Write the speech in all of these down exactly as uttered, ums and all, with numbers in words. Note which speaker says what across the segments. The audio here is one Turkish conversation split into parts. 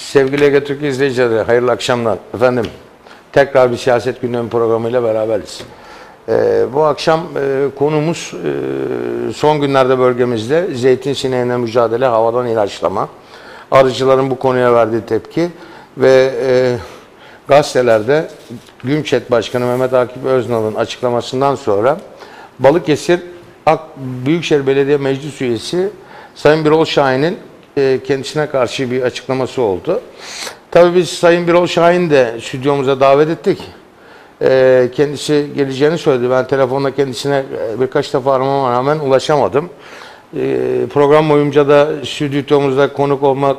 Speaker 1: Sevgili Ege Türk izleyicileri, hayırlı akşamlar. Efendim, tekrar bir siyaset gündemi programıyla beraberiz. Ee, bu akşam e, konumuz e, son günlerde bölgemizde zeytin sineğine mücadele, havadan ilaçlama. Arıcıların bu konuya verdiği tepki ve e, gazetelerde Gümçet Başkanı Mehmet Akif Öznal'ın açıklamasından sonra Balıkesir Ak Büyükşehir Belediye Meclis Üyesi Sayın Birol Şahin'in e, kendisine karşı bir açıklaması oldu. Tabii biz Sayın Birol Şahin de stüdyomuza davet ettik. E, kendisi geleceğini söyledi. Ben telefonla kendisine birkaç defa aramama rağmen ulaşamadım. E, program boyunca da stüdyomuzda konuk olmak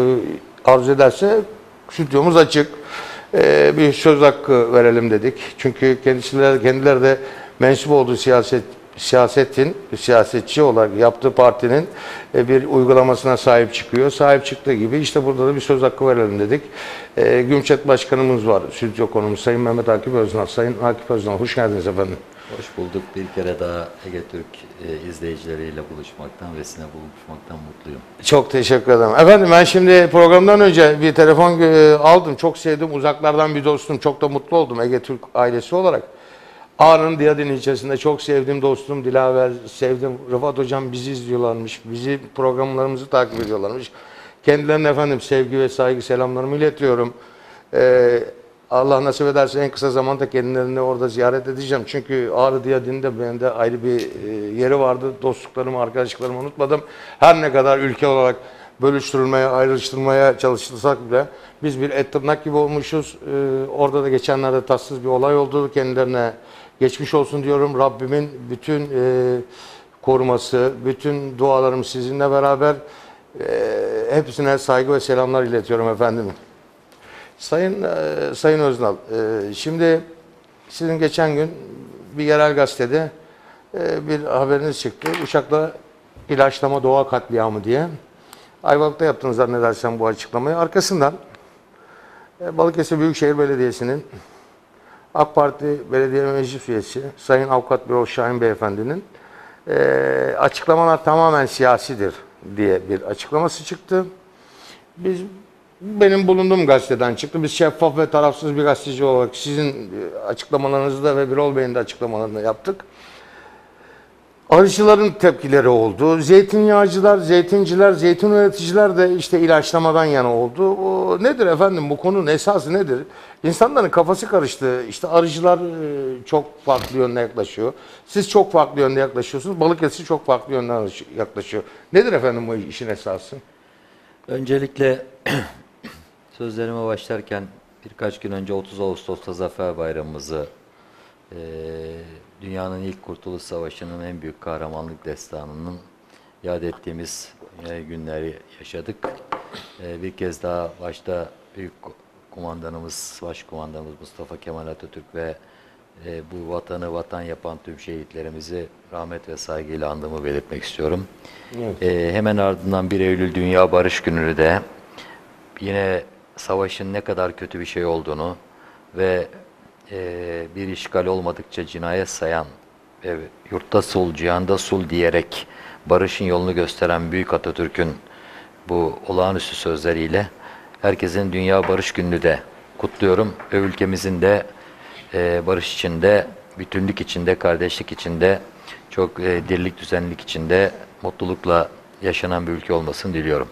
Speaker 1: e, arzu ederse stüdyomuz açık. E, bir söz hakkı verelim dedik. Çünkü kendisiler, kendileri de mensup olduğu siyaset siyasetin, siyasetçi olarak yaptığı partinin bir uygulamasına sahip çıkıyor. Sahip çıktığı gibi işte burada da bir söz hakkı verelim dedik. E, Gümçet Başkanımız var, stüdyo konumuz Sayın Mehmet Akif Öznal. Sayın Akif Öznal, hoş geldiniz efendim.
Speaker 2: Hoş bulduk. Bir kere daha Ege Türk e, izleyicileriyle buluşmaktan ve sizinle buluşmaktan mutluyum.
Speaker 1: Çok teşekkür ederim. Efendim ben şimdi programdan önce bir telefon e, aldım. Çok sevdim. Uzaklardan bir dostum. Çok da mutlu oldum Ege Türk ailesi olarak. Ağrı'nın Diyadin ilçesinde çok sevdiğim dostum Dilaver, sevdim. Rıfat Hocam bizi izliyorlarmış, bizi programlarımızı takip ediyorlarmış. Kendilerine efendim sevgi ve saygı selamlarımı iletiyorum. Ee, Allah nasip ederse en kısa zamanda kendilerini orada ziyaret edeceğim. Çünkü Ağrı Diyadin'de benim de ayrı bir yeri vardı. Dostluklarımı, arkadaşlıklarımı unutmadım. Her ne kadar ülke olarak bölüştürülmeye, ayrıştırmaya çalıştırsak bile biz bir et tırnak gibi olmuşuz. Ee, orada da geçenlerde tatsız bir olay oldu. Kendilerine geçmiş olsun diyorum. Rabbimin bütün e, koruması, bütün dualarım sizinle beraber. E, hepsine saygı ve selamlar iletiyorum efendim. Sayın e, Sayın Öznal, e, şimdi sizin geçen gün bir yerel gazetede e, bir haberiniz çıktı. Uşak'ta ilaçlama doğa katliamı diye. Ayvalık'ta yaptınız zannedersem bu açıklamayı. Arkasından e, Balıkesir Büyükşehir Belediyesi'nin AK Parti Belediye Meclis Üyesi Sayın Avukat Birol Şahin Beyefendi'nin e, açıklamalar tamamen siyasidir diye bir açıklaması çıktı. Biz benim bulunduğum gazeteden çıktı. Biz şeffaf ve tarafsız bir gazeteci olarak sizin açıklamalarınızı da ve Birol Bey'in de açıklamalarını yaptık. Arıcıların tepkileri oldu. Zeytinyağcılar, zeytinciler, zeytin üreticiler de işte ilaçlamadan yana oldu. O nedir efendim? Bu konunun esası nedir? İnsanların kafası karıştı. İşte arıcılar çok farklı yönde yaklaşıyor. Siz çok farklı yönde yaklaşıyorsunuz. Balıkesir çok farklı yönden yaklaşıyor. Nedir efendim bu işin esası?
Speaker 2: Öncelikle sözlerime başlarken birkaç gün önce otuz Ağustos'ta Zafer Bayramımızı e, dünyanın ilk Kurtuluş Savaşı'nın en büyük kahramanlık destanının yad ettiğimiz e, günleri yaşadık. E, bir kez daha başta büyük kumandanımız, başkumandanımız Mustafa Kemal Atatürk ve e, bu vatanı vatan yapan tüm şehitlerimizi rahmet ve saygıyla andığımı belirtmek istiyorum. Evet. E, hemen ardından bir Eylül Dünya Barış Günü'nü de yine savaşın ne kadar kötü bir şey olduğunu ve e, bir işgal olmadıkça cinayet sayan ve yurtta sul, cihanda sul diyerek barışın yolunu gösteren Büyük Atatürk'ün bu olağanüstü sözleriyle herkesin Dünya Barış Günü'nü de kutluyorum ve ülkemizin de e, barış içinde, bütünlük içinde, kardeşlik içinde, çok e, dirlik, düzenlik içinde mutlulukla yaşanan bir ülke olmasını diliyorum.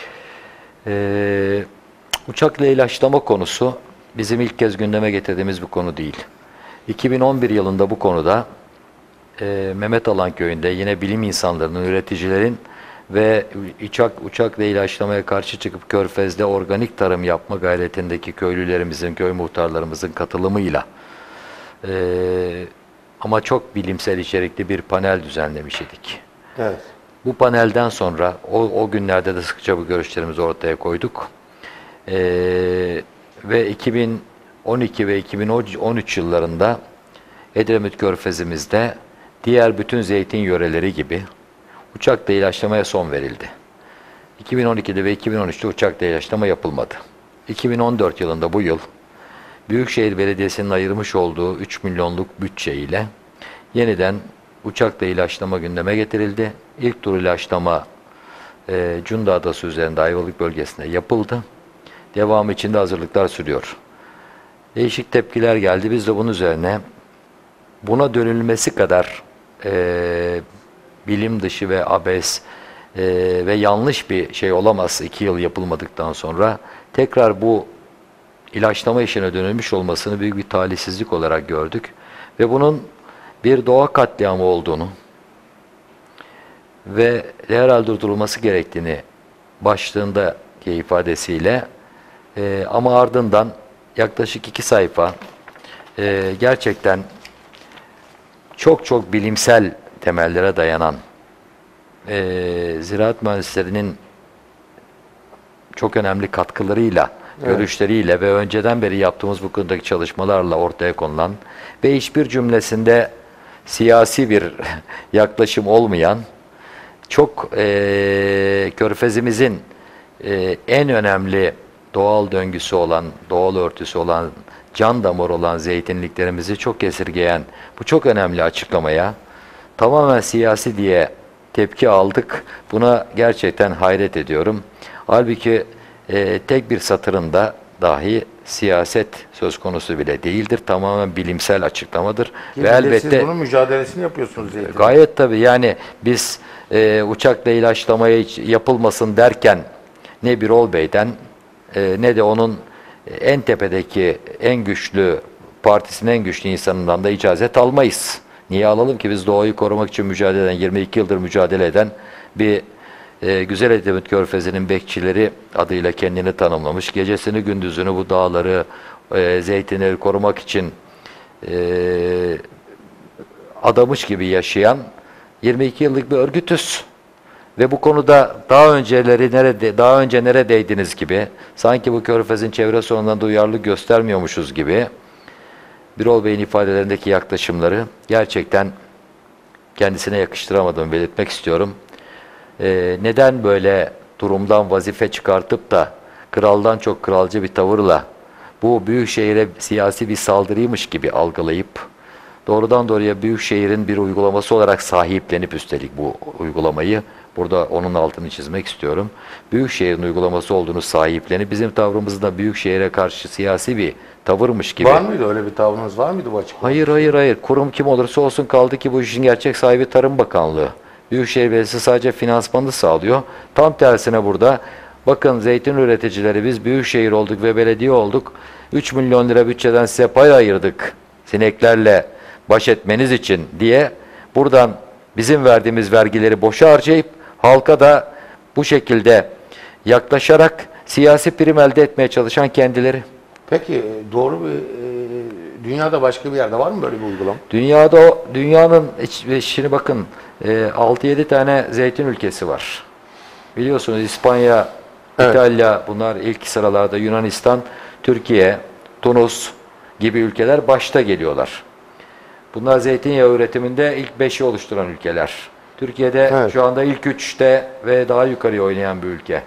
Speaker 2: E, uçakla ilaçlama konusu bizim ilk kez gündeme getirdiğimiz bir konu değil. iki bin on bir yılında bu konuda e, Mehmet Alan köyünde yine bilim insanlarının, üreticilerin ve uçak uçakla ilaçlamaya karşı çıkıp Körfez'de organik tarım yapma gayretindeki köylülerimizin, köy muhtarlarımızın katılımıyla e, ama çok bilimsel içerikli bir panel düzenlemiş idik.
Speaker 1: Evet.
Speaker 2: Bu panelden sonra o, o günlerde de sıkça bu görüşlerimizi ortaya koyduk. E, ve iki bin on iki ve iki bin on üç yıllarında Edremit Körfezimizde diğer bütün zeytin yöreleri gibi uçakla ilaçlamaya son verildi. iki bin on ikide ve iki bin on üçte uçakla ilaçlama yapılmadı. iki bin on dört yılında bu yıl Büyükşehir Belediyesi'nin ayırmış olduğu üç milyonluk bütçe ile yeniden uçakla ilaçlama gündeme getirildi. İlk tur ilaçlama e, Cunda Adası üzerinde Ayvalık bölgesinde yapıldı. devamı için de hazırlıklar sürüyor. Değişik tepkiler geldi. Biz de bunun üzerine buna dönülmesi kadar e, bilim dışı ve abes e, ve yanlış bir şey olamaz iki yıl yapılmadıktan sonra tekrar bu ilaçlama işine dönülmüş olmasını büyük bir talihsizlik olarak gördük. Ve bunun bir doğa katliamı olduğunu ve derhal durdurulması gerektiğini başlığındaki ifadesiyle e, ama ardından yaklaşık iki sayfa e, gerçekten çok çok bilimsel temellere dayanan e, ziraat mühendislerinin çok önemli katkılarıyla, evet, görüşleriyle ve önceden beri yaptığımız bu konudaki çalışmalarla ortaya konulan ve hiçbir cümlesinde siyasi bir yaklaşım olmayan, çok e, Körfezimizin e, en önemli doğal döngüsü olan, doğal örtüsü olan, can damarı olan zeytinliklerimizi çok esirgeyen bu çok önemli açıklamaya tamamen siyasi diye tepki aldık. Buna gerçekten hayret ediyorum. Halbuki e, tek bir satırında dahi siyaset söz konusu bile değildir. Tamamen bilimsel açıklamadır.
Speaker 1: Ki
Speaker 2: ve elbette
Speaker 1: siz bunun mücadelesini yapıyorsunuz zeytin.
Speaker 2: Gayet tabii yani biz e, uçakla ilaçlamaya yapılmasın derken ne Birol Bey'den e, ne de onun en tepedeki en güçlü partisinin en güçlü insanından da icazet almayız. Niye alalım ki? Biz doğayı korumak için mücadele eden, yirmi iki yıldır mücadele eden bir e, Güzel Edremit Körfezi'nin bekçileri adıyla kendini tanımlamış. Gecesini gündüzünü bu dağları, e, zeytinleri korumak için e, adamış gibi yaşayan yirmi iki yıllık bir örgütüz. Ve bu konuda daha önceleri nerede, daha önce neredeydiniz gibi, sanki bu Körfez'in çevre sorunlarına duyarlılık göstermiyormuşuz gibi Birol Bey'in ifadelerindeki yaklaşımları gerçekten kendisine yakıştıramadığımı belirtmek istiyorum. Ee, neden böyle durumdan vazife çıkartıp da kraldan çok kralcı bir tavırla bu büyük şehire siyasi bir saldırıymış gibi algılayıp doğrudan doğruya büyük şehrin bir uygulaması olarak sahiplenip üstelik bu uygulamayı burada onun altını çizmek istiyorum. Büyükşehir'in uygulaması olduğunu sahiplenip bizim tavrımızda Büyükşehir'e karşı siyasi bir tavırmış gibi.
Speaker 1: Var mıydı öyle bir tavrınız, var mıydı bu açıklamada?
Speaker 2: Hayır hayır hayır. Kurum kim olursa olsun, kaldı ki bu işin gerçek sahibi Tarım Bakanlığı. Büyükşehir Belediyesi sadece finansmanı sağlıyor. Tam tersine burada bakın zeytin üreticileri biz Büyükşehir olduk ve belediye olduk. üç milyon lira bütçeden size pay ayırdık sineklerle baş etmeniz için diye buradan bizim verdiğimiz vergileri boşa harcayıp halka da bu şekilde yaklaşarak siyasi prim elde etmeye çalışan kendileri.
Speaker 1: Peki doğru bir e, dünyada başka bir yerde var mı böyle bir uygulama?
Speaker 2: Dünyada o dünyanın şimdi bakın e, altı yedi tane zeytin ülkesi var. Biliyorsunuz İspanya,
Speaker 1: Evet.
Speaker 2: İtalya bunlar ilk sıralarda, Yunanistan, Türkiye, Tunus gibi ülkeler başta geliyorlar. Bunlar zeytinyağı üretiminde ilk beşi oluşturan ülkeler. Türkiye'de
Speaker 1: Evet.
Speaker 2: şu anda ilk üçte ve daha yukarıya oynayan bir ülke.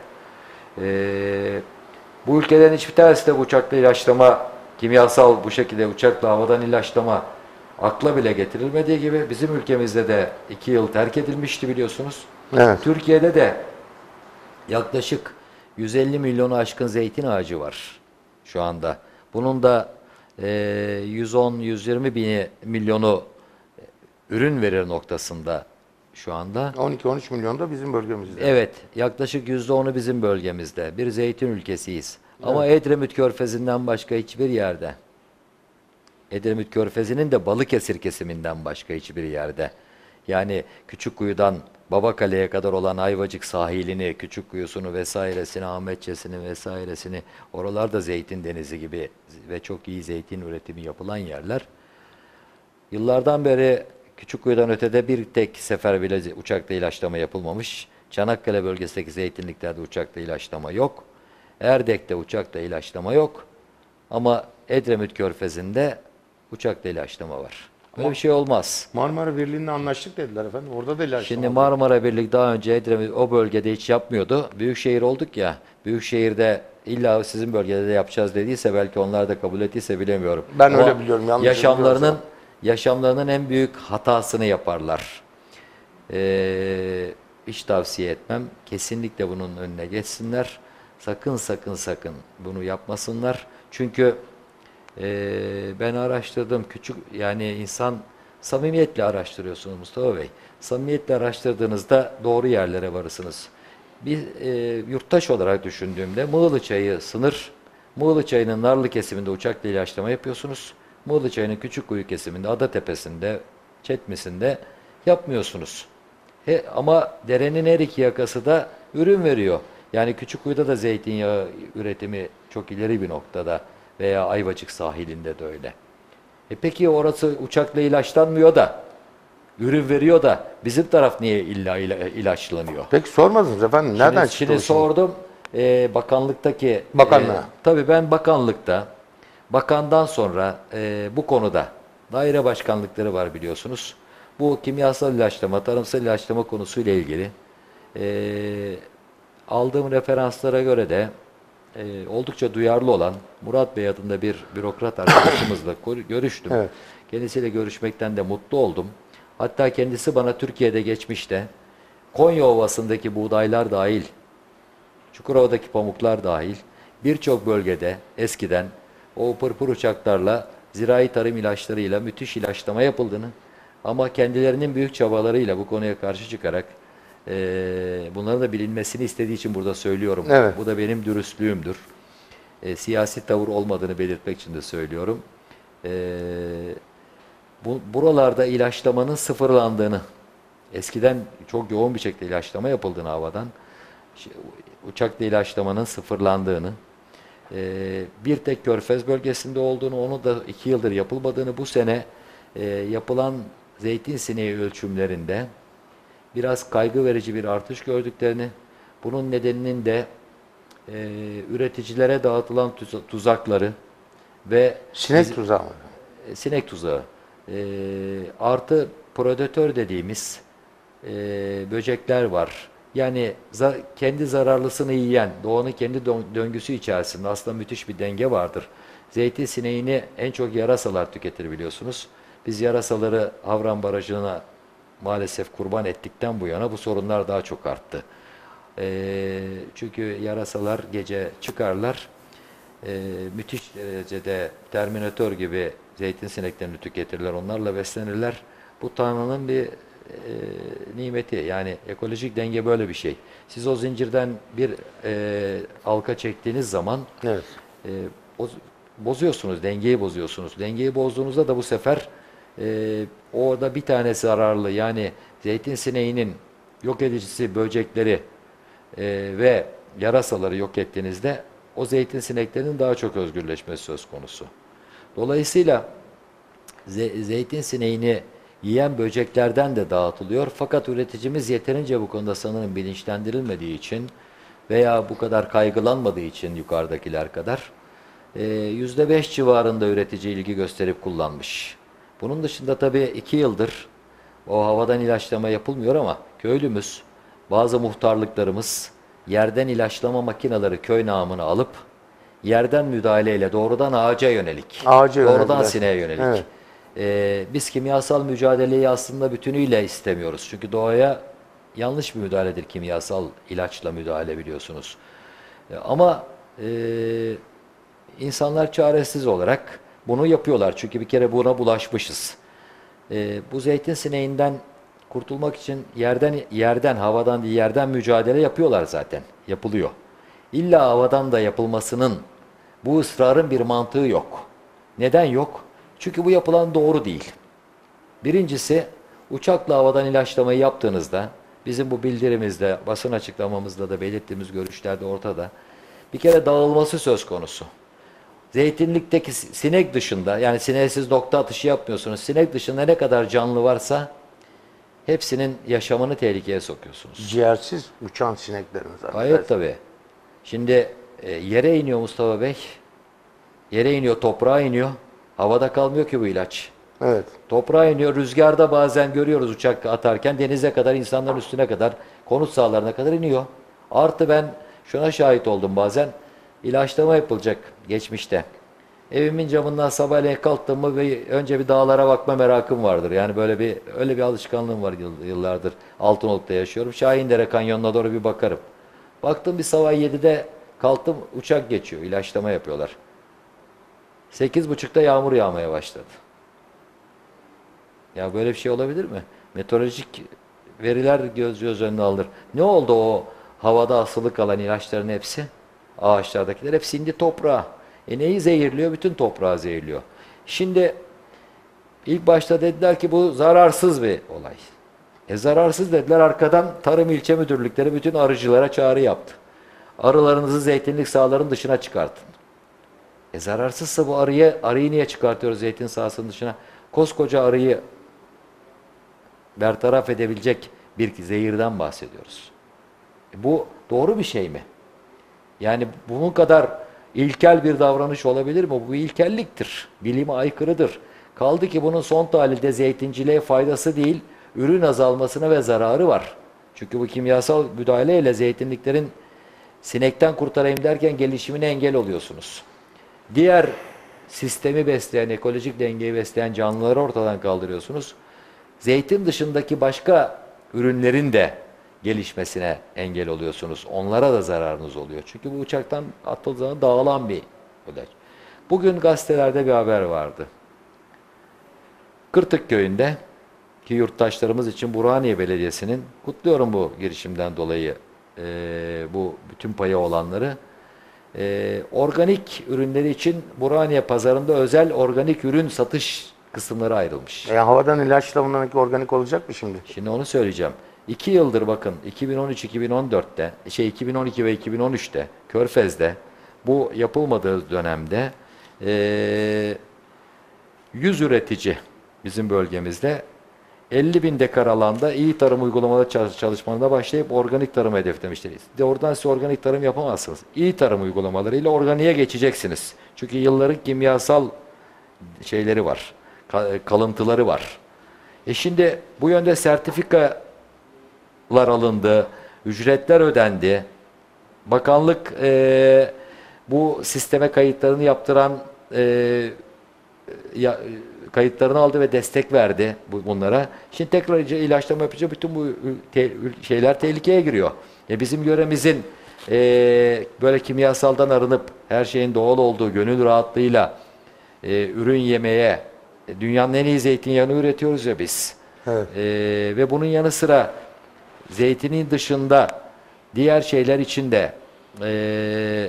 Speaker 2: Ee, bu ülkelerin hiçbir tanesi de uçakla ilaçlama, kimyasal bu şekilde uçakla havadan ilaçlama akla bile getirilmediği gibi bizim ülkemizde de iki yıl terk edilmişti biliyorsunuz.
Speaker 1: Evet.
Speaker 2: Türkiye'de de yaklaşık yüz elli milyonu aşkın zeytin ağacı var şu anda. Bunun da e, yüz on yüz yirmi bini milyonu ürün verir noktasında şu anda.
Speaker 1: on iki on üç milyon da bizim bölgemizde.
Speaker 2: Evet, yaklaşık yüzde onu bizim bölgemizde. Bir zeytin ülkesiyiz. Evet. Ama Edremit Körfezi'nden başka hiçbir yerde, Edremit Körfezi'nin de Balıkesir kesiminden başka hiçbir yerde, yani Küçükkuyu'dan Babakale'ye kadar olan Ayvacık sahilini, Küçükkuyu'sunu vesairesini, Ahmetçe'sini vesairesini, oralarda zeytin denizi gibi ve çok iyi zeytin üretimi yapılan yerler. Yıllardan beri Küçükkuyu'dan ötede bir tek sefer bile uçakla ilaçlama yapılmamış. Çanakkale bölgesindeki zeytinliklerde uçakla ilaçlama yok. Erdek'te uçakla ilaçlama yok. Ama Edremit Körfezi'nde uçakla ilaçlama var. Böyle
Speaker 1: Ama
Speaker 2: bir şey olmaz.
Speaker 1: Marmara Birliği'nde anlaştık dediler efendim. Orada da ilaçlama.
Speaker 2: Şimdi Marmara Birliği daha önce Edremit o bölgede hiç yapmıyordu. Büyükşehir olduk ya. Büyükşehir'de illa sizin bölgede de yapacağız dediyse, belki onlar da kabul ettiyse bilemiyorum.
Speaker 1: Ben
Speaker 2: Ama
Speaker 1: öyle biliyorum. Yanlış
Speaker 2: yaşamlarının
Speaker 1: biliyorsam.
Speaker 2: yaşamlarının en büyük hatasını yaparlar. Ee, hiç tavsiye etmem. Kesinlikle bunun önüne geçsinler. sakın sakın sakın bunu yapmasınlar. Çünkü e, ben araştırdım. Küçük yani insan samimiyetle araştırıyorsunuz Mustafa Bey. Samimiyetle araştırdığınızda doğru yerlere varırsınız. Bir e, yurttaş olarak düşündüğümde Mığlı çayı sınır, Mığlı çayının Narlı kesiminde uçakla ilaçlama yapıyorsunuz. Mığlı çayının Küçükkuyu kesiminde, Adatepe'sinde, Çetmesi'nde yapmıyorsunuz. He, ama derenin her iki yakası da ürün veriyor. Yani Küçükkuyu'da da zeytinyağı üretimi çok ileri bir noktada veya Ayvacık sahilinde de öyle. E peki orası uçakla ilaçlanmıyor da, ürün veriyor da bizim taraf niye illa ila- ilaçlanıyor?
Speaker 1: Peki sormadınız efendim. Nereden
Speaker 2: Şimdi,
Speaker 1: çıktı
Speaker 2: şimdi
Speaker 1: o şimdi?
Speaker 2: sordum e, bakanlıktaki
Speaker 1: Bakanlığa.
Speaker 2: e, tabii ben bakanlıkta bakandan sonra e, bu konuda daire başkanlıkları var biliyorsunuz. Bu kimyasal ilaçlama, tarımsal ilaçlama konusuyla ilgili e, aldığım referanslara göre de e, oldukça duyarlı olan Murat Bey adında bir bürokrat arkadaşımızla ko- görüştüm.
Speaker 1: Evet.
Speaker 2: Kendisiyle görüşmekten de mutlu oldum. Hatta kendisi bana Türkiye'de geçmişte Konya Ovası'ndaki buğdaylar dahil, Çukurova'daki pamuklar dahil birçok bölgede eskiden o pırpır uçaklarla zirai tarım ilaçlarıyla müthiş ilaçlama yapıldığını ama kendilerinin büyük çabalarıyla bu konuya karşı çıkarak eee bunların da bilinmesini istediği için burada söylüyorum.
Speaker 1: Evet.
Speaker 2: Bu da benim dürüstlüğümdür. E, siyasi tavır olmadığını belirtmek için de söylüyorum. Eee, bu, buralarda ilaçlamanın sıfırlandığını, eskiden çok yoğun bir şekilde ilaçlama yapıldığını havadan, şi- uçakla ilaçlamanın sıfırlandığını, eee, bir tek Körfez bölgesinde olduğunu, onu da iki yıldır yapılmadığını, bu sene eee, yapılan zeytin sineği ölçümlerinde biraz kaygı verici bir artış gördüklerini, bunun nedeninin de eee, üreticilere dağıtılan tuza- tuzakları ve
Speaker 1: Sinek tuzağı mı?
Speaker 2: e, sinek tuzağı e, artı predatör dediğimiz e, böcekler var. Yani za- kendi zararlısını yiyen, doğanın kendi dön- döngüsü içerisinde aslında müthiş bir denge vardır. Zeytin sineğini en çok yarasalar tüketir biliyorsunuz. Biz yarasaları Havran Barajı'na maalesef kurban ettikten bu yana bu sorunlar daha çok arttı. E, çünkü yarasalar gece çıkarlar, e, müthiş derecede Terminator gibi zeytin sineklerini tüketirler, onlarla beslenirler. Bu Tanrı'nın bir e, nimeti. Yani ekolojik denge böyle bir şey. Siz o zincirden bir e, halka çektiğiniz zaman
Speaker 1: Evet.
Speaker 2: e, boz- bozuyorsunuz, dengeyi bozuyorsunuz. Dengeyi bozduğunuzda da bu sefer e, orada bir tane zararlı, yani zeytin sineğinin yok edicisi böcekleri e, ve yarasaları yok ettiğinizde o zeytin sineklerinin daha çok özgürleşmesi söz konusu. Dolayısıyla ze- zeytin sineğini yiyen böceklerden de dağıtılıyor. Fakat üreticimiz yeterince bu konuda sanırım bilinçlendirilmediği için veya bu kadar kaygılanmadığı için yukarıdakiler kadar e, yüzde beş civarında üretici ilgi gösterip kullanmış. Bunun dışında tabii iki yıldır o havadan ilaçlama yapılmıyor ama köylümüz, bazı muhtarlıklarımız yerden ilaçlama makineleri köy namına alıp yerden müdahaleyle doğrudan ağaca yönelik,
Speaker 1: Ağaca
Speaker 2: doğrudan
Speaker 1: yönelik.
Speaker 2: sineğe yönelik.
Speaker 1: Evet.
Speaker 2: Ee, biz kimyasal mücadeleyi aslında bütünüyle istemiyoruz. Çünkü doğaya yanlış bir müdahaledir kimyasal ilaçla müdahale biliyorsunuz. E, ama e, insanlar çaresiz olarak bunu yapıyorlar. Çünkü bir kere buna bulaşmışız. E, bu zeytin sineğinden kurtulmak için yerden yerden havadan değil yerden mücadele yapıyorlar zaten. Yapılıyor. İlla havadan da yapılmasının, bu ısrarın bir mantığı yok. Neden yok? Çünkü bu yapılan doğru değil. Birincisi, uçakla havadan ilaçlamayı yaptığınızda, bizim bu bildirimizde, basın açıklamamızda da belirttiğimiz görüşlerde ortada, bir kere dağılması söz konusu. Zeytinlikteki si- sinek dışında, yani sineğe siz nokta atışı yapmıyorsunuz, sinek dışında ne kadar canlı varsa hepsinin yaşamını tehlikeye sokuyorsunuz.
Speaker 1: Ciğersiz uçan sineklerimiz var.
Speaker 2: Gayet tabii. Şimdi e, yere iniyor Mustafa Bey, yere iniyor, toprağa iniyor, havada kalmıyor ki bu ilaç.
Speaker 1: Evet.
Speaker 2: Toprağa iniyor, rüzgarda bazen görüyoruz uçak atarken denize kadar, insanların üstüne kadar, konut sahalarına kadar iniyor. Artı ben şuna şahit oldum bazen, ilaçlama yapılacak geçmişte. Evimin camından sabahleyin kalktım mı ve önce bir dağlara bakma merakım vardır. Yani böyle bir öyle bir alışkanlığım var yıl- yıllardır. Altınoluk'ta yaşıyorum. Şahindere Kanyonu'na doğru bir bakarım. Baktım bir sabah yedide Kalktım, uçak geçiyor. İlaçlama yapıyorlar. Sekiz buçukta yağmur yağmaya başladı. Ya böyle bir şey olabilir mi? Meteorolojik veriler göz göz önüne alınır. Ne oldu o havada asılı kalan ilaçların hepsi? Ağaçlardakiler hepsi indi toprağa. E neyi zehirliyor? Bütün toprağı zehirliyor. Şimdi ilk başta dediler ki bu zararsız bir olay. E zararsız dediler, arkadan Tarım İlçe Müdürlükleri bütün arıcılara çağrı yaptı. Arılarınızı zeytinlik sahaların dışına çıkartın. E zararsızsa bu arıyı, arıyı niye çıkartıyoruz zeytin sahasının dışına? Koskoca arıyı bertaraf edebilecek bir zehirden bahsediyoruz. E bu doğru bir şey mi? Yani bunun kadar ilkel bir davranış olabilir mi? Bu ilkelliktir. Bilime aykırıdır. Kaldı ki bunun son tahlilde zeytinciliğe faydası değil, ürün azalmasına ve zararı var. Çünkü bu kimyasal müdahaleyle zeytinliklerin sinekten kurtarayım derken gelişimine engel oluyorsunuz. Diğer sistemi besleyen, ekolojik dengeyi besleyen canlıları ortadan kaldırıyorsunuz. Zeytin dışındaki başka ürünlerin de gelişmesine engel oluyorsunuz. Onlara da zararınız oluyor. Çünkü bu uçaktan atıldığında dağılan bir ilaç. Bugün gazetelerde bir haber vardı. Kırtık köyünde ki yurttaşlarımız için Burhaniye Belediyesi'nin, kutluyorum bu girişimden dolayı e, bu bütün payı olanları, e, organik ürünleri için Burhaniye pazarında özel organik ürün satış kısımları ayrılmış.
Speaker 1: E, havadan ilaçla bundan organik olacak mı şimdi?
Speaker 2: Şimdi onu söyleyeceğim. İki yıldır bakın iki bin on üç iki bin on dörtte, şey iki bin on iki ve iki bin on üçte Körfez'de bu yapılmadığı dönemde e, yüz üretici bizim bölgemizde elli bin dekar alanda iyi tarım uygulamaları çalışmalarına başlayıp organik tarım hedeflemiştir. De oradan siz organik tarım yapamazsınız. İyi tarım uygulamalarıyla organiğe geçeceksiniz. Çünkü yılların kimyasal şeyleri var, kalıntıları var. E şimdi bu yönde sertifikalar alındı, ücretler ödendi. Bakanlık e, bu sisteme kayıtlarını yaptıran e, ya, kayıtlarını aldı ve destek verdi bu, bunlara. Şimdi tekrar ilaçlama yapınca bütün bu te, şeyler tehlikeye giriyor. E bizim yöremizin e, böyle kimyasaldan arınıp her şeyin doğal olduğu gönül rahatlığıyla e, ürün yemeye, e, dünyanın en iyi zeytinyağını üretiyoruz ya biz.
Speaker 1: Evet.
Speaker 2: E, ve bunun yanı sıra zeytinin dışında diğer şeyler için de e,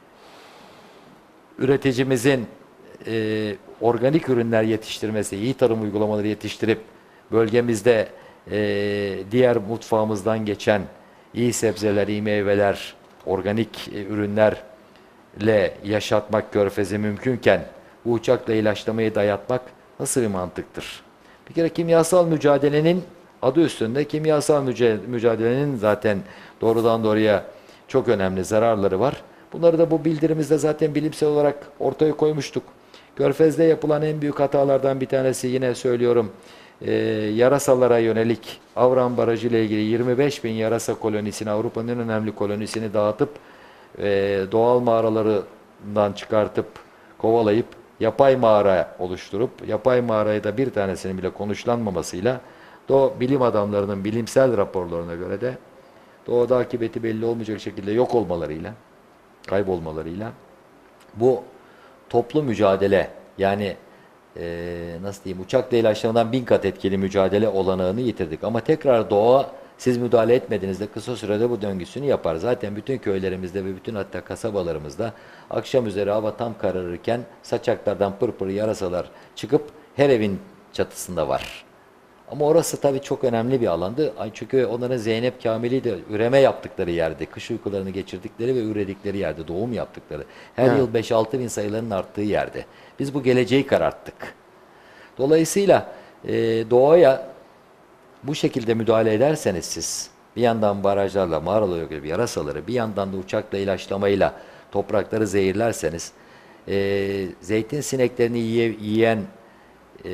Speaker 2: üreticimizin e, organik ürünler yetiştirmesi, iyi tarım uygulamaları yetiştirip bölgemizde e, diğer mutfağımızdan geçen iyi sebzeler, iyi meyveler, organik e, ürünlerle yaşatmak Körfez'i mümkünken bu uçakla ilaçlamayı dayatmak nasıl bir mantıktır? Bir kere kimyasal mücadelenin adı üstünde, kimyasal mücadelenin zaten doğrudan doğruya çok önemli zararları var. Bunları da bu bildirimizde zaten bilimsel olarak ortaya koymuştuk. Körfez'de yapılan en büyük hatalardan bir tanesi, yine söylüyorum, e, yarasalara yönelik Avram Barajı ile ilgili yirmi beş bin yarasa kolonisini, Avrupa'nın en önemli kolonisini dağıtıp e, doğal mağaralarından çıkartıp kovalayıp yapay mağara oluşturup yapay mağarayı da bir tanesinin bile konuşlanmamasıyla doğu bilim adamlarının bilimsel raporlarına göre de doğada akıbeti belli olmayacak şekilde yok olmalarıyla, kaybolmalarıyla bu toplu mücadele, yani e, nasıl diyeyim, uçakla ilaçlanan bin kat etkili mücadele olanağını yitirdik. Ama tekrar doğa, siz müdahale etmediğinizde kısa sürede bu döngüsünü yapar. Zaten bütün köylerimizde ve bütün hatta kasabalarımızda akşam üzeri hava tam kararırken saçaklardan pırpır yarasalar çıkıp her evin çatısında var. Ama orası tabii çok önemli bir alandı. Çünkü onların Zeynep Kamil'i de üreme yaptıkları yerde, kış uykularını geçirdikleri ve üredikleri yerde, doğum yaptıkları. Her
Speaker 1: Evet.
Speaker 2: yıl beş altı bin sayılarının arttığı yerde. Biz bu geleceği kararttık. Dolayısıyla e, doğaya bu şekilde müdahale ederseniz siz, bir yandan barajlarla, mağaralarla gibi yarasaları, bir yandan da uçakla ilaçlamayla toprakları zehirlerseniz, e, zeytin sineklerini yiye, yiyen e,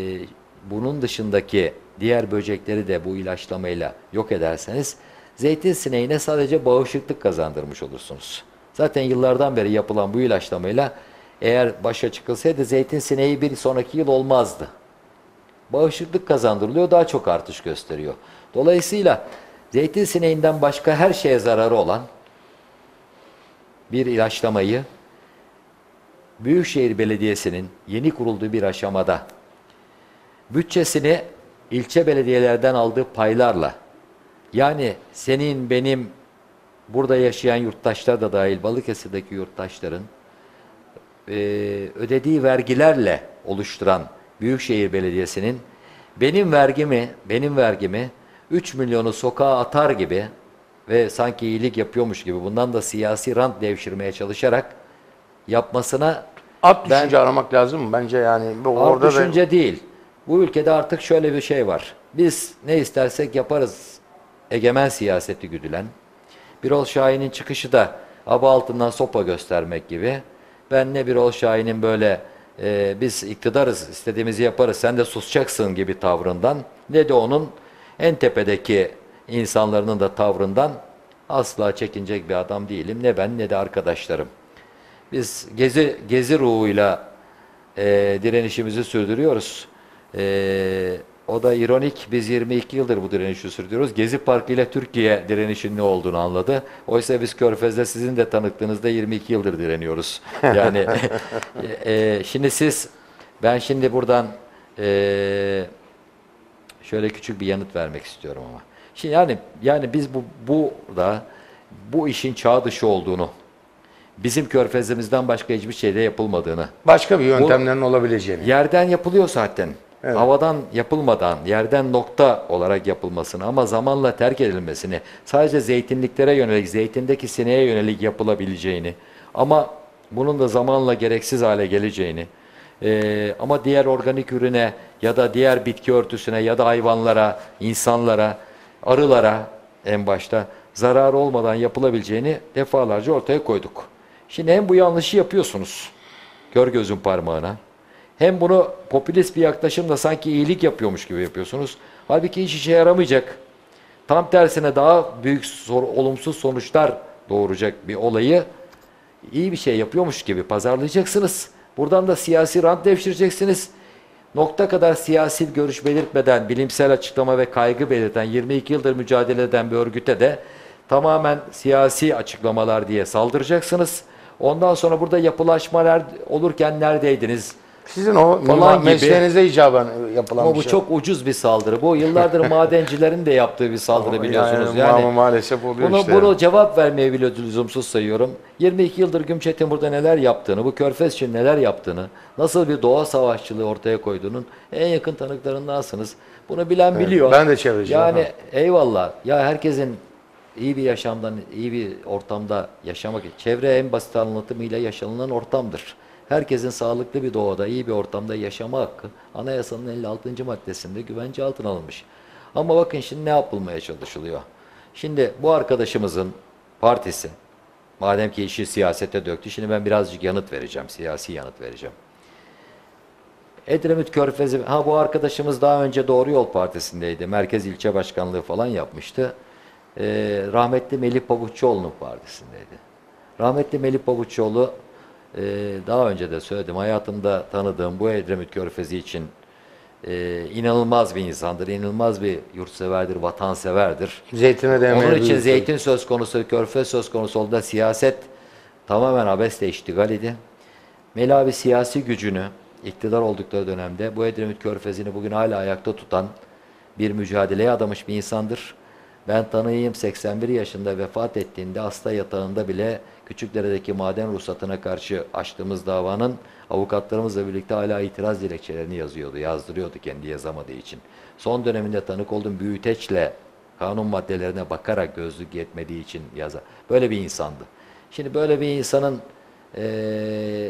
Speaker 2: bunun dışındaki diğer böcekleri de bu ilaçlamayla yok ederseniz zeytin sineğine sadece bağışıklık kazandırmış olursunuz. Zaten yıllardan beri yapılan bu ilaçlamayla eğer başa çıkılsaydı zeytin sineği bir sonraki yıl olmazdı. Bağışıklık kazandırılıyor, daha çok artış gösteriyor. Dolayısıyla zeytin sineğinden başka her şeye zararı olan bir ilaçlamayı Büyükşehir Belediyesi'nin yeni kurulduğu bir aşamada bütçesini ilçe belediyelerden aldığı paylarla, yani senin, benim, burada yaşayan yurttaşlar da dahil, Balıkesir'deki yurttaşların e, ödediği vergilerle oluşturan Büyükşehir Belediyesi'nin benim vergimi, benim vergimi üç milyonu sokağa atar gibi ve sanki iyilik yapıyormuş gibi bundan da siyasi rant devşirmeye çalışarak yapmasına
Speaker 1: At
Speaker 2: ben
Speaker 1: düşünce aramak lazım mı? Bence yani bu
Speaker 2: art
Speaker 1: orada da
Speaker 2: düşünce değil. Bu ülkede artık şöyle bir şey var. Biz ne istersek yaparız egemen siyaseti güdülen. Birol Şahin'in çıkışı da aba altından sopa göstermek gibi. Ben ne Birol Şahin'in böyle e, biz iktidarız, istediğimizi yaparız, sen de susacaksın gibi tavrından, ne de onun en tepedeki insanların da tavrından asla çekinecek bir adam değilim. Ne ben ne de arkadaşlarım. Biz gezi gezi ruhuyla e, direnişimizi sürdürüyoruz. E, o da ironik. Biz yirmi iki yıldır bu direnişi sürdürüyoruz. Gezi Parkı ile Türkiye direnişin ne olduğunu anladı. Oysa biz Körfez'de sizin de tanıktığınızda yirmi iki yıldır direniyoruz. Yani e, şimdi siz, ben şimdi buradan e, şöyle küçük bir yanıt vermek istiyorum ama. Şimdi yani yani biz bu burada bu işin çağ dışı olduğunu, bizim Körfez'imizden başka hiçbir şeyde yapılmadığını,
Speaker 1: başka bir yöntemlerin olabileceğini.
Speaker 2: yerden yapılıyor zaten.
Speaker 1: Evet.
Speaker 2: Havadan yapılmadan, yerden nokta olarak yapılmasını ama zamanla terk edilmesini, sadece zeytinliklere yönelik, zeytindeki sineğe yönelik yapılabileceğini ama bunun da zamanla gereksiz hale geleceğini, ee, ama diğer organik ürüne ya da diğer bitki örtüsüne ya da hayvanlara, insanlara, arılara en başta zararı olmadan yapılabileceğini defalarca ortaya koyduk. Şimdi hem bu yanlışı yapıyorsunuz, kör gözün parmağına, hem bunu popülist bir yaklaşımla sanki iyilik yapıyormuş gibi yapıyorsunuz. Halbuki hiç işe yaramayacak. Tam tersine daha büyük sor, olumsuz sonuçlar doğuracak bir olayı iyi bir şey yapıyormuş gibi pazarlayacaksınız. Buradan da siyasi rant devşireceksiniz. Nokta kadar siyasi görüş belirtmeden, bilimsel açıklama ve kaygı belirten, yirmi iki yıldır mücadele eden bir örgüte de tamamen siyasi açıklamalar diye saldıracaksınız. Ondan sonra burada yapılaşmalar olurken neredeydiniz
Speaker 1: Sizin o
Speaker 2: falan gibi.
Speaker 1: mesleğinize icaben yapılan
Speaker 2: Ama
Speaker 1: bir
Speaker 2: bu
Speaker 1: şey.
Speaker 2: çok ucuz bir saldırı. Bu yıllardır madencilerin de yaptığı bir saldırı biliyorsunuz.
Speaker 1: Yani,
Speaker 2: Yani
Speaker 1: maalesef oluyor
Speaker 2: bunu,
Speaker 1: işte.
Speaker 2: bunu cevap vermeye bile lüzumsuz sayıyorum. yirmi iki yıldır Gümçet'in burada neler yaptığını, bu Körfez için neler yaptığını, nasıl bir doğa savaşçılığı ortaya koyduğunun en yakın tanıklarındansınız. Bunu bilen
Speaker 1: Evet,
Speaker 2: biliyor.
Speaker 1: ben de çevreciyim.
Speaker 2: Yani
Speaker 1: Ha.
Speaker 2: eyvallah. Ya herkesin iyi bir yaşamdan, iyi bir ortamda yaşamak, çevre en basit anlatımıyla yaşanılan ortamdır. Herkesin sağlıklı bir doğada, iyi bir ortamda yaşama hakkı anayasanın elli altıncı maddesinde güvence altına alınmış. Ama bakın şimdi ne yapılmaya çalışılıyor. Şimdi bu arkadaşımızın partisi, madem ki işi siyasete döktü, şimdi ben birazcık yanıt vereceğim, siyasi yanıt vereceğim. Edremit Körfezi, ha bu arkadaşımız daha önce Doğru Yol Partisi'ndeydi. Merkez ilçe başkanlığı falan yapmıştı. Ee, rahmetli Melih Pabuççuoğlu'nun partisindeydi. Rahmetli Melih Pabuççuoğlu, e, daha önce de söyledim, hayatımda tanıdığım bu Edremit Körfezi için e, inanılmaz bir insandır, inanılmaz bir yurtseverdir, vatanseverdir.
Speaker 1: Zeytine değmeye
Speaker 2: Onun için
Speaker 1: duyuyor.
Speaker 2: zeytin söz konusu, Körfez söz konusu olduğunda siyaset tamamen abesle iştigal idi. Melih abi siyasi gücünü iktidar oldukları dönemde bu Edremit Körfezi'ni bugün hala ayakta tutan bir mücadeleye adamış bir insandır. Ben tanıyayım, seksen bir yaşında vefat ettiğinde hasta yatağında bile Küçükdere'deki maden ruhsatına karşı açtığımız davanın avukatlarımızla birlikte hala itiraz dilekçelerini yazıyordu, yazdırıyordu kendi yazamadığı için. Son döneminde tanık olduğum büyüteçle kanun maddelerine bakarak gözlük yetmediği için yazar. Böyle bir insandı. Şimdi böyle bir insanın ee,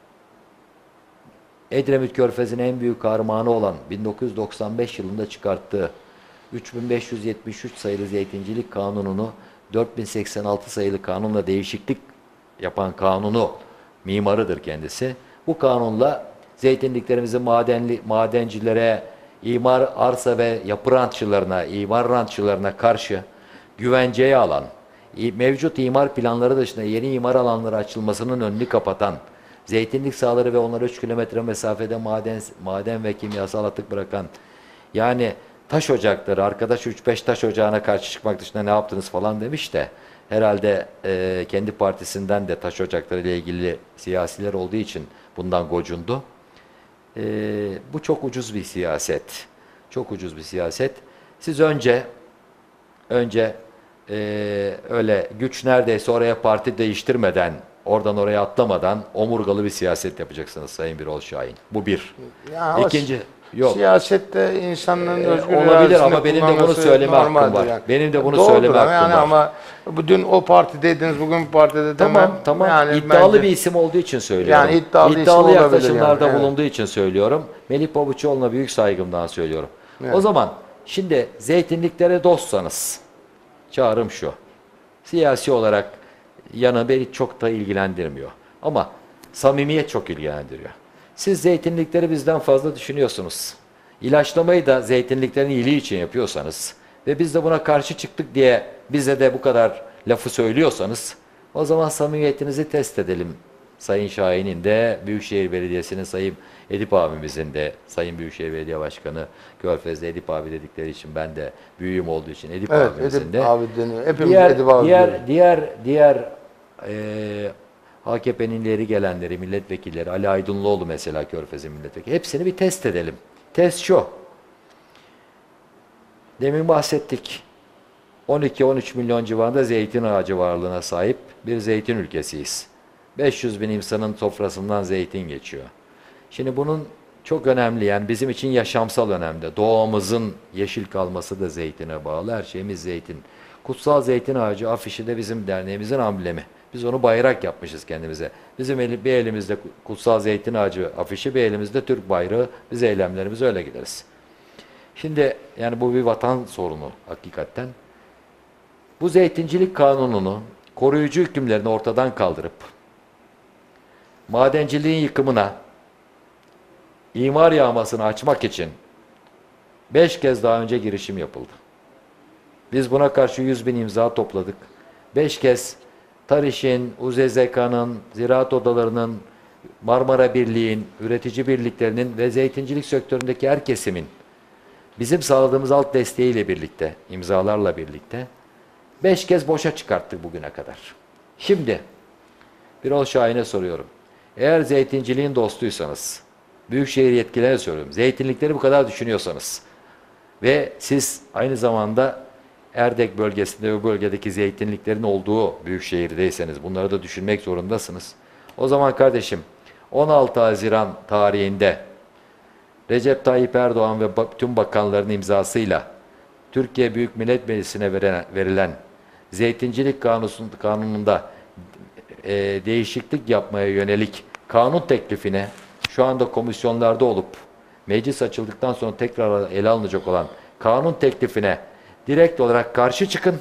Speaker 2: Edremit Körfezi'nin en büyük armağanı olan bin dokuz yüz doksan beş yılında çıkarttığı üç bin beş yüz yetmiş üç sayılı Zeytincilik Kanunu'nu dört bin seksen altı sayılı kanunla değişiklik yapan kanunu mimarıdır kendisi. Bu kanunla zeytinliklerimizi madenli, madencilere, imar arsa ve yapı rantçılarına, imar rantçılarına karşı güvenceye alan, mevcut imar planları dışında yeni imar alanları açılmasının önünü kapatan, zeytinlik sahaları ve onlara üç kilometre mesafede maden, maden ve kimyasal atık bırakan, yani taş ocakları, arkadaş üç beş taş ocağına karşı çıkmak dışında ne yaptınız falan demiş de, herhalde e, kendi partisinden de taş ocakları ile ilgili siyasiler olduğu için bundan gocundu. E, bu çok ucuz bir siyaset. Çok ucuz bir siyaset. Siz önce önce e, öyle güç neredeyse oraya parti değiştirmeden, oradan oraya atlamadan omurgalı bir siyaset yapacaksınız Sayın Birol Şahin. Bu bir.
Speaker 1: Ya ama
Speaker 2: İkinci, yok.
Speaker 1: siyasette insanların
Speaker 2: Ee,
Speaker 1: özgür
Speaker 2: olabilir
Speaker 1: iradesini
Speaker 2: ama benim de bunu
Speaker 1: kullanması
Speaker 2: söyleme hakkım
Speaker 1: normaldir
Speaker 2: var.
Speaker 1: yani.
Speaker 2: Benim de bunu
Speaker 1: Doğrudur
Speaker 2: söyleme
Speaker 1: ama
Speaker 2: hakkım
Speaker 1: yani
Speaker 2: var.
Speaker 1: ama bu dün o partideydiniz, bugün bu partide
Speaker 2: Tamam,
Speaker 1: demem.
Speaker 2: tamam.
Speaker 1: Yani
Speaker 2: iddialı
Speaker 1: bence-
Speaker 2: bir isim olduğu için söylüyorum.
Speaker 1: Yani iddialı isim
Speaker 2: iddialı
Speaker 1: olabilir
Speaker 2: yaklaşımlarda
Speaker 1: yani, evet.
Speaker 2: bulunduğu için söylüyorum. Melih Pabuçoğlu'na büyük saygımdan söylüyorum.
Speaker 1: Evet.
Speaker 2: O zaman şimdi zeytinliklere dostsanız çağrım şu. Siyasi olarak yanı beni çok da ilgilendirmiyor. Ama samimiyet çok ilgilendiriyor. Siz zeytinlikleri bizden fazla düşünüyorsunuz. İlaçlamayı da zeytinliklerin iyiliği için yapıyorsanız ve biz de buna karşı çıktık diye bize de bu kadar lafı söylüyorsanız o zaman samimiyetinizi test edelim. Sayın Şahin'in de Büyükşehir Belediyesi'nin Sayın Edip abimizin de Sayın Büyükşehir Belediye Başkanı Körfez'de Edip abi dedikleri için ben de büyüğüm olduğu için Edip
Speaker 1: Evet,
Speaker 2: abimizin
Speaker 1: Edip
Speaker 2: de
Speaker 1: abi deniyor. Hepimiz
Speaker 2: diğer,
Speaker 1: Edip abi
Speaker 2: diğer,
Speaker 1: diyoruz.
Speaker 2: diğer, diğer e, A K P'nin ileri gelenleri, milletvekilleri, Ali Aydınlıoğlu mesela Körfez'in milletvekili. Hepsini bir test edelim. Test şu. Demin bahsettik. on iki on üç milyon civarında zeytin ağacı varlığına sahip bir zeytin ülkesiyiz. beş yüz bin insanın sofrasından zeytin geçiyor. Şimdi bunun çok önemli, yani bizim için yaşamsal önemli. Doğamızın yeşil kalması da zeytine bağlı. Her şeyimiz zeytin. Kutsal Zeytin Ağacı afişi de bizim derneğimizin amblemi. Biz onu bayrak yapmışız kendimize. Bizim eli, bir elimizde Kutsal Zeytin Ağacı afişi, bir elimizde Türk bayrağı. Biz eylemlerimiz öyle gideriz. Şimdi yani bu bir vatan sorunu hakikaten. Bu zeytincilik kanununu, koruyucu hükümlerini ortadan kaldırıp madenciliğin yıkımına, imar yağmasını açmak için beş kez daha önce girişim yapıldı. Biz buna karşı yüz bin imza topladık. Beş kez TARİŞ'in, U Z Z K'nın, ziraat odalarının, Marmara Birliği'nin, üretici birliklerinin ve zeytincilik sektöründeki her kesimin bizim sağladığımız alt desteğiyle birlikte, imzalarla birlikte beş kez boşa çıkarttık bugüne kadar. Şimdi Birol Şahin'e soruyorum. Eğer zeytinciliğin dostuysanız, büyükşehir yetkililerine soruyorum. Zeytinlikleri bu kadar düşünüyorsanız ve siz aynı zamanda Erdek bölgesinde ve bölgedeki zeytinliklerin olduğu büyükşehirdeyseniz bunları da düşünmek zorundasınız. O zaman kardeşim on altı Haziran tarihinde Recep Tayyip Erdoğan ve tüm bakanların imzasıyla Türkiye Büyük Millet Meclisi'ne verilen, verilen zeytincilik kanununda e, değişiklik yapmaya yönelik kanun teklifine şu anda komisyonlarda olup meclis açıldıktan sonra tekrar ele alınacak olan kanun teklifine direkt olarak karşı çıkın.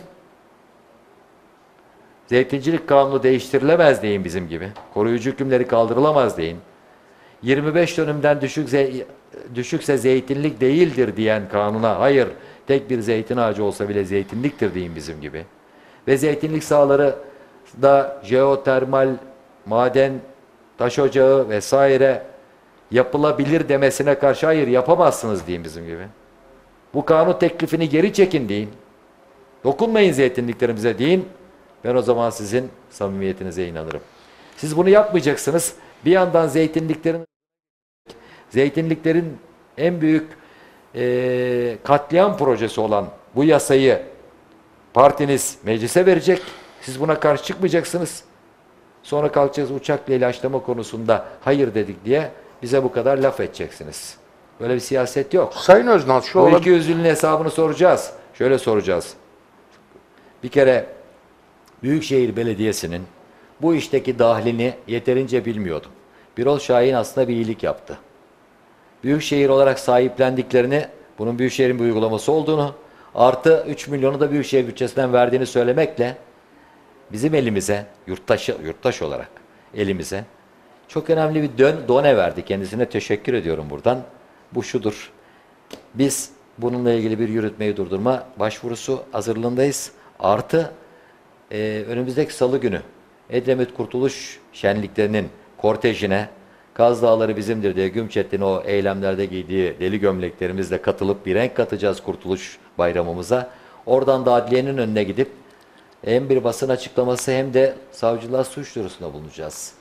Speaker 2: Zeytincilik kanunu değiştirilemez deyin bizim gibi. Koruyucu hükümleri kaldırılamaz deyin. yirmi beş dönümden düşükse, düşükse zeytinlik değildir diyen kanuna hayır, tek bir zeytin ağacı olsa bile zeytinliktir deyin bizim gibi. Ve zeytinlik sahaları da jeotermal, maden, taş ocağı vesaire yapılabilir demesine karşı hayır yapamazsınız deyin bizim gibi. Bu kanun teklifini geri çekin deyin. Dokunmayın zeytinliklerimize deyin. Ben o zaman sizin samimiyetinize inanırım. Siz bunu yapmayacaksınız. Bir yandan zeytinliklerin zeytinliklerin en büyük e, katliam projesi olan bu yasayı partiniz meclise verecek. Siz buna karşı çıkmayacaksınız. Sonra kalkacağız uçakla ilaçlama konusunda hayır dedik diye bize bu kadar laf edeceksiniz. Böyle bir siyaset yok.
Speaker 1: Sayın Öznal şu
Speaker 2: Bu
Speaker 1: olabilir.
Speaker 2: iki yüzlünün hesabını soracağız. Şöyle soracağız. Bir kere Büyükşehir Belediyesi'nin bu işteki dahlini yeterince bilmiyordum. Birol Şahin aslında bir iyilik yaptı. Büyükşehir olarak sahiplendiklerini, bunun Büyükşehir'in bir uygulaması olduğunu, artı üç milyonu da Büyükşehir bütçesinden verdiğini söylemekle bizim elimize, yurttaş, yurttaş olarak elimize çok önemli bir dön, done verdi. Kendisine teşekkür ediyorum buradan. Bu şudur. Biz bununla ilgili bir yürütmeyi durdurma başvurusu hazırlığındayız. Artı e, önümüzdeki salı günü Edremit Kurtuluş şenliklerinin kortejine Kaz Dağları bizimdir diye Gümçettin'in o eylemlerde giydiği deli gömleklerimizle katılıp bir renk katacağız Kurtuluş Bayramımıza. Oradan da adliyenin önüne gidip Hem bir basın açıklaması hem de savcılığa suç duyurusunda bulunacağız.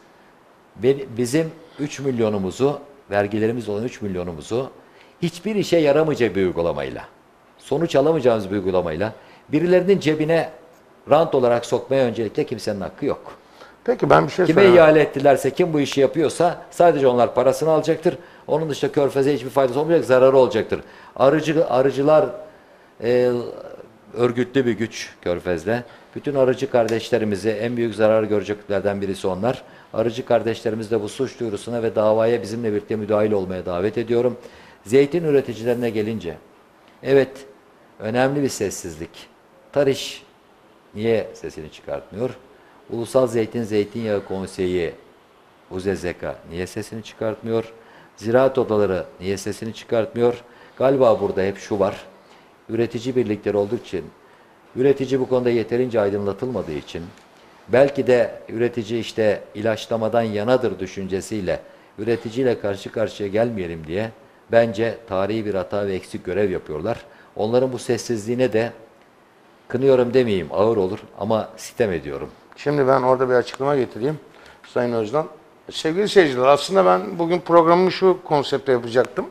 Speaker 2: Bizim üç milyonumuzu, vergilerimiz olan üç milyonumuzu hiçbir işe yaramayacak bir uygulamayla, sonuç alamayacağımız bir uygulamayla birilerinin cebine rant olarak sokmaya öncelikle kimsenin hakkı yok.
Speaker 1: Peki ben bir şey
Speaker 2: Kime
Speaker 1: sorayım.
Speaker 2: ihale ettilerse, kim bu işi yapıyorsa sadece onlar parasını alacaktır. Onun dışında Körfez'e hiçbir faydası olmayacak, zararı olacaktır. Arıcı, arıcılar e, örgütlü bir güç Körfez'de. Bütün arıcı kardeşlerimizi, en büyük zarar göreceklerden birisi onlar. Arıcı kardeşlerimiz de bu suç duyurusuna ve davaya bizimle birlikte müdahil olmaya davet ediyorum. Zeytin üreticilerine gelince, evet önemli bir sessizlik. Tarış niye sesini çıkartmıyor? Ulusal Zeytin Zeytinyağı Konseyi U Z Z K niye sesini çıkartmıyor? Ziraat odaları niye sesini çıkartmıyor? Galiba burada hep şu var. Üretici birlikleri olduğu için, üretici bu konuda yeterince aydınlatılmadığı için, belki de üretici işte ilaçlamadan yanadır düşüncesiyle üreticiyle karşı karşıya gelmeyelim diye bence tarihi bir hata ve eksik görev yapıyorlar. Onların bu sessizliğine de kınıyorum demeyeyim, ağır olur ama sitem ediyorum.
Speaker 1: Şimdi ben orada bir açıklama getireyim Sayın Özdan. Sevgili seyirciler, aslında ben bugün programımı şu konsepte yapacaktım.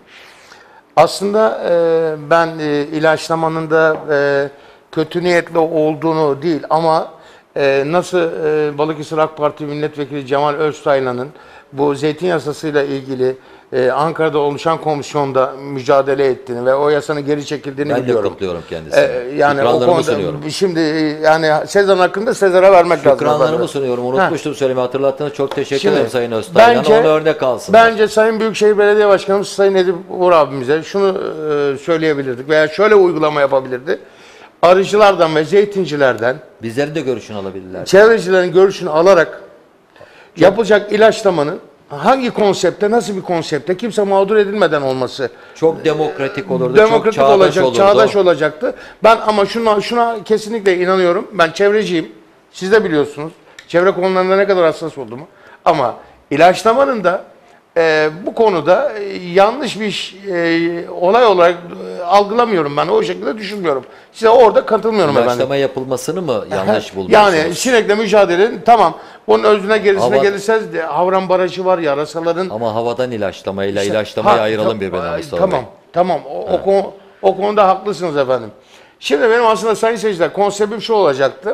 Speaker 1: Aslında e, ben e, ilaçlamanın da e, kötü niyetli olduğunu değil ama e, nasıl e, Balıkesir AK Parti Milletvekili Cemal Öztaylan'ın bu zeytin yasasıyla ilgili e, Ankara'da oluşan komisyonda mücadele ettiğini ve o yasanın geri çekildiğini
Speaker 2: Ben
Speaker 1: biliyorum.
Speaker 2: de kutluyorum kendisini.
Speaker 1: E, yani o
Speaker 2: Şükranlarımı
Speaker 1: konuda
Speaker 2: sunuyorum.
Speaker 1: şimdi yani Sezar hakkında Sezar'a vermek lazım.
Speaker 2: Şükranlarımı sunuyorum. Unutmuştum söylemeyi, hatırlattığınız çok teşekkür
Speaker 1: Şimdi,
Speaker 2: ederim Sayın Öztaylan.
Speaker 1: bence-
Speaker 2: Ona örnek alsın.
Speaker 1: Bence Sayın Büyükşehir Belediye Başkanımız Sayın Edip Uğur abimize şunu e, söyleyebilirdik veya şöyle uygulama yapabilirdi. Arıcılardan ve zeytincilerden
Speaker 2: Bizlerin de görüşünü alabilirler.
Speaker 1: çevrecilerin görüşünü alarak yapılacak ilaçlamanın hangi konsepte, nasıl bir konsepte kimse mağdur edilmeden olması
Speaker 2: Çok demokratik olurdu,
Speaker 1: demokratik
Speaker 2: çok çağdaş
Speaker 1: olacak,
Speaker 2: olurdu.
Speaker 1: çağdaş olacaktı. Ben ama şuna şuna kesinlikle inanıyorum. Ben çevreciyim. Siz de biliyorsunuz. Çevre konularında ne kadar hassas olduğumu. Ama ilaçlamanın da e, bu konuda e, yanlış bir iş, e, olay olarak e, algılamıyorum ben. O şekilde düşünmüyorum. Size orada katılmıyorum efendim.
Speaker 2: İlaçlama yapılmasını mı yanlış buluyorsunuz?
Speaker 1: Yani sinekle mücadelenin tamam. Bunun özüne gerisine
Speaker 2: Hava-
Speaker 1: gelirseniz de Havran Barajı var, yarasaların
Speaker 2: Ama havadan ilaçlamayla
Speaker 1: İşte-
Speaker 2: ilaçlamayı
Speaker 1: Ha,
Speaker 2: ayıralım
Speaker 1: tam-
Speaker 2: birbirinden
Speaker 1: ay,
Speaker 2: Mustafa
Speaker 1: Tamam,
Speaker 2: Bey.
Speaker 1: tamam. O, o, konu, o konuda haklısınız efendim. Şimdi benim aslında sayın seyirciler konseptim şu olacaktı.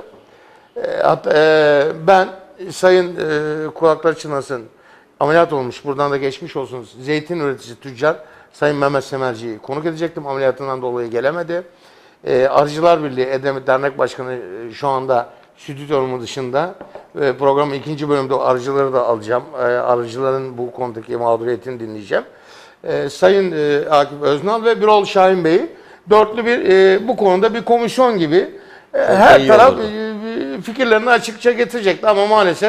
Speaker 1: E, hat- e, ben sayın e, kulaklar çınlasın ameliyat olmuş. Buradan da geçmiş olsun. Zeytin üreticisi tüccar Sayın Mehmet Semerci'yi konuk edecektim. Ameliyatından dolayı gelemedi. E, Arıcılar Birliği Edremit Dernek Başkanı e, şu anda stüdyomun dışında. E, programın ikinci bölümde arıcıları da alacağım. E, arıcıların bu konudaki mağduriyetini dinleyeceğim. E, Sayın e, Akif Öznal ve Birol Şahin Bey'i dörtlü bir e, bu konuda bir komisyon gibi e, her
Speaker 2: iyi
Speaker 1: taraf
Speaker 2: olurdu.
Speaker 1: e, fikirlerini açıkça getirecekti ama maalesef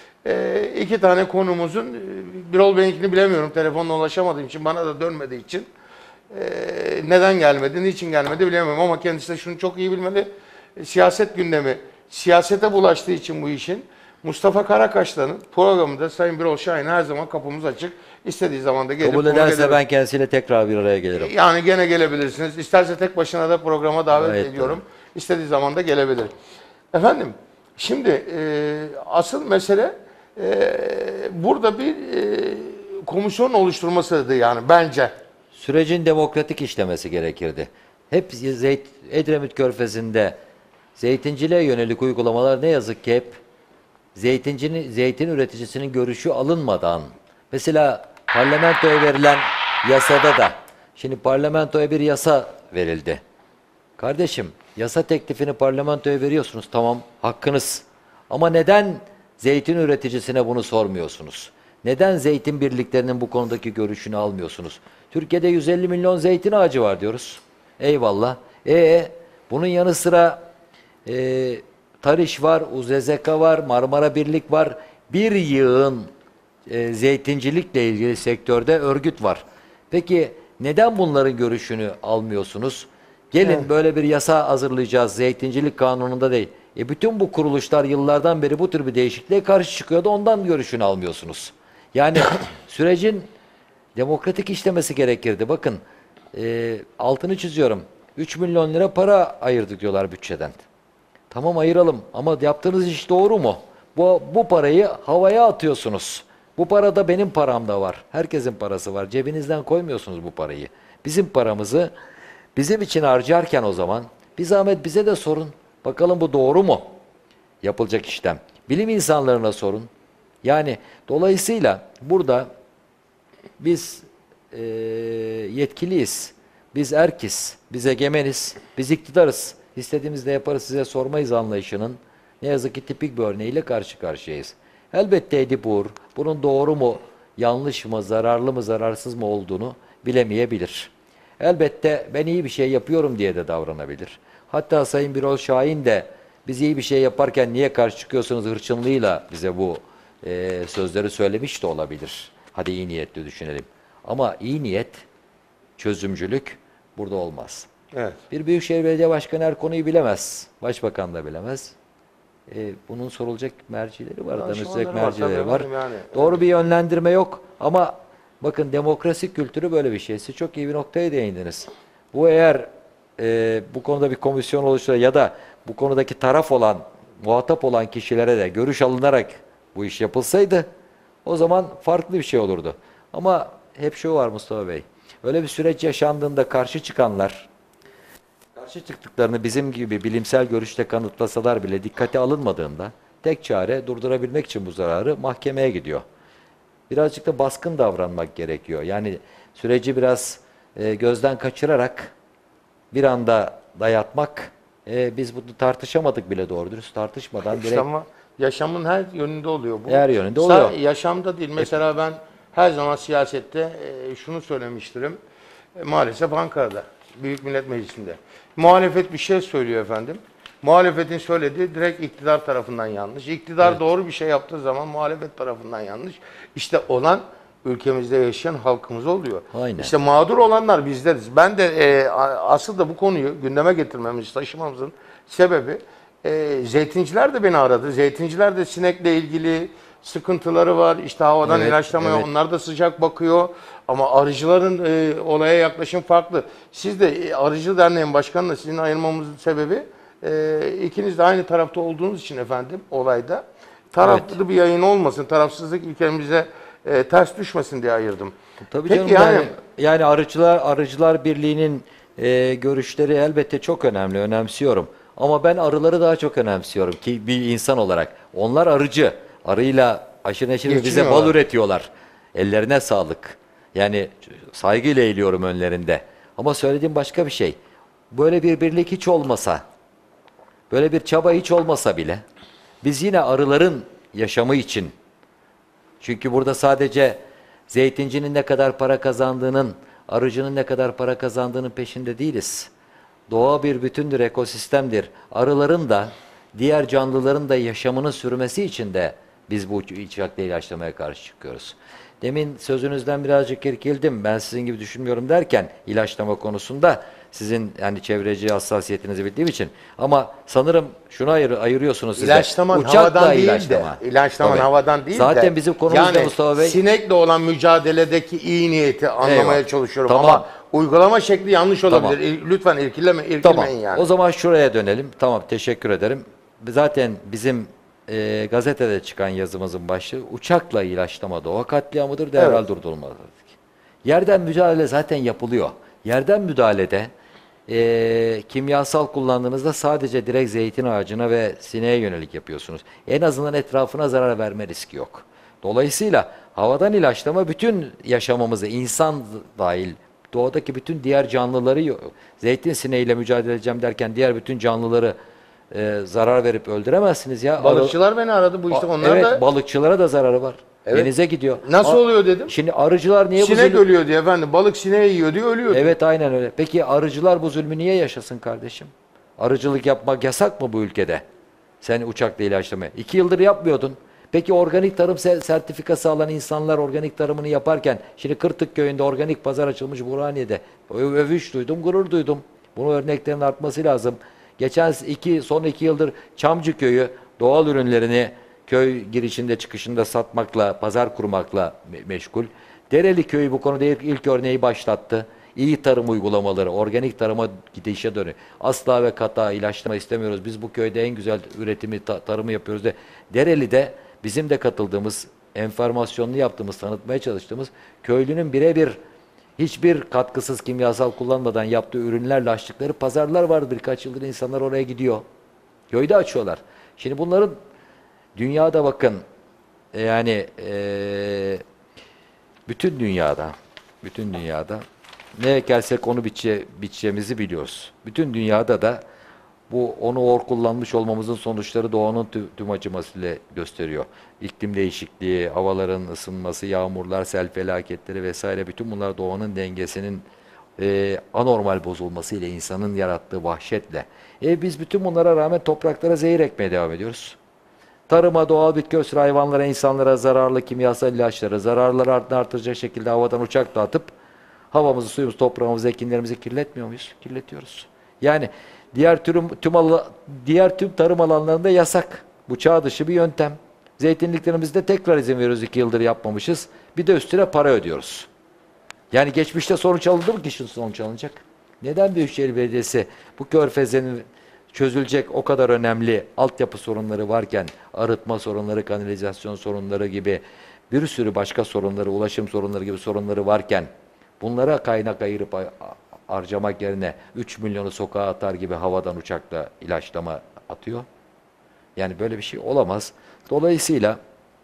Speaker 1: e, iki tane konumuzun e, Birol Bey'inkini bilemiyorum telefonla ulaşamadığım için bana da dönmediği için e, neden gelmedi, niçin gelmedi bilemiyorum ama kendisi de şunu çok iyi bilmeli. E, siyaset gündemi siyasete bulaştığı için bu işin Mustafa Karakaşlan'ın programında Sayın Birol Şahin her zaman kapımız açık. İstediği zaman da gelip
Speaker 2: Kabul
Speaker 1: konuk
Speaker 2: ederse
Speaker 1: edebilir.
Speaker 2: ben kendisiyle tekrar bir araya gelirim.
Speaker 1: Yani gene gelebilirsiniz. İsterse tek başına da programa davet
Speaker 2: Gayet
Speaker 1: ediyorum. İstediği zaman da gelebilir. Efendim, şimdi e, asıl mesele e, burada bir e, komisyon oluşturmasıydı yani bence.
Speaker 2: Sürecin demokratik işlemesi gerekirdi. Hep Zeyt, Edremit Körfezi'nde zeytinciliğe yönelik uygulamalar ne yazık ki hep zeytincinin, zeytin üreticisinin görüşü alınmadan, mesela parlamentoya verilen yasada da, şimdi parlamentoya bir yasa verildi. Kardeşim, yasa teklifini parlamentoya veriyorsunuz, tamam, hakkınız. Ama neden zeytin üreticisine bunu sormuyorsunuz? Neden zeytin birliklerinin bu konudaki görüşünü almıyorsunuz? Türkiye'de yüz elli milyon zeytin ağacı var diyoruz. Eyvallah. E bunun yanı sıra e, Tarış var, U Z Z K var, Marmara Birlik var. Bir yığın e, zeytincilikle ilgili sektörde örgüt var. Peki neden bunların görüşünü almıyorsunuz? Gelin
Speaker 1: Evet.
Speaker 2: böyle bir yasa hazırlayacağız zeytincilik kanununda değil. E bütün bu kuruluşlar yıllardan beri bu tür bir değişikliğe karşı çıkıyordu. Ondan görüşünü almıyorsunuz. Yani sürecin demokratik işlemesi gerekirdi. Bakın e, altını çiziyorum. üç milyon lira para ayırdık diyorlar bütçeden. Tamam ayıralım ama yaptığınız iş doğru mu? Bu, bu parayı havaya atıyorsunuz. Bu para da benim param da var. Herkesin parası var. Cebinizden koymuyorsunuz bu parayı. Bizim paramızı bizim için harcarken o zaman bir zahmet bize de sorun. Bakalım bu doğru mu? Yapılacak işlem. Bilim insanlarına sorun. Yani dolayısıyla burada biz e, yetkiliyiz. Biz erkiz. Biz egemeniz. Biz iktidarız. İstediğimizde yaparız, size sormayız anlayışının ne yazık ki tipik bir örneğiyle karşı karşıyayız. Elbette Edip Uğur bunun doğru mu, yanlış mı, zararlı mı, zararsız mı olduğunu bilemeyebilir. Elbette ben iyi bir şey yapıyorum diye de davranabilir. Hatta Sayın Birol Şahin de biz iyi bir şey yaparken niye karşı çıkıyorsunuz hırçınlığıyla bize bu e, sözleri söylemiş de olabilir. Hadi iyi niyetli düşünelim. Ama iyi niyet, çözümcülük burada olmaz.
Speaker 1: Evet.
Speaker 2: Bir Büyükşehir Belediye Başkanı her konuyu bilemez. Başbakan da bilemez. E, bunun sorulacak mercileri var, danışacak
Speaker 1: Danışmanları var,
Speaker 2: mercileri
Speaker 1: tabii
Speaker 2: var.
Speaker 1: efendim yani.
Speaker 2: Doğru bir yönlendirme yok ama bakın demokrasi kültürü böyle bir şey. Siz çok iyi bir noktaya değindiniz. Bu eğer e, bu konuda bir komisyon oluşturur ya da bu konudaki taraf olan, muhatap olan kişilere de görüş alınarak bu iş yapılsaydı o zaman farklı bir şey olurdu. Ama hep şu var Mustafa Bey. Öyle bir süreç yaşandığında karşı çıkanlar karşı çıktıklarını bizim gibi bilimsel görüşte kanıtlasalar bile dikkate alınmadığında tek çare durdurabilmek için bu zararı mahkemeye gidiyor. Birazcık da baskın davranmak gerekiyor. Yani süreci biraz e, gözden kaçırarak bir anda dayatmak, e, biz bunu tartışamadık bile doğru dürüst tartışmadan
Speaker 1: İşte
Speaker 2: direkt
Speaker 1: ama yaşamın her yönünde oluyor bu.
Speaker 2: her yönünde
Speaker 1: Sa-
Speaker 2: oluyor.
Speaker 1: Yaşamda değil. Mesela ben her zaman siyasette e, şunu söylemiştirim. E, maalesef Ankara'da, Büyük Millet Meclisi'nde. Muhalefet bir şey söylüyor efendim. Muhalefetin söylediği direkt iktidar tarafından yanlış. İktidar
Speaker 2: Evet.
Speaker 1: doğru bir şey yaptığı zaman muhalefet tarafından yanlış. İşte olan ülkemizde yaşayan halkımız oluyor.
Speaker 2: Aynen.
Speaker 1: İşte mağdur olanlar bizleriz. Ben de e, a- asıl da bu konuyu gündeme getirmemiz, taşımamızın sebebi e, zeytinciler de beni aradı. Zeytinciler de sinekle ilgili sıkıntıları var. İşte havadan
Speaker 2: Evet,
Speaker 1: ilaçlamaya
Speaker 2: evet.
Speaker 1: onlar da sıcak bakıyor. Ama arıcıların e, olaya yaklaşım farklı. Siz de e, Arıcı Derneği'nin başkanıyla sizin ayırmamızın sebebi e, ikiniz de aynı tarafta olduğunuz için efendim olayda. Taraflı bir yayın olmasın, tarafsızlık ülkemize e, ters düşmesin diye ayırdım.
Speaker 2: Tabii
Speaker 1: Peki
Speaker 2: canım
Speaker 1: yani-
Speaker 2: yani, yani arıcılar Arıcılar Birliği'nin e, görüşleri elbette çok önemli, önemsiyorum. Ama ben arıları daha çok önemsiyorum ki bir insan olarak. Onlar arıcı. Arıyla aşırı neşir bize bal
Speaker 1: Geçiniyorlar.
Speaker 2: üretiyorlar. Ellerine sağlık. Yani saygıyla eğiliyorum önlerinde. Ama söylediğim başka bir şey. Böyle bir birlik hiç olmasa, böyle bir çaba hiç olmasa bile biz yine arıların yaşamı için, çünkü burada sadece zeytincinin ne kadar para kazandığının, arıcının ne kadar para kazandığının peşinde değiliz. Doğa bir bütündür, ekosistemdir. Arıların da, diğer canlıların da yaşamını sürmesi için de biz bu uçakla ilaçlamaya karşı çıkıyoruz. Demin sözünüzden birazcık irkildim. Ben sizin gibi düşünmüyorum derken ilaçlama konusunda sizin yani çevreci hassasiyetinizi bildiğim için. Ama sanırım şunu ayır, ayırıyorsunuz siz de.
Speaker 1: İlaçlaman
Speaker 2: Uçakla
Speaker 1: havadan değil
Speaker 2: ilaçlama.
Speaker 1: de, ilaçlaman
Speaker 2: Tabii.
Speaker 1: havadan değil
Speaker 2: Zaten
Speaker 1: de.
Speaker 2: Zaten bizim konumuz
Speaker 1: yani
Speaker 2: da Mustafa Bey.
Speaker 1: sinekle olan mücadeledeki iyi niyeti anlamaya
Speaker 2: Eyvallah.
Speaker 1: çalışıyorum
Speaker 2: Tamam.
Speaker 1: ama uygulama şekli yanlış olabilir.
Speaker 2: Tamam.
Speaker 1: İr- Lütfen irkileme, irkilmeyin
Speaker 2: Tamam.
Speaker 1: yani.
Speaker 2: O zaman şuraya dönelim. Tamam, teşekkür ederim. Zaten bizim e, gazetede çıkan yazımızın başlığı uçakla ilaçlama doğa katliamıdır, derhal
Speaker 1: Evet.
Speaker 2: durdurulmalıdır. Yerden müdahale zaten yapılıyor. Yerden müdahalede e, kimyasal kullandığınızda sadece direkt zeytin ağacına ve sineğe yönelik yapıyorsunuz. En azından etrafına zarar verme riski yok. Dolayısıyla havadan ilaçlama bütün yaşamımızı, insan dahil, doğadaki bütün diğer canlıları, zeytin sineğiyle mücadele edeceğim derken diğer bütün canlıları e, zarar verip öldüremezsiniz ya.
Speaker 1: Balıkçılar beni aradı bu işte
Speaker 2: Arı-
Speaker 1: onlar
Speaker 2: evet,
Speaker 1: da
Speaker 2: balıkçılara da zararı var.
Speaker 1: Evet.
Speaker 2: Denize gidiyor.
Speaker 1: nasıl
Speaker 2: A-
Speaker 1: oluyor dedim.
Speaker 2: Şimdi arıcılar niye bu
Speaker 1: Sinek
Speaker 2: zulü-
Speaker 1: ölüyor diye efendim. Balık sineği yiyor diye ölüyor. diye.
Speaker 2: Evet, aynen öyle. Peki arıcılar bu zulmü niye yaşasın kardeşim? Arıcılık yapmak yasak mı bu ülkede? Sen uçakla ilaçlamaya. İki yıldır yapmıyordun. Peki organik tarım se- sertifikası alan insanlar organik tarımını yaparken, şimdi Kırtık köyünde organik pazar açılmış Burhaniye'de. Ö- övüş duydum, gurur duydum. Bunu örneklerin artması lazım. Geçen iki, son iki yıldır Çamcı köyü doğal ürünlerini köy girişinde çıkışında satmakla, pazar kurmakla me- meşgul. Dereli köyü bu konuda ilk, ilk örneği başlattı. iyi tarım uygulamaları, organik tarıma gidişe dönüyor. Asla ve kata ilaçlama istemiyoruz. Biz bu köyde en güzel üretimi, ta- tarımı yapıyoruz de. Dereli'de bizim de katıldığımız, enformasyonlu yaptığımız, tanıtmaya çalıştığımız köylünün birebir hiçbir katkısız kimyasal kullanmadan yaptığı ürünlerle açtıkları pazarlar vardı. Birkaç yıldır insanlar oraya gidiyor. Köyde açıyorlar. Şimdi bunların dünyada bakın yani eee, bütün dünyada bütün dünyada ne ekersek onu biçe, biçeceğimizi biliyoruz. Bütün dünyada da bu onu or kullanmış olmamızın sonuçları doğanın tü, tüm acımasıyla gösteriyor. İklim değişikliği, havaların ısınması, yağmurlar, sel felaketleri vesaire bütün bunlar doğanın dengesinin e, anormal bozulması ile insanın yarattığı vahşetle. E biz bütün bunlara rağmen topraklara zehir ekmeye devam ediyoruz. Tarıma, doğal bitki örtüsü hayvanlara, insanlara zararlı kimyasal ilaçları, zararları art- artıracak şekilde havadan uçak dağıtıp havamızı, suyumuzu, toprağımızı, ekinlerimizi kirletmiyor muyuz? Kirletiyoruz. Yani diğer tüm, tüm ala- diğer tüm tarım alanlarında yasak. Bu çağ dışı bir yöntem. Zeytinliklerimizde tekrar izin veriyoruz, iki yıldır yapmamışız. Bir de üstüne para ödüyoruz. Yani geçmişte sonuç alındı mı ki şimdi sonuç alınacak? Neden Büyükşehir Belediyesi bu körfezin çözülecek o kadar önemli altyapı sorunları varken, arıtma sorunları, kanalizasyon sorunları gibi bir sürü başka sorunları, ulaşım sorunları gibi sorunları varken bunlara kaynak ayırıp a- harcamak yerine üç milyonu sokağa atar gibi havadan uçakla ilaçlama atıyor? Yani böyle bir şey olamaz. Dolayısıyla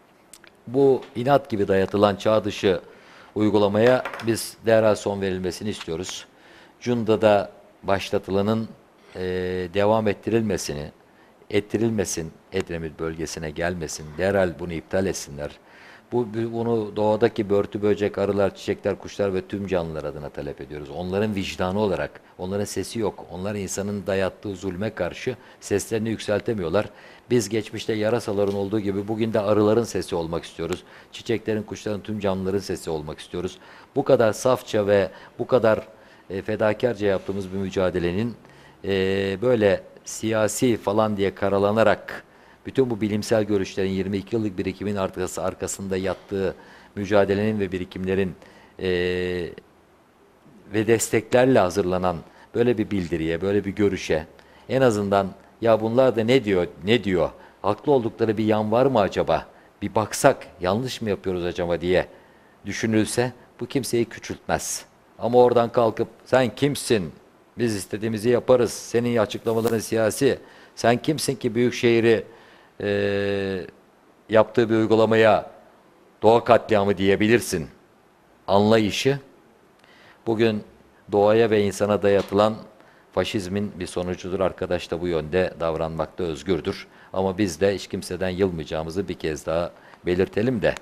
Speaker 2: bu inat gibi dayatılan çağ dışı uygulamaya biz derhal son verilmesini istiyoruz. Cunda'da başlatılanın eee, devam ettirilmesini, ettirilmesin, Edremit bölgesine gelmesin, derhal bunu iptal etsinler. Bu, bunu doğadaki börtü, böcek, arılar, çiçekler, kuşlar ve tüm canlılar adına talep ediyoruz. Onların vicdanı olarak, onların sesi yok. Onlar insanın dayattığı zulme karşı seslerini yükseltemiyorlar. Biz geçmişte yarasaların olduğu gibi bugün de arıların sesi olmak istiyoruz. Çiçeklerin, kuşların, tüm canlıların sesi olmak istiyoruz. Bu kadar safça ve bu kadar e, fedakarca yaptığımız bir mücadelenin e, böyle siyasi falan diye karalanarak bütün bu bilimsel görüşlerin yirmi iki yıllık birikimin arkası, arkasında yattığı mücadelenin ve birikimlerin eee, ve desteklerle hazırlanan böyle bir bildiriye, böyle bir görüşe en azından ya bunlar da ne diyor, ne diyor, haklı oldukları bir yan var mı acaba, bir baksak yanlış mı yapıyoruz acaba diye düşünülse bu kimseyi küçültmez. Ama oradan kalkıp sen kimsin, biz istediğimizi yaparız, senin açıklamaların siyasi, sen kimsin ki Büyükşehir'i eee yaptığı bir uygulamaya doğa katliamı diyebilirsin anlayışı bugün doğaya ve insana dayatılan faşizmin bir sonucudur. Arkadaş da bu yönde davranmakta özgürdür. Ama biz de hiç kimseden yılmayacağımızı bir kez daha belirtelim de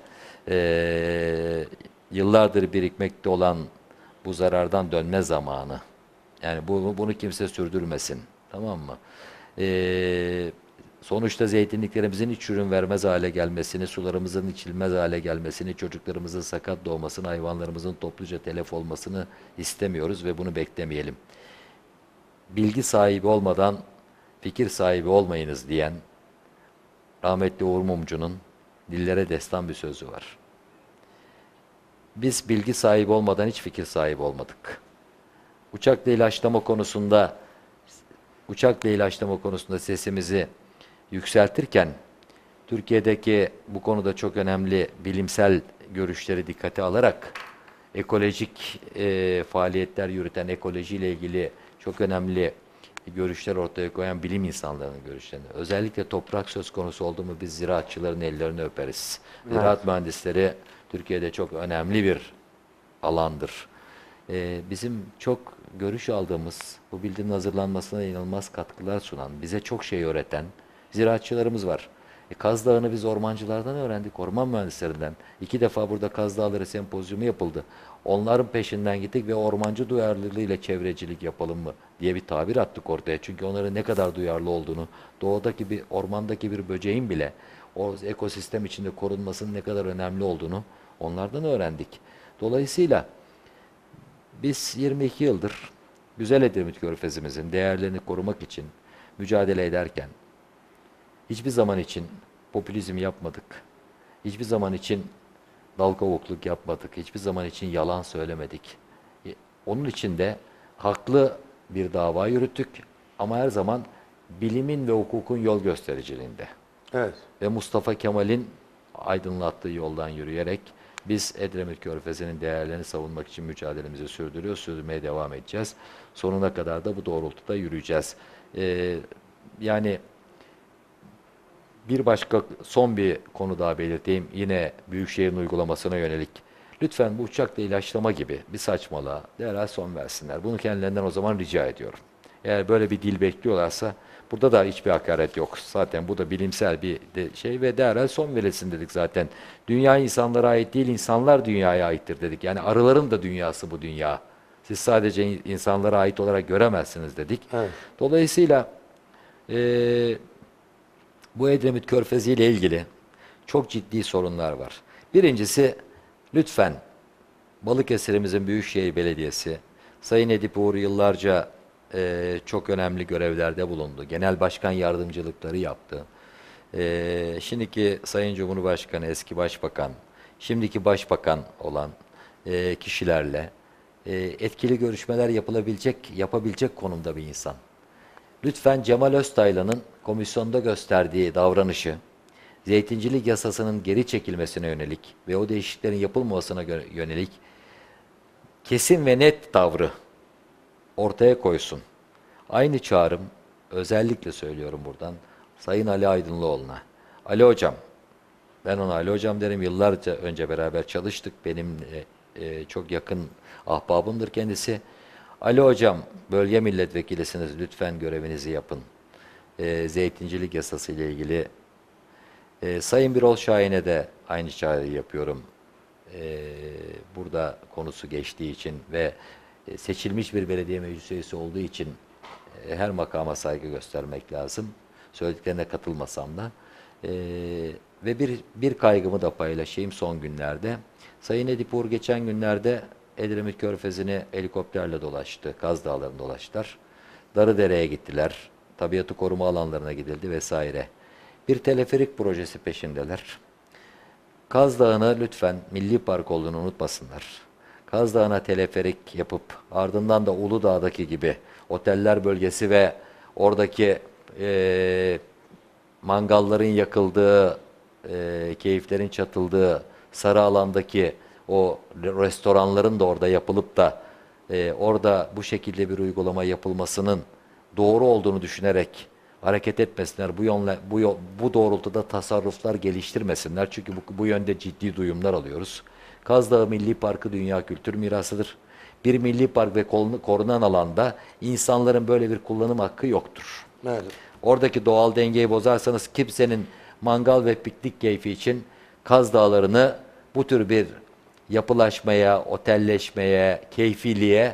Speaker 2: eee, yıllardır birikmekte olan bu zarardan dönme zamanı. Yani bu, bunu kimse sürdürmesin. Tamam mı? Eee Sonuçta zeytinliklerimizin hiç ürün vermez hale gelmesini, sularımızın içilmez hale gelmesini, çocuklarımızın sakat doğmasını, hayvanlarımızın topluca telef olmasını istemiyoruz ve bunu beklemeyelim. Bilgi sahibi olmadan fikir sahibi olmayınız diyen rahmetli Uğur Mumcu'nun dillere destan bir sözü var. Biz bilgi sahibi olmadan hiç fikir sahibi olmadık. Uçakla ilaçlama konusunda uçakla ilaçlama konusunda sesimizi yükseltirken Türkiye'deki bu konuda çok önemli bilimsel görüşleri dikkate alarak ekolojik e, faaliyetler yürüten, ekolojiyle ilgili çok önemli görüşler ortaya koyan bilim insanlarının görüşlerini. Özellikle toprak söz konusu oldu mu biz ziraatçıların ellerini öperiz. Ziraat mühendisleri Türkiye'de çok önemli bir alandır. Ee, bizim çok görüş aldığımız, bu bildirinin hazırlanmasına inanılmaz katkılar sunan, bize çok şey öğreten ziraatçılarımız var. E, Kaz Dağı'nı biz ormancılardan öğrendik, orman mühendislerinden. İki defa burada Kaz Dağları sempozyumu yapıldı. Onların peşinden gittik ve ormancı duyarlılığıyla çevrecilik yapalım mı diye bir tabir attık ortaya. Çünkü onların ne kadar duyarlı olduğunu, doğadaki bir, ormandaki bir böceğin bile o ekosistem içinde korunmasının ne kadar önemli olduğunu onlardan öğrendik. Dolayısıyla biz yirmi iki yıldır Güzel Edremit Körfezimizin değerlerini korumak için mücadele ederken hiçbir zaman için popülizm yapmadık. Hiçbir zaman için dal kavukluk yapmadık. Hiçbir zaman için yalan söylemedik. Onun için de haklı bir dava yürüttük ama her zaman bilimin ve hukukun yol göstericiliğinde.
Speaker 1: Evet.
Speaker 2: Ve Mustafa Kemal'in aydınlattığı yoldan yürüyerek biz Edremit Körfezi'nin değerlerini savunmak için mücadelemizi sürdürüyor, sürdürmeye devam edeceğiz. Sonuna kadar da bu doğrultuda yürüyeceğiz. Ee, yani bir başka son bir konu daha belirteyim. Yine Büyükşehir'in uygulamasına yönelik. Lütfen bu uçakla ilaçlama gibi bir saçmalığa derhal son versinler. Bunu kendilerinden o zaman rica ediyorum. Eğer böyle bir dil bekliyorlarsa burada da hiçbir hakaret yok. Zaten bu da bilimsel bir de şey ve derhal son verilsin dedik zaten. Dünya insanlara ait değil, insanlar dünyaya aittir dedik. Yani arıların da dünyası bu dünya. Siz sadece insanlara ait olarak göremezsiniz dedik.
Speaker 1: Evet.
Speaker 2: Dolayısıyla eee bu Edremit Körfezi ile ilgili çok ciddi sorunlar var. Birincisi, lütfen Balıkesir'imizin Büyükşehir Belediyesi, Sayın Edip Uğur yıllarca e, çok önemli görevlerde bulundu. Genel başkan yardımcılıkları yaptı. E, şimdiki Sayın Cumhurbaşkanı, eski başbakan, şimdiki başbakan olan e, kişilerle e, etkili görüşmeler yapılabilecek, yapabilecek konumda bir insan. Lütfen Cemal Öztaylan'ın komisyonda gösterdiği davranışı, zeytincilik yasasının geri çekilmesine yönelik ve o değişikliklerin yapılmamasına yönelik kesin ve net tavrı ortaya koysun. Aynı çağrım, özellikle söylüyorum buradan, Sayın Ali Aydınlıoğlu'na. Ali Hocam, ben ona Ali Hocam derim, yıllarca önce beraber çalıştık, benim e, e, çok yakın ahbabımdır kendisi. Ali Hocam, bölge milletvekilisiniz, lütfen görevinizi yapın. E, zeytincilik yasası ile ilgili. E, Sayın Birol Şahin'e de aynı çağrıyı yapıyorum. E, burada konusu geçtiği için ve e, seçilmiş bir belediye meclis üyesi olduğu için e, her makama saygı göstermek lazım. Söylediklerine katılmasam da. E, ve bir, bir kaygımı da paylaşayım son günlerde. Sayın Edip Uğur geçen günlerde Edremit Körfezi'ni helikopterle dolaştı. Kaz Dağları'nı dolaştılar. Darıdere'ye gittiler. Tabiatı koruma alanlarına gidildi vesaire. Bir teleferik projesi peşindeler. Kaz Dağı'nı lütfen milli park olduğunu unutmasınlar. Kaz Dağı'na teleferik yapıp ardından da Uludağ'daki gibi oteller bölgesi ve oradaki e, mangalların yakıldığı, e, keyiflerin çatıldığı sarı alandaki o restoranların da orada yapılıp da e, orada bu şekilde bir uygulama yapılmasının doğru olduğunu düşünerek hareket etmesinler. Bu yönle, bu yol, bu doğrultuda tasarruflar geliştirmesinler. Çünkü bu, bu yönde ciddi duyumlar alıyoruz. Kaz Dağı Milli Parkı Dünya Kültür Mirası'dır. Bir milli park ve korunan alanda insanların böyle bir kullanım hakkı yoktur.
Speaker 1: Evet.
Speaker 2: Oradaki doğal dengeyi bozarsanız kimsenin mangal ve piknik keyfi için Kaz Dağları'nı bu tür bir yapılaşmaya, otelleşmeye, keyfiliğe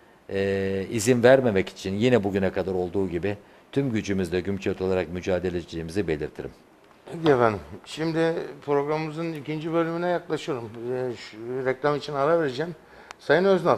Speaker 2: e, izin vermemek için yine bugüne kadar olduğu gibi tüm gücümüzle Gümçet olarak mücadele edeceğimizi belirtirim.
Speaker 1: Peki efendim. Şimdi programımızın ikinci bölümüne yaklaşıyorum. Ee, şu reklam için ara vereceğim. Sayın Öznal,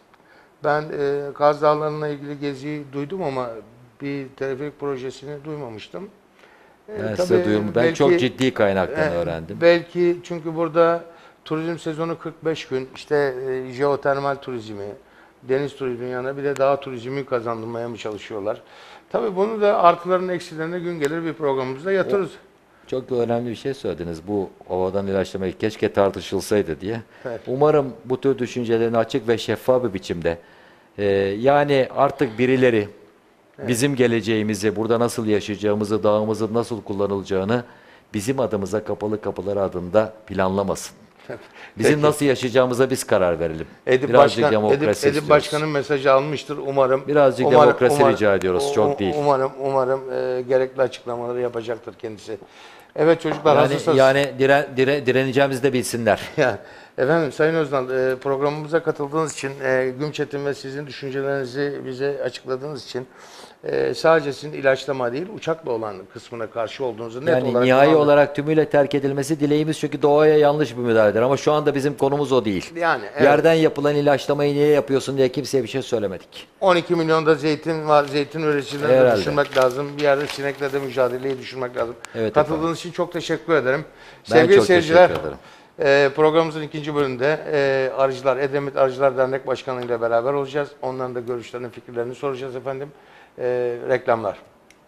Speaker 1: ben e, Kaz Dağları'na ilgili geziyi duydum ama bir teleferik projesini duymamıştım. Ee,
Speaker 2: Ben
Speaker 1: tabii
Speaker 2: size duyurum. Ben
Speaker 1: belki-
Speaker 2: çok ciddi kaynaktan
Speaker 1: e,
Speaker 2: öğrendim.
Speaker 1: Belki çünkü burada turizm sezonu kırk beş gün, işte e, jeotermal turizmi, deniz turizmi yanına bir de dağ turizmi kazandırmaya mı çalışıyorlar? Tabii bunu da artılarının eksilerine gün gelir bir programımızda yatırırız.
Speaker 2: Çok da önemli bir şey söylediniz. Bu havadan ilaçlamayı keşke tartışılsaydı diye.
Speaker 1: Evet.
Speaker 2: Umarım bu tür düşüncelerini açık ve şeffaf bir biçimde e, yani artık birileri bizim geleceğimizi, burada nasıl yaşayacağımızı, dağımızın nasıl kullanılacağını bizim adımıza kapalı kapılar adında planlamasın. Bizim
Speaker 1: Peki.
Speaker 2: nasıl yaşayacağımıza biz karar verelim.
Speaker 1: Edip,
Speaker 2: Birazcık
Speaker 1: Başkan,
Speaker 2: demokrasi
Speaker 1: Edip, Edip
Speaker 2: istiyoruz.
Speaker 1: Başkan'ın mesajı almıştır umarım.
Speaker 2: Birazcık
Speaker 1: umarım,
Speaker 2: demokrasi
Speaker 1: umarım,
Speaker 2: rica ediyoruz, çok
Speaker 1: um-
Speaker 2: değil.
Speaker 1: Umarım, umarım e, gerekli açıklamaları yapacaktır kendisi. Evet çocuklar,
Speaker 2: Yani,
Speaker 1: hazırsanız.
Speaker 2: yani dire, dire, direneceğimizi de bilsinler.
Speaker 1: Ya, efendim Sayın Öznal, e, programımıza katıldığınız için, e, Gümçet'in ve sizin düşüncelerinizi bize açıkladığınız için e, sadece sizin ilaçlama değil, uçakla olan kısmına karşı olduğunuzu net
Speaker 2: Yani
Speaker 1: olarak...
Speaker 2: nihai
Speaker 1: kullandık.
Speaker 2: olarak tümüyle terk edilmesi dileğimiz, çünkü doğaya yanlış bir müdahaledir. Ama şu anda bizim konumuz o değil.
Speaker 1: Yani evet.
Speaker 2: Yerden yapılan ilaçlamayı niye yapıyorsun diye kimseye bir şey söylemedik.
Speaker 1: on iki milyonda zeytin var, zeytin üreticilerini de
Speaker 2: Herhalde.
Speaker 1: düşünmek lazım. Bir yerde sinekle de mücadeleyi düşünmek lazım.
Speaker 2: Evet
Speaker 1: Katıldığınız
Speaker 2: efendim.
Speaker 1: için çok teşekkür ederim.
Speaker 2: Ben
Speaker 1: Sevgili
Speaker 2: çok
Speaker 1: seyirciler,
Speaker 2: teşekkür ederim.
Speaker 1: Ee, programımızın ikinci bölümünde e, Arıcılar, Edremit Arıcılar Dernek Başkanı ile beraber olacağız. Onların da görüşlerini, fikirlerini soracağız efendim. Ee, reklamlar.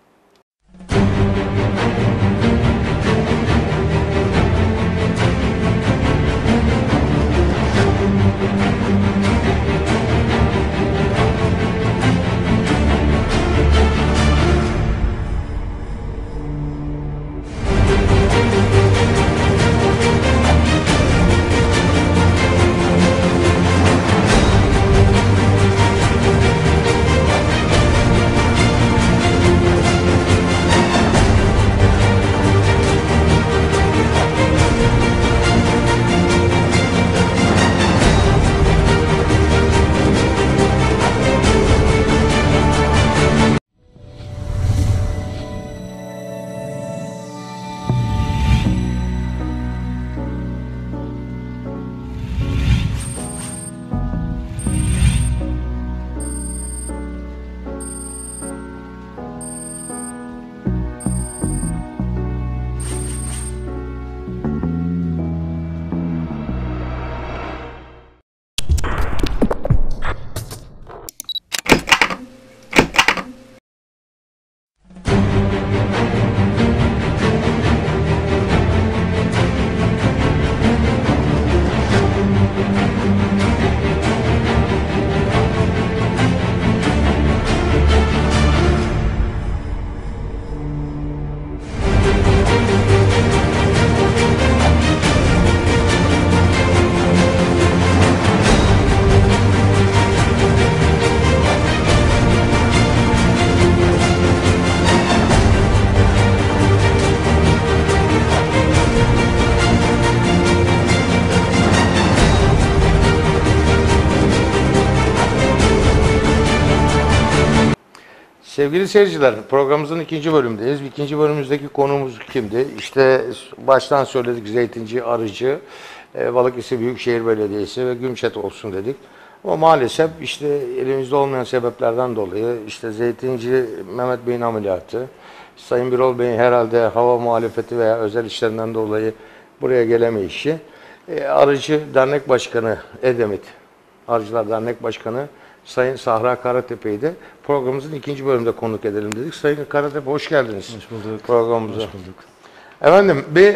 Speaker 1: Sevgili seyirciler, programımızın ikinci bölümündeyiz. İkinci bölümümüzdeki konuğumuz kimdi? İşte baştan söyledik, Zeytinci, Arıcı, e, Balıkesir Büyükşehir Belediyesi ve Gümçet olsun dedik. Ama maalesef işte elimizde olmayan sebeplerden dolayı işte Zeytinci Mehmet Bey'in ameliyatı, Sayın Birol Bey'in herhalde hava muhalefeti veya özel işlerinden dolayı buraya gelemeyişi, e, Arıcı Dernek Başkanı Edremit, Arıcılar Dernek Başkanı Sayın Sahra Karatepe'yi de programımızın ikinci bölümünde konuk edelim dedik. Sayın Karatepe hoş geldiniz.
Speaker 3: Hoş bulduk.
Speaker 1: Programımıza.
Speaker 3: Hoş bulduk.
Speaker 1: Efendim bir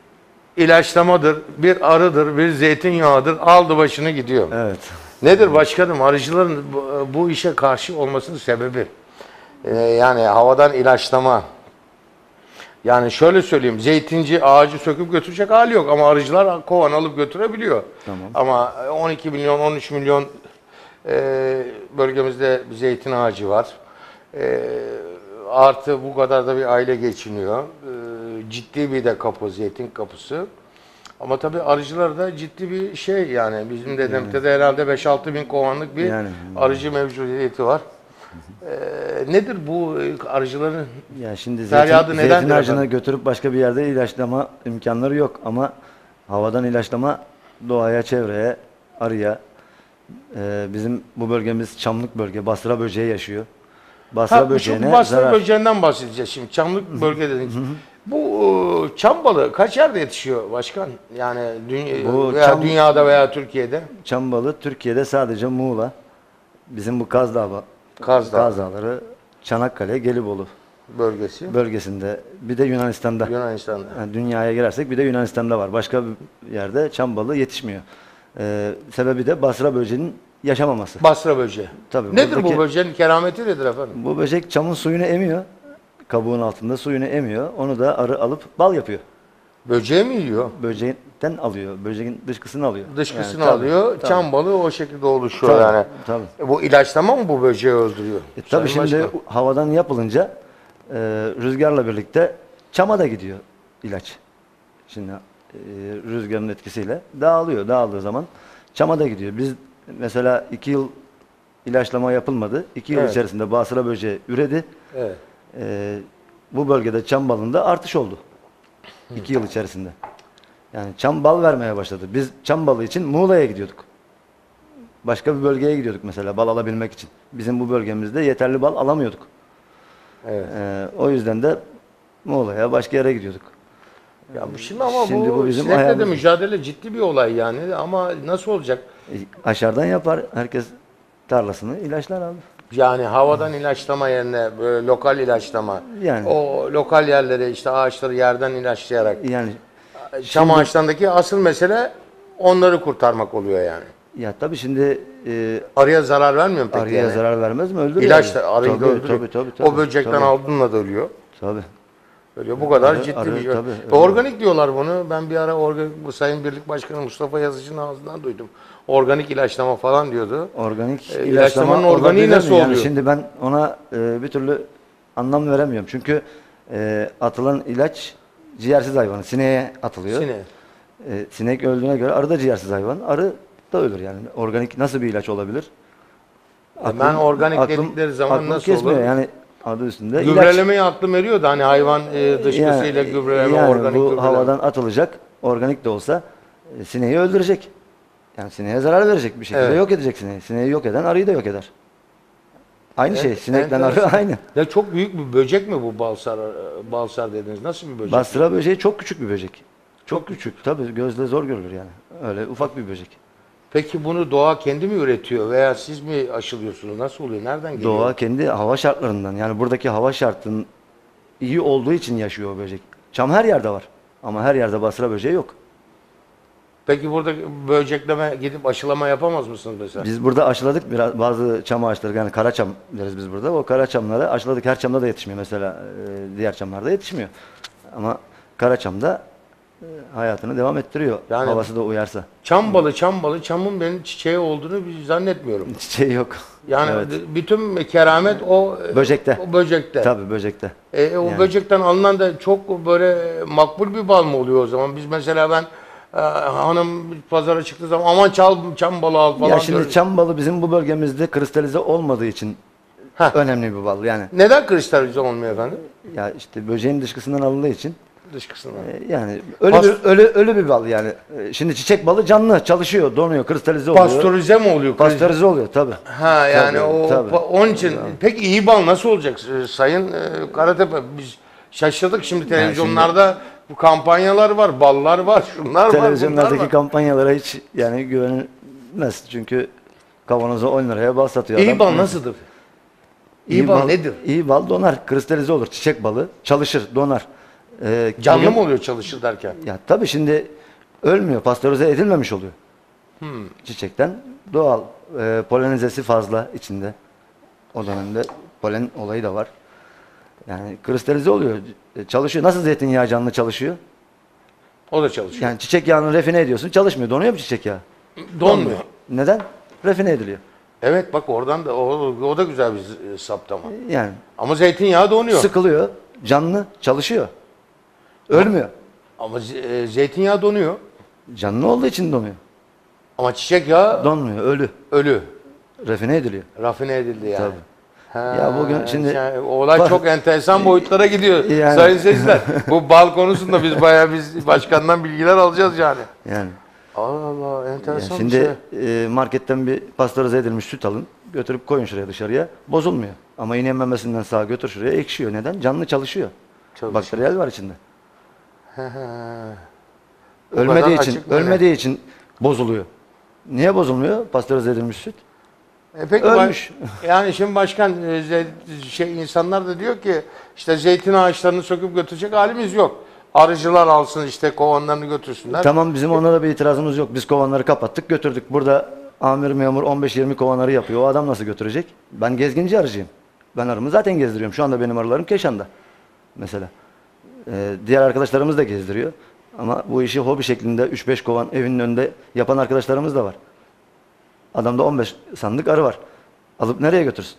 Speaker 1: ilaçlamadır, bir arıdır, bir zeytinyağıdır. Aldı başını gidiyor.
Speaker 3: Evet.
Speaker 1: Nedir başkanım? Arıcıların bu, bu işe karşı olmasının sebebi? Ee, yani havadan ilaçlama. Yani şöyle söyleyeyim, zeytinci ağacı söküp götürecek hali yok ama arıcılar kovan alıp götürebiliyor.
Speaker 3: Tamam.
Speaker 1: Ama on iki milyon, on üç milyon e, bölgemizde bir zeytin ağacı var. E, artı bu kadar da bir aile geçiniyor. E, ciddi bir de kapı, zeytin kapısı. Ama tabii arıcılar da ciddi bir şey yani. Bizim dedemde de herhalde beş altı bin kovanlık bir
Speaker 3: Yani.
Speaker 1: arıcı mevcudiyeti var. E, nedir bu arıcıların
Speaker 3: Ya şimdi
Speaker 1: feryadı
Speaker 3: zeytin,
Speaker 1: nedendir
Speaker 3: zeytin ağacını
Speaker 1: efendim?
Speaker 3: götürüp başka bir yerde ilaçlama imkanları yok ama havadan ilaçlama doğaya, çevreye, arıya, e, bizim bu bölgemiz çamlık bölge, basra böceği yaşıyor. Basra
Speaker 1: Ha,
Speaker 3: böceğine
Speaker 1: şu basra
Speaker 3: zarar.
Speaker 1: böceğinden bahsedeceğiz şimdi. Çamlık bölge dediniz. Bu e, çam balığı kaç yerde yetişiyor başkan? Yani dünya,
Speaker 3: Bu
Speaker 1: veya
Speaker 3: çam-
Speaker 1: dünyada veya Türkiye'de.
Speaker 3: Çam balığı Türkiye'de sadece Muğla, bizim bu Kaz Dağı,
Speaker 1: Kaz Dağı.
Speaker 3: Kaz Dağları, Çanakkale, Gelibolu
Speaker 1: Bölgesi.
Speaker 3: bölgesinde, bir de Yunanistan'da.
Speaker 1: Yunanistan'da.
Speaker 3: Yani dünyaya girersek bir de Yunanistan'da var. Başka bir yerde çam balığı yetişmiyor. Ee, sebebi de basra böceğinin yaşamaması.
Speaker 1: Basra böceği.
Speaker 3: Tabii,
Speaker 1: Nedir
Speaker 3: buradaki-
Speaker 1: bu böceğin kerameti nedir efendim?
Speaker 3: Bu böcek çamın suyunu emiyor. Kabuğun altında suyunu emiyor. Onu da arı alıp bal yapıyor.
Speaker 1: Böceği mi yiyor?
Speaker 3: Böceğinden alıyor. Böceğin dışkısını alıyor.
Speaker 1: Dışkısını
Speaker 3: Yani tabii,
Speaker 1: alıyor.
Speaker 3: tabii.
Speaker 1: Çam balığı o şekilde oluşuyor
Speaker 3: Tabii,
Speaker 1: yani.
Speaker 3: tabii.
Speaker 1: E, bu ilaçlama mı bu böceği öldürüyor?
Speaker 3: E, tabii
Speaker 1: Sayın
Speaker 3: şimdi
Speaker 1: Başkan.
Speaker 3: havadan yapılınca e, rüzgarla birlikte çama da gidiyor ilaç. Şimdi e, rüzgarın etkisiyle dağılıyor. Dağıldığı zaman çama da gidiyor. Biz mesela iki yıl ilaçlama yapılmadı. İki yıl
Speaker 1: Evet.
Speaker 3: içerisinde basra böceği üredi.
Speaker 1: Evet.
Speaker 3: E, bu bölgede çam balında artış oldu. İki yıl içerisinde. Yani çam bal vermeye başladı. Biz çam balı için Muğla'ya gidiyorduk. Başka bir bölgeye gidiyorduk mesela bal alabilmek için. Bizim bu bölgemizde yeterli bal alamıyorduk.
Speaker 1: Evet.
Speaker 3: Ee, o yüzden de Muğla'ya başka yere gidiyorduk.
Speaker 1: Ya bu şimdi ama
Speaker 3: Şimdi
Speaker 1: bu,
Speaker 3: bu bizim
Speaker 1: sinekle de
Speaker 3: ayağımız.
Speaker 1: mücadele ciddi bir olay yani ama nasıl olacak?
Speaker 3: E, Aşağıdan yapar. Herkes tarlasını ilaçlar abi.
Speaker 1: Yani havadan ilaçlama yerine böyle lokal ilaçlama.
Speaker 3: Yani.
Speaker 1: O lokal yerleri işte ağaçları yerden ilaçlayarak.
Speaker 3: Yani
Speaker 1: Çam ağaçlarındaki asıl mesele onları kurtarmak oluyor yani.
Speaker 3: ya tabii şimdi e,
Speaker 1: Arıya zarar vermiyor mu peki?
Speaker 3: arıya
Speaker 1: yani?
Speaker 3: zarar vermez mi? Öldürüyor.
Speaker 1: İlaç
Speaker 3: abi.
Speaker 1: da arıyı da
Speaker 3: Tabii,
Speaker 1: öldürüyor.
Speaker 3: tabii, tabii, tabii,
Speaker 1: O böcekten
Speaker 3: tabii.
Speaker 1: aldığınla da ölüyor.
Speaker 3: Tabii.
Speaker 1: Ölüyor. Bu kadar
Speaker 3: Arı-
Speaker 1: ciddi
Speaker 3: arı,
Speaker 1: bir şey.
Speaker 3: tabii,
Speaker 1: E,
Speaker 3: öyle.
Speaker 1: Organik diyorlar bunu. Ben bir ara orga- bu Sayın Birlik Başkanı Mustafa Yazıcı'nın ağzından duydum. Organik ilaçlama falan diyordu.
Speaker 3: Organik
Speaker 1: E,
Speaker 3: ilaçlama
Speaker 1: ilaçlamanın organiği
Speaker 3: olabilir
Speaker 1: nasıl
Speaker 3: mi? Yani
Speaker 1: oluyor?
Speaker 3: şimdi ben ona e, bir türlü anlam veremiyorum. Çünkü e, atılan ilaç ciğersiz hayvanı. Sineğe atılıyor.
Speaker 1: Sine.
Speaker 3: E, sinek öldüğüne göre arı da ciğersiz hayvan. Arı da ölür yani. Organik nasıl bir ilaç olabilir?
Speaker 1: ben organik dedikleri zaman
Speaker 3: aklım
Speaker 1: nasıl
Speaker 3: kesmiyor.
Speaker 1: olur?
Speaker 3: Yani adı üstünde ilaç.
Speaker 1: Gübrelemeyi aklım eriyor da hani hayvan e, dışkısıyla
Speaker 3: Yani-
Speaker 1: gübreleme,
Speaker 3: yani
Speaker 1: organik
Speaker 3: bu
Speaker 1: gübreleme.
Speaker 3: havadan atılacak, organik de olsa e, sineği öldürecek. Yani sineğe zarar verecek bir şekilde
Speaker 1: Evet.
Speaker 3: yok edecek sineği. Sineği yok eden arıyı da yok eder. Aynı şey.
Speaker 1: Evet,
Speaker 3: Sinekten arı
Speaker 1: enteresan.
Speaker 3: aynı.
Speaker 1: Ya çok büyük bir böcek mi bu balsar e, balsar dediniz? Nasıl bir böcek?
Speaker 3: Bastıra böceği çok küçük bir böcek. Çok küçük. Tabii gözle zor görülür yani. Öyle ufak bir böcek.
Speaker 1: Peki bunu doğa kendi mi üretiyor veya siz mi aşılıyorsunuz? Nasıl oluyor? Nereden geliyor?
Speaker 3: Doğa kendi hava şartlarından, yani buradaki hava şartının iyi olduğu için yaşıyor o böcek. Çam her yerde var. Ama her yerde bastıra böceği yok.
Speaker 1: Peki burada böcekleme gidip aşılama yapamaz mısınız mesela?
Speaker 3: Biz burada aşıladık biraz bazı çam ağaçları, yani kara çam deriz biz burada. O kara çamları aşıladık. Her çamda da yetişmiyor mesela. e, Diğer çamlarda yetişmiyor. Ama kara çamda e, hayatını devam ettiriyor.
Speaker 1: Yani-
Speaker 3: Havası da uyarsa.
Speaker 1: Çam balı, çam balı, çamın benim çiçeği olduğunu bir zannetmiyorum.
Speaker 3: Çiçeği yok.
Speaker 1: Yani
Speaker 3: Evet.
Speaker 1: d- bütün keramet o
Speaker 3: Böcekte.
Speaker 1: O böcekte.
Speaker 3: Tabii böcekte.
Speaker 1: E, o
Speaker 3: Yani.
Speaker 1: böcekten alınan da çok böyle makbul bir bal mı oluyor o zaman? Biz mesela ben e, hanım pazara çıktığı zaman aman çal, çam balı al falan
Speaker 3: Ya şimdi
Speaker 1: diyoruz.
Speaker 3: çam balı bizim bu bölgemizde kristalize olmadığı için
Speaker 1: Heh.
Speaker 3: önemli bir bal. Yani
Speaker 1: Neden kristalize olmuyor efendim?
Speaker 3: ya işte böceğin dışkısından alındığı için
Speaker 1: Dışkısından.
Speaker 3: e, yani ölü
Speaker 1: Pas-
Speaker 3: bir, ölü ölü bir bal yani. E, Şimdi çiçek balı canlı, çalışıyor, donuyor, kristalize oluyor.
Speaker 1: Pastörize mi oluyor?
Speaker 3: Pastörize oluyor tabii.
Speaker 1: Ha yani
Speaker 3: Tabii,
Speaker 1: o
Speaker 3: tabii.
Speaker 1: pa- onun için peki iyi bal nasıl olacak e, Sayın e, Karatepe? Biz şaşırdık şimdi televizyonlarda bu kampanyalar var, ballar var, şunlar var, bunlar
Speaker 3: Televizyonlardaki
Speaker 1: var.
Speaker 3: kampanyalara hiç yani güvenilmez. Çünkü kavanoza on liraya bal satıyor
Speaker 1: İyi
Speaker 3: adam.
Speaker 1: bal nasıldır? İyi, bal, nedir?
Speaker 3: İyi bal donar, kristalize olur. Çiçek balı çalışır, donar. Ee,
Speaker 1: Canlı
Speaker 3: bugün-
Speaker 1: mı oluyor çalışır derken?
Speaker 3: Ya tabii şimdi ölmüyor, pastörize edilmemiş oluyor.
Speaker 1: Hmm.
Speaker 3: Çiçekten doğal, e, polenizesi fazla içinde. O dönemde polen olayı da var. Yani kristalize oluyor, e, çalışıyor. Nasıl zeytinyağı canlı çalışıyor?
Speaker 1: O da çalışıyor.
Speaker 3: Yani çiçek yağını refine ediyorsun, çalışmıyor. Donuyor mu çiçek yağı?
Speaker 1: Donmuyor.
Speaker 3: Neden? Refine ediliyor.
Speaker 1: Evet bak oradan da o, o da güzel bir z- e, saptama.
Speaker 3: Yani
Speaker 1: Ama zeytinyağı donuyor.
Speaker 3: sıkılıyor, canlı, çalışıyor. Ölmüyor.
Speaker 1: Ama z- e, zeytinyağı donuyor.
Speaker 3: Canlı olduğu için donuyor.
Speaker 1: Ama çiçek yağı
Speaker 3: Donmuyor, ölü.
Speaker 1: ölü.
Speaker 3: Refine ediliyor.
Speaker 1: Rafine edildi yani.
Speaker 3: Tabii.
Speaker 1: Ha,
Speaker 3: Ya bugün şimdi-
Speaker 1: yani olay
Speaker 3: Bak-
Speaker 1: çok enteresan boyutlara gidiyor.
Speaker 3: Yani-
Speaker 1: Sayın seyirciler, bu bal konusunda biz bayağı biz başkandan bilgiler alacağız yani.
Speaker 3: Yani,
Speaker 1: Allah Allah
Speaker 3: yani
Speaker 1: enteresan bir
Speaker 3: şimdi
Speaker 1: şey.
Speaker 3: e, marketten bir pastörize edilmiş süt alın, götürüp koyun şuraya dışarıya, bozulmuyor. Ama ineğin memesinden sağa götür şuraya, ekşiyor. Neden? Canlı çalışıyor.
Speaker 1: Çalışıyor.
Speaker 3: Bakteriyel var içinde.
Speaker 1: Bu
Speaker 3: Ölmediği
Speaker 1: kadar
Speaker 3: için,
Speaker 1: açık mı ne?
Speaker 3: ölmediği için bozuluyor. Niye bozulmuyor? Pastörize edilmiş süt.
Speaker 1: E peki
Speaker 3: Ölmüş.
Speaker 1: baş- yani şimdi başkan e, ze- şey insanlar da diyor ki işte zeytin ağaçlarını söküp götürecek halimiz yok. Arıcılar alsın işte kovanlarını götürsünler.
Speaker 3: Tamam, bizim ona da bir itirazımız yok. Biz kovanları kapattık, götürdük. Burada amir memur on beş yirmi kovanları yapıyor. O adam nasıl götürecek? Ben gezginci arıcıyım. Ben arımı zaten gezdiriyorum. Şu anda benim arılarım Keşan'da. Mesela. Ee, diğer arkadaşlarımız da gezdiriyor. Ama bu işi hobi şeklinde üç beş kovan evinin önünde yapan arkadaşlarımız da var. Adamda on beş sandık arı var. Alıp nereye götürsün?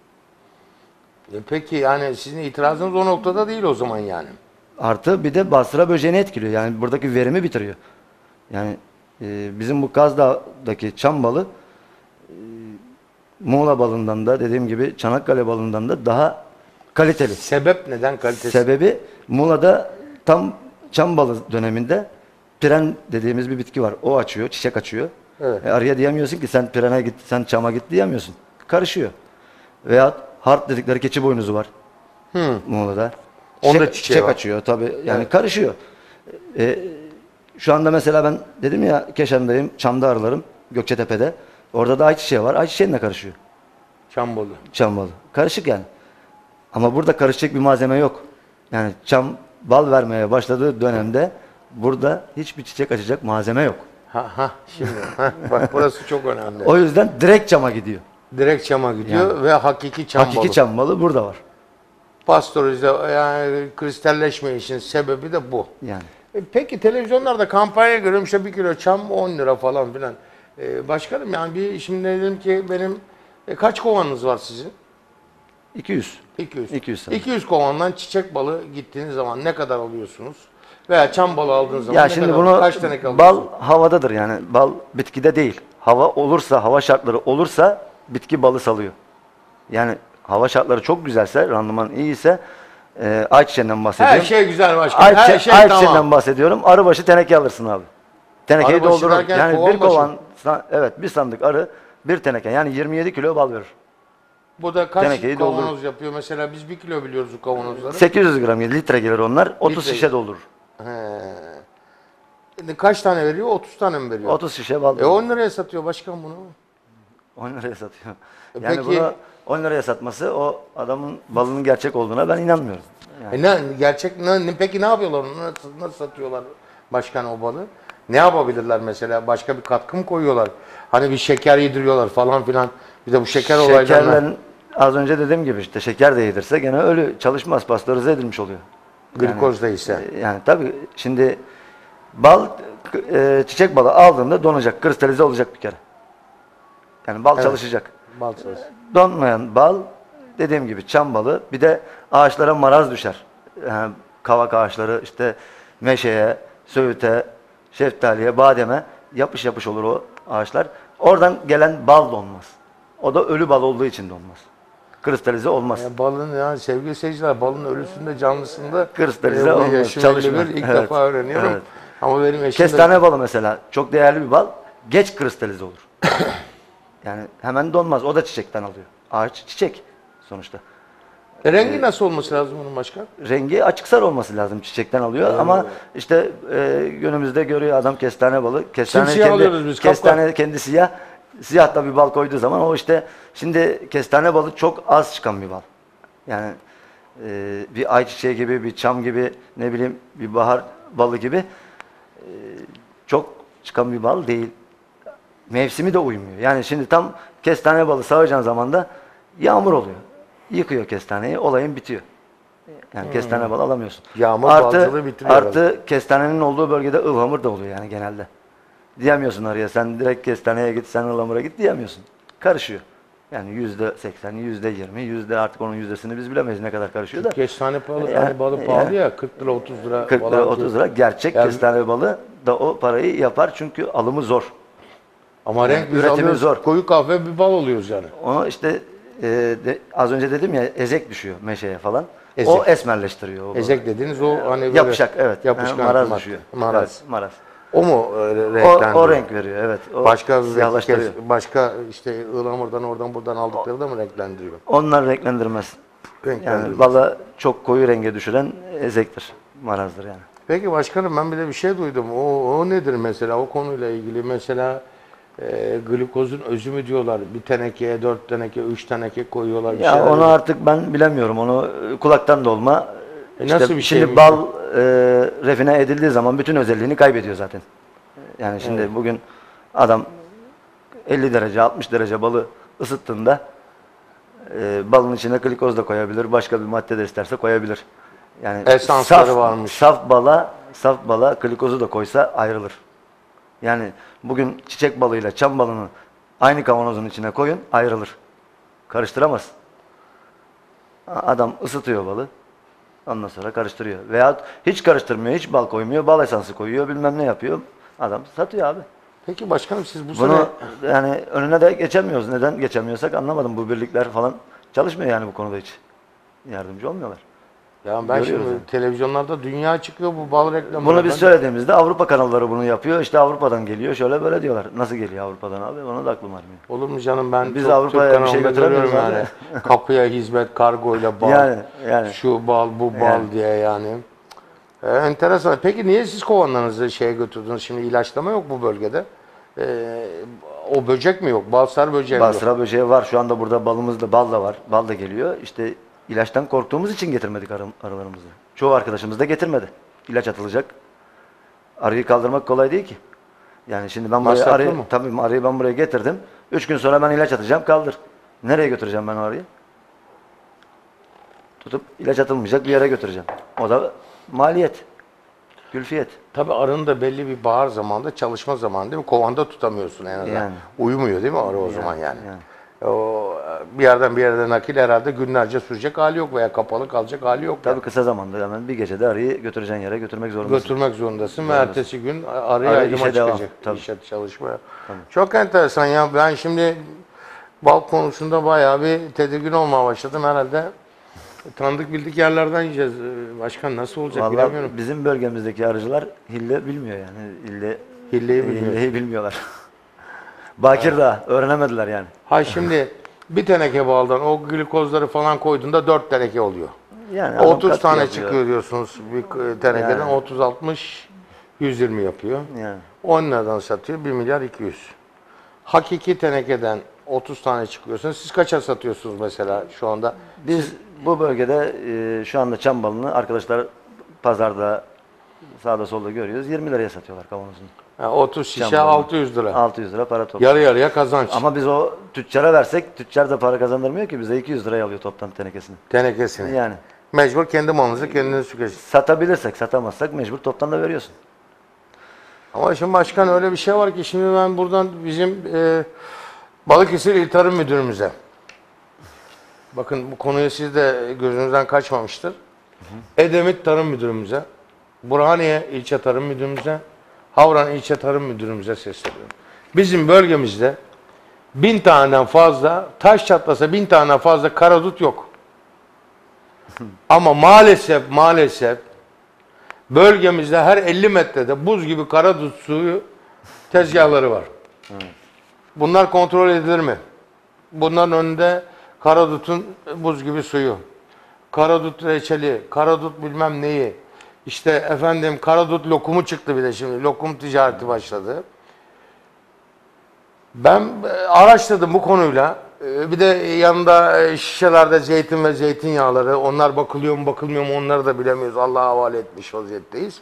Speaker 1: E peki yani sizin itirazınız o noktada değil o zaman yani.
Speaker 3: Artı bir de bastıra böceğini etkiliyor. Yani buradaki verimi bitiriyor. Yani e, bizim bu Kaz Dağı'daki çam balı e, Muğla balından da dediğim gibi Çanakkale balından da daha kaliteli.
Speaker 1: Sebep neden kalitesi?
Speaker 3: Sebebi Muğla'da tam çam balı döneminde piren dediğimiz bir bitki var. O açıyor, çiçek açıyor.
Speaker 1: Evet.
Speaker 3: E, arıya diyemiyorsun ki sen pirene git, sen çama git diyemiyorsun. Karışıyor. Veya hart dedikleri keçi boynuzu var
Speaker 1: Hı.
Speaker 3: Muğla'da.
Speaker 1: Onda
Speaker 3: Çiçek,
Speaker 1: çiçeği
Speaker 3: çiçek
Speaker 1: var.
Speaker 3: açıyor tabii. Yani
Speaker 1: Evet.
Speaker 3: karışıyor. E, şu anda mesela ben dedim ya Keşan'dayım, Çam'da arılarım, Gökçetepe'de. Orada da ayçiçeği var. Ayçiçeğinle karışıyor.
Speaker 1: Çam balı.
Speaker 3: Çam balı. Karışık yani. Ama burada karışacak bir malzeme yok. Yani çam bal vermeye başladığı dönemde burada hiçbir çiçek açacak malzeme yok.
Speaker 1: Ha ha şimdi ha, bak burası çok önemli.
Speaker 3: O yüzden direkt çama gidiyor.
Speaker 1: Direkt çama gidiyor
Speaker 3: Yani.
Speaker 1: ve hakiki çam
Speaker 3: Hakiki
Speaker 1: balı.
Speaker 3: çam balı burada var.
Speaker 1: Pastörize yani kristalleşme işin sebebi de bu.
Speaker 3: Yani.
Speaker 1: E, Peki televizyonlarda kampanya görüyorum işte bir kilo çam on lira falan filan. E, başkanım yani bir şimdi dedim ki benim e, kaç kovanınız var sizin?
Speaker 3: iki yüz.
Speaker 1: iki yüz.
Speaker 3: iki yüz sanırım.
Speaker 1: iki yüz kovandan çiçek balı gittiğiniz zaman ne kadar alıyorsunuz? Veya çam balı aldığınız zaman
Speaker 3: Ya
Speaker 1: ne
Speaker 3: şimdi
Speaker 1: kadar,
Speaker 3: bunu
Speaker 1: kaç tane
Speaker 3: bal
Speaker 1: alıyorsunuz?
Speaker 3: havadadır yani. Bal bitkide değil. Hava olursa, hava şartları olursa bitki balı salıyor. Yani hava şartları çok güzelse, randıman iyiyse e, ayçiçeğinden bahsediyorum.
Speaker 1: Her şey güzel başkanım.
Speaker 3: Ayçiçe-
Speaker 1: Her şey
Speaker 3: ayçiçeğinden
Speaker 1: tamam.
Speaker 3: bahsediyorum. Arı başı teneke alırsın abi. Tenekeyi
Speaker 1: Arı başı
Speaker 3: doldurur.
Speaker 1: derken
Speaker 3: Yani
Speaker 1: kovan
Speaker 3: bir kovan,
Speaker 1: başı.
Speaker 3: sa- evet bir sandık arı, bir teneke. Yani yirmi yedi kilo bal verir.
Speaker 1: Bu da kaç
Speaker 3: Tenekeyi
Speaker 1: kavanoz
Speaker 3: doldurur.
Speaker 1: yapıyor? Mesela biz bir kilo biliyoruz bu kavanozları.
Speaker 3: sekiz yüz gram litre gelir onlar. otuz
Speaker 1: Litre
Speaker 3: şişe doldurur.
Speaker 1: He. Şimdi kaç tane veriyor? otuz tane mi veriyor?
Speaker 3: otuz şişe bal.
Speaker 1: E on liraya satıyor başkan bunu.
Speaker 3: on liraya satıyor.
Speaker 1: E
Speaker 3: Yani
Speaker 1: peki-
Speaker 3: bunu on liraya satması o adamın balının gerçek olduğuna ben inanmıyorum. Yani
Speaker 1: E ne gerçek ne, ne- peki ne yapıyorlar onu? Nasıl, nasıl satıyorlar başkan o balı? Ne yapabilirler mesela? Başka bir katkı mı koyuyorlar? Hani bir şeker yediriyorlar falan filan. Bir de bu şeker olaylarına.
Speaker 3: şekerlerin az önce dediğim gibi işte şeker de yedirse gene ölü çalışmaz, pastörize edilmiş oluyor.
Speaker 1: Glikoz da ise.
Speaker 3: E, Yani tabii şimdi bal e, çiçek balı aldığında donacak, kristalize olacak bir kere. Yani bal çalışacak.
Speaker 1: Bal çalışıyor.
Speaker 3: Donmayan bal dediğim gibi çam balı, bir de ağaçlara maraz düşer. Yani kavak ağaçları işte meşeye, söğüte, şeftaliye, bademe yapış yapış olur o ağaçlar. Oradan gelen bal donmaz. O da ölü bal olduğu için donmaz. Kristalize olmaz.
Speaker 1: Ya balın yani sevgili seyirciler balın ölüsünde canlısında
Speaker 3: Kristalize
Speaker 1: bu
Speaker 3: olmaz,
Speaker 1: yaşım
Speaker 3: çalışma.
Speaker 1: elli bir, ilk
Speaker 3: Evet,
Speaker 1: defa öğreniyorum.
Speaker 3: evet.
Speaker 1: Ama benim eşim de-
Speaker 3: Kestane balı mesela çok değerli bir bal. Geç kristalize olur. Yani hemen donmaz. O da çiçekten alıyor. Ağaç çiçek sonuçta.
Speaker 1: E, rengi nasıl olması lazım bunun başkan?
Speaker 3: Rengi açık sarı olması lazım, çiçekten alıyor ama işte e, günümüzde görüyor adam kestane balı. Kestane
Speaker 1: Simsiyah
Speaker 3: kendi,
Speaker 1: alıyoruz biz,
Speaker 3: kestane kendi siyah. Siyah da bir bal koyduğu zaman o işte şimdi kestane balı çok az çıkan bir bal. Yani e, bir ayçiçeği gibi, bir çam gibi, ne bileyim bir bahar balı gibi e, çok çıkan bir bal değil. Mevsimi de uymuyor. Yani şimdi tam kestane balı sağacağın zaman da yağmur oluyor. Yıkıyor kestaneyi, olayın bitiyor. Yani kestane balı alamıyorsun.
Speaker 1: Yağmur balcılığı bitiriyor
Speaker 3: Artı kestanenin olduğu bölgede ıhlamur da oluyor yani genelde. Diyemiyorsun araya sen direkt kestaneye git, sen ıhlamura git diyemiyorsun. Karışıyor. Yani yüzde seksen, yüzde yirmi, yüzde artık onun yüzdesini biz bilemeyiz ne kadar karışıyor da.
Speaker 1: Kestane balı,
Speaker 3: Yani-
Speaker 1: hani balı
Speaker 3: yani-
Speaker 1: pahalı ya kırk lira otuz lira
Speaker 3: kırk lira
Speaker 1: falan.
Speaker 3: otuz lira. Gerçek
Speaker 1: Yani-
Speaker 3: kestane balı da o parayı yapar çünkü alımı zor.
Speaker 1: Ama renk biz
Speaker 3: üretimi
Speaker 1: alıyoruz,
Speaker 3: zor.
Speaker 1: koyu kahve bir bal oluyoruz yani.
Speaker 3: Onu işte e, de- az önce dedim ya ezek düşüyor meşeye falan.
Speaker 1: Ezek.
Speaker 3: O esmerleştiriyor. O balı.
Speaker 1: Ezek dediğiniz o hani böyle
Speaker 3: Yapışak evet.
Speaker 1: Yapışkan
Speaker 3: Ha, maraz
Speaker 1: madde.
Speaker 3: düşüyor.
Speaker 1: Maraz.
Speaker 3: Evet, maraz.
Speaker 1: O mu e,
Speaker 3: O,
Speaker 1: renklendiriyor?
Speaker 3: o renk veriyor evet. O
Speaker 1: Başka bir
Speaker 3: siyahlaştırıyor.
Speaker 1: başka işte ıhlamurdan oradan buradan aldıkları da mı renklendiriyor?
Speaker 3: Onlar renklendirmez.
Speaker 1: Renklendiriyor.
Speaker 3: Yani bala çok koyu renge düşüren ezektir. Marazdır yani.
Speaker 1: Peki başkanım ben bir de bir şey duydum. O, o nedir mesela o konuyla ilgili mesela e, glikozun özü mü diyorlar? Bir tenekeye dört teneke, üç teneke koyuyorlar. Bir
Speaker 3: Ya
Speaker 1: şeyler
Speaker 3: onu
Speaker 1: diyor.
Speaker 3: artık ben bilemiyorum. Onu e, kulaktan dolma.
Speaker 1: E
Speaker 3: İşte
Speaker 1: nasıl bir
Speaker 3: şimdi
Speaker 1: şeymiş
Speaker 3: bal e, refine edildiği zaman bütün özelliğini kaybediyor zaten. Yani şimdi
Speaker 1: Evet.
Speaker 3: bugün adam elli derece altmış derece balı ısıttığında e, balın içine glikoz da koyabilir. Başka bir madde de isterse koyabilir. Yani
Speaker 1: Esansları
Speaker 3: saf,
Speaker 1: varmış.
Speaker 3: Saf bala, saf bala glikozu da koysa ayrılır. Yani bugün çiçek balıyla çam balını aynı kavanozun içine koyun ayrılır. Karıştıramaz. Adam ısıtıyor balı. Ondan sonra karıştırıyor. Veyahut hiç karıştırmıyor, hiç bal koymuyor, bal esansı koyuyor, bilmem ne yapıyor. Adam satıyor abi.
Speaker 1: Peki başkanım siz bu
Speaker 3: Bunu
Speaker 1: sene
Speaker 3: yani önüne de geçemiyoruz. Neden geçemiyorsak anlamadım. Bu birlikler falan çalışmıyor yani bu konuda hiç. Yardımcı olmuyorlar.
Speaker 1: ya ben
Speaker 3: Görüyoruz
Speaker 1: şimdi
Speaker 3: yani.
Speaker 1: televizyonlarda dünya çıkıyor bu bal reklamı.
Speaker 3: Bunu biz söylediğimizde Avrupa kanalları bunu yapıyor. İşte Avrupa'dan geliyor. Şöyle böyle diyorlar. Nasıl geliyor Avrupa'dan abi? Ona da aklım varmıyor.
Speaker 1: Olur mu canım ben
Speaker 3: Biz
Speaker 1: çok
Speaker 3: Avrupa'ya
Speaker 1: Türk
Speaker 3: bir şey
Speaker 1: kanalında görüyorum
Speaker 3: götüremiyoruz
Speaker 1: yani. Kapıya hizmet kargoyla bal.
Speaker 3: Yani yani
Speaker 1: Şu bal bu bal
Speaker 3: Yani.
Speaker 1: diye yani. Ee, enteresan. Peki niye siz kovanlarınızı şeye götürdünüz? Şimdi ilaçlama yok bu bölgede. Ee, o böcek mi yok? Balsar böceği mi yok?
Speaker 3: Basra böceği var. Şu anda burada balımız da, bal da var. Bal da geliyor. İşte ilaçtan korktuğumuz için getirmedik arı, arılarımızı. Çoğu arkadaşımız da getirmedi. İlaç atılacak. Arıyı kaldırmak kolay değil ki. Yani şimdi ben buraya
Speaker 1: Masraflı
Speaker 3: arıyı,
Speaker 1: mı?
Speaker 3: tabii arıyı ben buraya getirdim. Üç gün sonra ben ilaç atacağım, kaldır. Nereye götüreceğim ben o arıyı? Tutup ilaç atılmayacak bir yere götüreceğim. O da maliyet. Külfiyet.
Speaker 1: Tabii arının da belli bir bahar zamanında çalışma zamanı değil mi? Kovanda tutamıyorsun en azından.
Speaker 3: Yani.
Speaker 1: Uyumuyor değil mi arı o zaman yani?
Speaker 3: yani.
Speaker 1: O bir yerden bir yere nakil herhalde günlerce sürecek hali yok veya kapalı kalacak hali yok.
Speaker 3: Tabii
Speaker 1: yani.
Speaker 3: kısa zamanda hemen bir gecede arıyı götüreceğin yere götürmek zorundasın.
Speaker 1: Götürmek zorundasın ve
Speaker 3: Zorundasın.
Speaker 1: ertesi gün arıya
Speaker 3: Arı
Speaker 1: aydıma
Speaker 3: işe devam,
Speaker 1: çıkacak.
Speaker 3: tabii.
Speaker 1: İşe çalışmaya. Çok enteresan ya. Ben şimdi bal konusunda bayağı bir tedirgin olmaya başladım herhalde. Tanıdık bildik yerlerden yiyeceğiz. Ee, Başkan nasıl olacak
Speaker 3: Vallahi
Speaker 1: bilemiyorum.
Speaker 3: bizim bölgemizdeki arıcılar hille bilmiyor yani. Hille,
Speaker 1: Hilleyi bilmiyor.
Speaker 3: Hilleyi bilmiyorlar. Bakir daha öğrenemediler yani.
Speaker 1: Ha şimdi bir teneke baldan o glükozları falan koyduğunda dört teneke oluyor.
Speaker 3: Yani adam
Speaker 1: otuz
Speaker 3: katkı
Speaker 1: tane
Speaker 3: yapıyor.
Speaker 1: çıkıyor diyorsunuz bir tenekeden.
Speaker 3: Yani.
Speaker 1: otuz altmış yüz yirmi yapıyor.
Speaker 3: Yani.
Speaker 1: on liradan satıyor bir milyar iki yüz. Hakiki tenekeden otuz tane çıkıyorsun. Siz kaça satıyorsunuz mesela şu anda?
Speaker 3: Biz bu bölgede e, şu anda çam balını arkadaşlar pazarda sağda solda görüyoruz. yirmi liraya satıyorlar kavanozunu.
Speaker 1: Ha, otuz şişe
Speaker 3: Çam balı.
Speaker 1: altı yüz lira.
Speaker 3: altı yüz lira para topluyor.
Speaker 1: Yarı yarıya kazanç.
Speaker 3: Ama biz o tüccara versek tüccar da para kazandırmıyor ki, bize iki yüz liraya alıyor toptan tenekesini.
Speaker 1: Tenekesini.
Speaker 3: Yani
Speaker 1: Mecbur kendi malınızı kendiniz tüketirsiniz.
Speaker 3: satabilirsek, satamazsak mecbur toptan da veriyorsun.
Speaker 1: Ama şimdi başkan öyle bir şey var ki şimdi ben buradan bizim e, Balıkesir İl Tarım Müdürümüze, bakın bu konuyu siz de gözünüzden kaçmamıştır. Edremit Tarım Müdürümüze, Burhaniye İlçe Tarım Müdürümüze, Havran İlçe Tarım Müdürümüze sesleniyorum. Bizim bölgemizde bin taneden fazla, taş çatlasa bin taneden fazla karadut yok. Ama maalesef maalesef bölgemizde her elli metrede buz gibi karadut suyu tezgahları var. Bunlar kontrol edilir mi? Bunların önünde karadutun buz gibi suyu, karadut reçeli, karadut bilmem neyi, işte efendim karadut lokumu çıktı bir de şimdi, lokum ticareti başladı. Ben e, araştırdım bu konuyla. E, Bir de yanında e, şişelerde zeytin ve zeytinyağları, onlar bakılıyor mu bakılmıyor mu onları da bilemiyoruz. Allah'a havale etmiş vaziyetteyiz.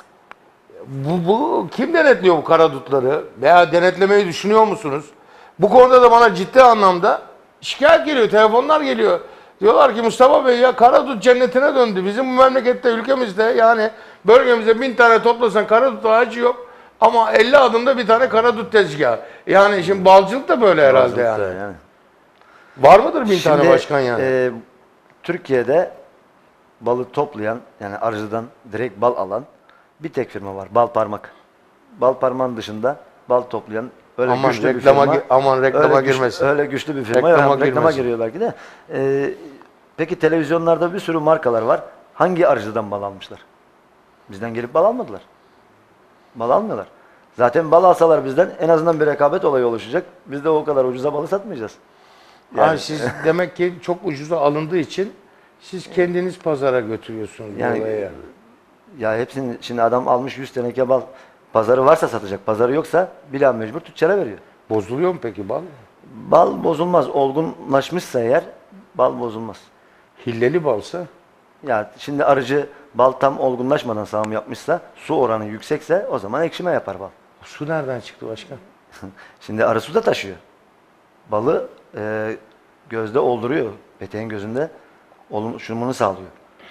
Speaker 1: Bu, bu kim denetliyor bu karadutları? Veya denetlemeyi düşünüyor musunuz? Bu konuda da bana ciddi anlamda şikayet geliyor, telefonlar geliyor. Diyorlar ki Mustafa Bey ya karadut cennetine döndü. Bizim bu memlekette, ülkemizde yani bölgemizde bin tane toplasan karadut ağacı yok. Ama elli adımda bir tane karadut tezgahı. Yani şimdi balcılık da böyle herhalde yani.
Speaker 3: Bazılıkta yani.
Speaker 1: Var mıdır bin tane
Speaker 3: Şimdi,
Speaker 1: başkan yani?
Speaker 3: e, Türkiye'de balı toplayan, yani arıcıdan direkt bal alan bir tek firma var. Bal Parmak. Bal Parmak'ın dışında bal toplayan öyle
Speaker 1: Aman
Speaker 3: güçlü bir
Speaker 1: reklama
Speaker 3: firma.
Speaker 1: gi- aman reklama
Speaker 3: öyle güç-
Speaker 1: girmesin.
Speaker 3: Öyle güçlü bir firma.
Speaker 1: Reklama
Speaker 3: Reklama, reklama
Speaker 1: girmesin.
Speaker 3: giriyor belki de. E, peki televizyonlarda bir sürü markalar var. Hangi arıcıdan bal almışlar? Bizden gelip bal almadılar. Bal almıyorlar. Zaten bal alsalar bizden en azından bir rekabet olayı oluşacak. Biz de o kadar ucuza balı satmayacağız.
Speaker 1: Yani siz demek ki çok ucuza alındığı için siz kendiniz pazara götürüyorsunuz
Speaker 3: Yani-
Speaker 1: buraya.
Speaker 3: Ya hepsini şimdi adam almış yüz teneke bal. Pazarı varsa satacak. Pazarı yoksa bila mecbur tüccara veriyor.
Speaker 1: Bozuluyor mu peki bal?
Speaker 3: Bal bozulmaz. Olgunlaşmışsa eğer bal bozulmaz.
Speaker 1: Hilleli balsa?
Speaker 3: Ya şimdi arıcı bal tam olgunlaşmadan sağım yapmışsa, su oranı yüksekse o zaman ekşime yapar bal.
Speaker 1: Su nereden çıktı başkan?
Speaker 3: Şimdi arı su da taşıyor. Balı e, gözde olduruyor. Peteğin gözünde oluşumunu sağlıyor.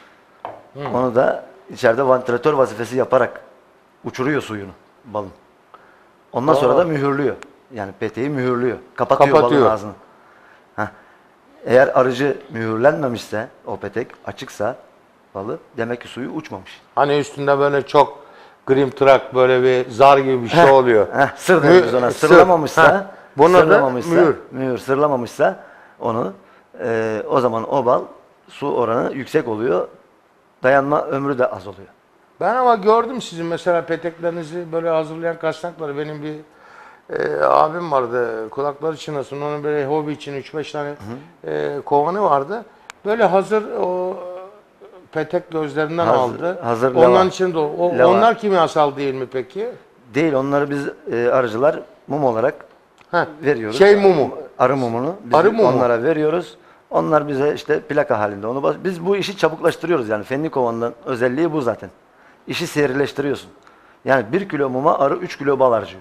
Speaker 3: Onu da içeride vantilatör vazifesi yaparak uçuruyor suyunu balın. Ondan sonra
Speaker 1: Aa.
Speaker 3: da mühürlüyor. Yani peteği mühürlüyor. Kapatıyor,
Speaker 1: Kapatıyor.
Speaker 3: balın ağzını. Heh. Eğer arıcı mühürlenmemişse, o petek açıksa balı, demek ki suyu uçmamış.
Speaker 1: Hani üstünde böyle çok grim trak böyle bir zar gibi bir şey oluyor.
Speaker 3: Heh, sır
Speaker 1: Mü-
Speaker 3: diyoruz biz ona.
Speaker 1: sır.
Speaker 3: Sırlamamışsa,
Speaker 1: Heh. Buna da
Speaker 3: sırlamamışsa,
Speaker 1: mühür.
Speaker 3: mühür sırlamamışsa onu e, o zaman o bal su oranı yüksek oluyor. Dayanma ömrü de az oluyor.
Speaker 1: Ben ama gördüm sizin mesela peteklerinizi böyle hazırlayan kasnakları. Benim bir e, abim vardı, kulakları çınlasın. Onun böyle hobi için üç beş tane e, kovanı vardı. Böyle hazır o petek gözlerinden
Speaker 3: Hazır-
Speaker 1: aldı.
Speaker 3: hazır
Speaker 1: Onların
Speaker 3: lava.
Speaker 1: içinde o, o-
Speaker 3: Lava.
Speaker 1: onlar kimyasal değil mi peki?
Speaker 3: Değil, onları biz e, arıcılar mum olarak
Speaker 1: Heh,
Speaker 3: veriyoruz.
Speaker 1: Şey mumu.
Speaker 3: Arı mumunu biz
Speaker 1: Arı mumu.
Speaker 3: onlara veriyoruz. Onlar bize işte plaka halinde onu bas- biz bu işi çabuklaştırıyoruz yani fenli kovanın özelliği bu zaten. İşi serileştiriyorsun. Yani bir kilo muma arı üç kilo bal harcıyor.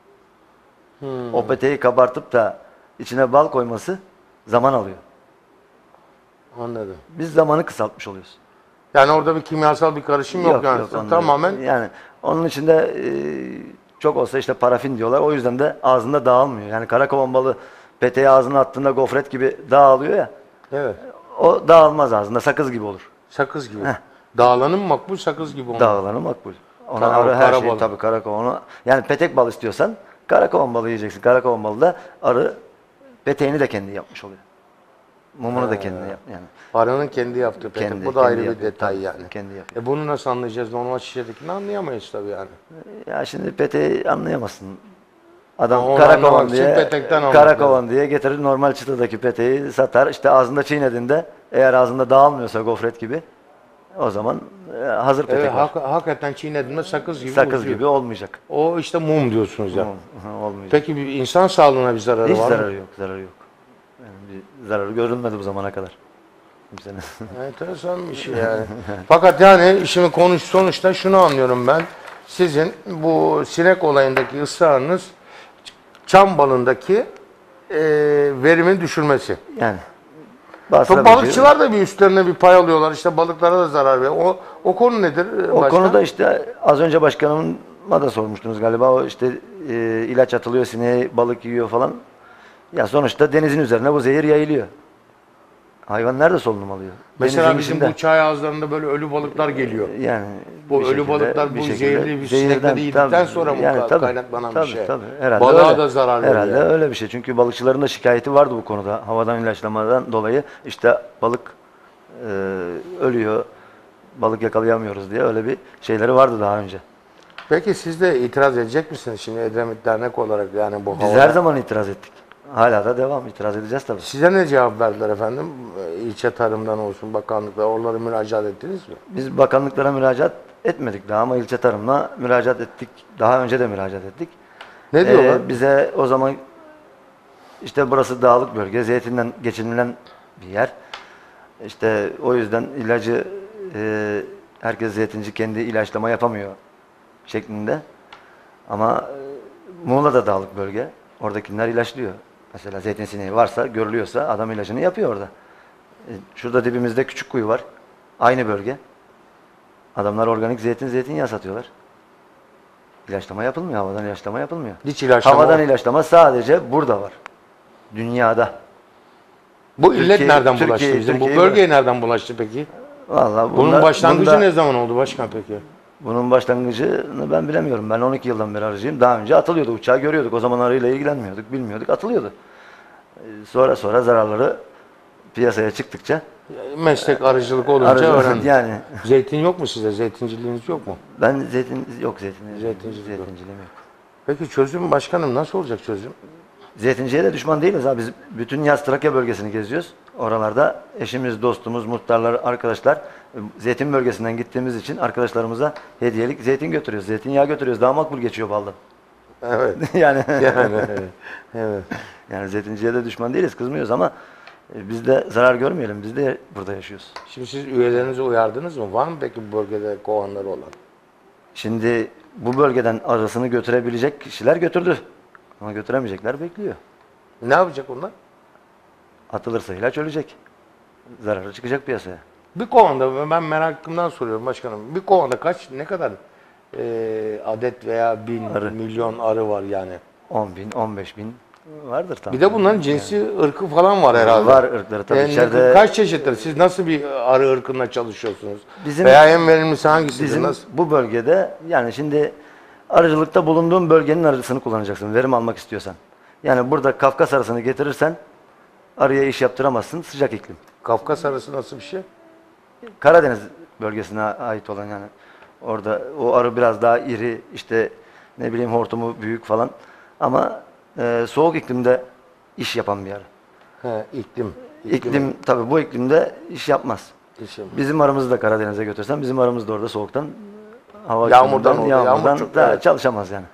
Speaker 1: Hmm.
Speaker 3: O peteği kabartıp da içine bal koyması zaman alıyor.
Speaker 1: Anladım.
Speaker 3: Biz zamanı kısaltmış oluyoruz.
Speaker 1: Yani orada bir kimyasal bir karışım yok, yani.
Speaker 3: onların-
Speaker 1: Tamamen
Speaker 3: yani onun içinde e, çok olsa işte parafin diyorlar. O yüzden de ağzında dağılmıyor. Yani karakovan balı peteği ağzına attığında gofret gibi dağılıyor ya.
Speaker 1: evet.
Speaker 3: O dağılmaz ağzında. Sakız gibi olur.
Speaker 1: Sakız gibi.
Speaker 3: Heh.
Speaker 1: Dağlanın makbul, sakız gibi olmalı.
Speaker 3: Dağılanı makbul. Ona
Speaker 1: Tamam,
Speaker 3: arı her
Speaker 1: kara
Speaker 3: şey
Speaker 1: balı.
Speaker 3: tabii karakovan. Onu- Yani petek bal istiyorsan karakovan balı yiyeceksin. Karakovan balı da arı peteğini de kendi yapmış oluyor. Mumunu da kendi yap yani.
Speaker 1: Arının kendi yaptığı petek.
Speaker 3: Kendi-
Speaker 1: Bu da ayrı
Speaker 3: kendi
Speaker 1: bir
Speaker 3: yapıyor,
Speaker 1: detay
Speaker 3: tabii,
Speaker 1: yani.
Speaker 3: kendi yapıyor.
Speaker 1: E bunu nasıl anlayacağız? Normal şişedekini anlayamayız tabii yani.
Speaker 3: Ya şimdi peteği anlayamazsın. Adam
Speaker 1: Ha, onu
Speaker 3: karakovan
Speaker 1: anlamak için
Speaker 3: diye
Speaker 1: petekten almak
Speaker 3: karakovan diye getirir normal çıtadaki peteği satar. İşte ağzında çiğnediğinde eğer ağzında dağılmıyorsa gofret gibi o zaman e, hazır petek
Speaker 1: Evet,
Speaker 3: var.
Speaker 1: hak- hakikaten çiğnediğinde sakız gibi
Speaker 3: Sakız
Speaker 1: uzuyor.
Speaker 3: gibi olmayacak.
Speaker 1: O işte mum diyorsunuz ya.
Speaker 3: Hı, olmayacak.
Speaker 1: Peki bir insan sağlığına bir zararı
Speaker 3: Hiç
Speaker 1: var
Speaker 3: zararı
Speaker 1: mı?
Speaker 3: yok, zararı yok. Yani bir zararı görülmedi bu zamana kadar. Kimsenin.
Speaker 1: Enteresan bir şey yani. Fakat yani işimi konuş sonuçta şunu anlıyorum ben. Sizin bu sinek olayındaki ısrarınız çam balındaki e, verimin düşürmesi.
Speaker 3: Yani.
Speaker 1: Tabii
Speaker 3: bastırabileceği-
Speaker 1: balıkçılar da bir üstlerine bir pay alıyorlar. İşte balıklara da zarar veriyor. O, o konu nedir? e,
Speaker 3: O
Speaker 1: başkan?
Speaker 3: konuda işte az önce başkanıma da sormuştunuz galiba. O işte e, ilaç atılıyor, sineğe balık yiyor falan. Ya sonuçta denizin üzerine bu zehir yayılıyor. Hayvan nerede solunum alıyor?
Speaker 1: Mesela
Speaker 3: Denizin
Speaker 1: bizim
Speaker 3: içinde.
Speaker 1: bu çay ağızlarında böyle ölü balıklar geliyor.
Speaker 3: Yani
Speaker 1: Bu
Speaker 3: bir
Speaker 1: ölü
Speaker 3: şekilde-
Speaker 1: balıklar bu
Speaker 3: bir şekilde
Speaker 1: zehirli bir
Speaker 3: zehirden,
Speaker 1: sinekleri yedikten
Speaker 3: tabii,
Speaker 1: sonra mı
Speaker 3: yani
Speaker 1: ka-
Speaker 3: tabii,
Speaker 1: kaynaklanan
Speaker 3: tabii,
Speaker 1: bir şey?
Speaker 3: Tabii, herhalde
Speaker 1: Balığa
Speaker 3: öyle.
Speaker 1: da zarar veriyor.
Speaker 3: Herhalde
Speaker 1: yani.
Speaker 3: öyle bir şey. Çünkü balıkçıların da şikayeti vardı bu konuda. Havadan ilaçlamadan dolayı işte balık e, ölüyor, balık yakalayamıyoruz diye öyle bir şeyleri vardı daha önce.
Speaker 1: Peki siz de itiraz edecek misiniz şimdi Edremit Dernek olarak yani bu
Speaker 3: Biz
Speaker 1: havada?
Speaker 3: her zaman itiraz ettik. Hala da devam itiraz edeceğiz tabii.
Speaker 1: Size ne cevap verdiler efendim? İlçe tarımdan olsun, bakanlıkla, oralara müracaat ettiniz mi?
Speaker 3: Biz bakanlıklara müracaat etmedik daha ama ilçe tarımına müracaat ettik. Daha önce de müracaat ettik.
Speaker 1: Ne diyorlar?
Speaker 3: Ee, bize o zaman işte burası dağlık bölge, zeytinden geçinilen bir yer. İşte o yüzden ilacı e, herkes zeytinci kendi ilaçlama yapamıyor şeklinde. Ama e, Muğla da dağlık bölge. Oradakiler ilaçlıyor. Mesela zeytin sineği varsa, görülüyorsa adam ilacını yapıyor orada. E, şurada dibimizde küçük kuyu var. Aynı bölge. Adamlar organik zeytin, zeytinyağı satıyorlar. İlaçlama yapılmıyor, havadan ilaçlama yapılmıyor.
Speaker 1: Hiç ilaçlama
Speaker 3: Havadan
Speaker 1: yok.
Speaker 3: ilaçlama sadece burada var. Dünyada.
Speaker 1: Bu illet
Speaker 3: Türkiye-
Speaker 1: nereden
Speaker 3: Türkiye-
Speaker 1: bulaştı bizim? Bu
Speaker 3: Türkiye'yi
Speaker 1: bölgeye nereden bulaştı peki?
Speaker 3: Vallahi
Speaker 1: Bunun
Speaker 3: bunda-
Speaker 1: başlangıcı
Speaker 3: bunda-
Speaker 1: ne zaman oldu başkan peki?
Speaker 3: Bunun başlangıcını ben bilemiyorum. Ben on iki yıldan beri arıcıyım. Daha önce atılıyordu. Uçağı görüyorduk. O zaman arıyla ilgilenmiyorduk. Bilmiyorduk. Atılıyordu. Ee, Sonra sonra zararları piyasaya çıktıkça
Speaker 1: Meslek arıcılık olunca
Speaker 3: arıcılık
Speaker 1: öğrendik.
Speaker 3: yani
Speaker 1: Zeytin yok mu size? Zeytinciliğiniz yok mu?
Speaker 3: ben zeytin yok zeytin
Speaker 1: Zeytincilik yok.
Speaker 3: zeytinciliğim yok.
Speaker 1: Peki çözüm başkanım nasıl olacak çözüm?
Speaker 3: Zeytinciye de düşman değiliz abi. Biz bütün yaz Trakya bölgesini geziyoruz. Oralarda eşimiz, dostumuz, muhtarlar, arkadaşlar zeytin bölgesinden gittiğimiz için arkadaşlarımıza hediyelik zeytin götürüyoruz. Zeytinyağı götürüyoruz. Daha makbul geçiyor baldan.
Speaker 1: Evet.
Speaker 3: yani
Speaker 1: Yani evet. evet.
Speaker 3: yani zeytinciye de düşman değiliz. Kızmıyoruz ama e, biz de zarar görmeyelim. Biz de burada yaşıyoruz.
Speaker 1: Şimdi siz üyelerinizi uyardınız mı? Var mı peki bu bölgede kovanları olan?
Speaker 3: Şimdi bu bölgeden arısını götürebilecek kişiler götürdü. Ama götüremeyecekler bekliyor.
Speaker 1: Ne yapacak onlar?
Speaker 3: Atılırsa ilaç ölecek. Zararı çıkacak piyasaya.
Speaker 1: Bir kovanda ben merakımdan soruyorum başkanım. Bir kovanda kaç ne kadar e, adet veya bin,
Speaker 3: Arı.
Speaker 1: milyon arı var yani?
Speaker 3: on bin, on beş bin vardır tabii.
Speaker 1: Bir de bunların cinsi, ırkı falan var herhalde.
Speaker 3: Var ırkları tabii.
Speaker 1: Yani ne-
Speaker 3: İçeride
Speaker 1: Kaç çeşittir? Siz nasıl bir arı ırkında çalışıyorsunuz?
Speaker 3: Bizim-
Speaker 1: veya en verimlisi hangisidir?
Speaker 3: bizim
Speaker 1: Nasıl?
Speaker 3: bu bölgede yani şimdi arıcılıkta bulunduğun bölgenin arısını kullanacaksın verim almak istiyorsan. Yani burada Kafkas arısını getirirsen arıya iş yaptıramazsın. Sıcak iklim.
Speaker 1: Kafkas arısı nasıl bir şey?
Speaker 3: Karadeniz bölgesine ait olan yani orada o arı biraz daha iri işte ne bileyim hortumu büyük falan ama e, soğuk iklimde iş yapan bir arı.
Speaker 1: He, iklim.
Speaker 3: İklim tabii bu iklimde iş yapmaz.
Speaker 1: İşte
Speaker 3: Bizim arımızı da Karadeniz'e götürsen bizim arımız da orada soğuktan hava
Speaker 1: Yağmurdan
Speaker 3: yüzünden,
Speaker 1: oluyor,
Speaker 3: yağmurdan
Speaker 1: yağmur çok-
Speaker 3: da
Speaker 1: evet.
Speaker 3: çalışamaz yani.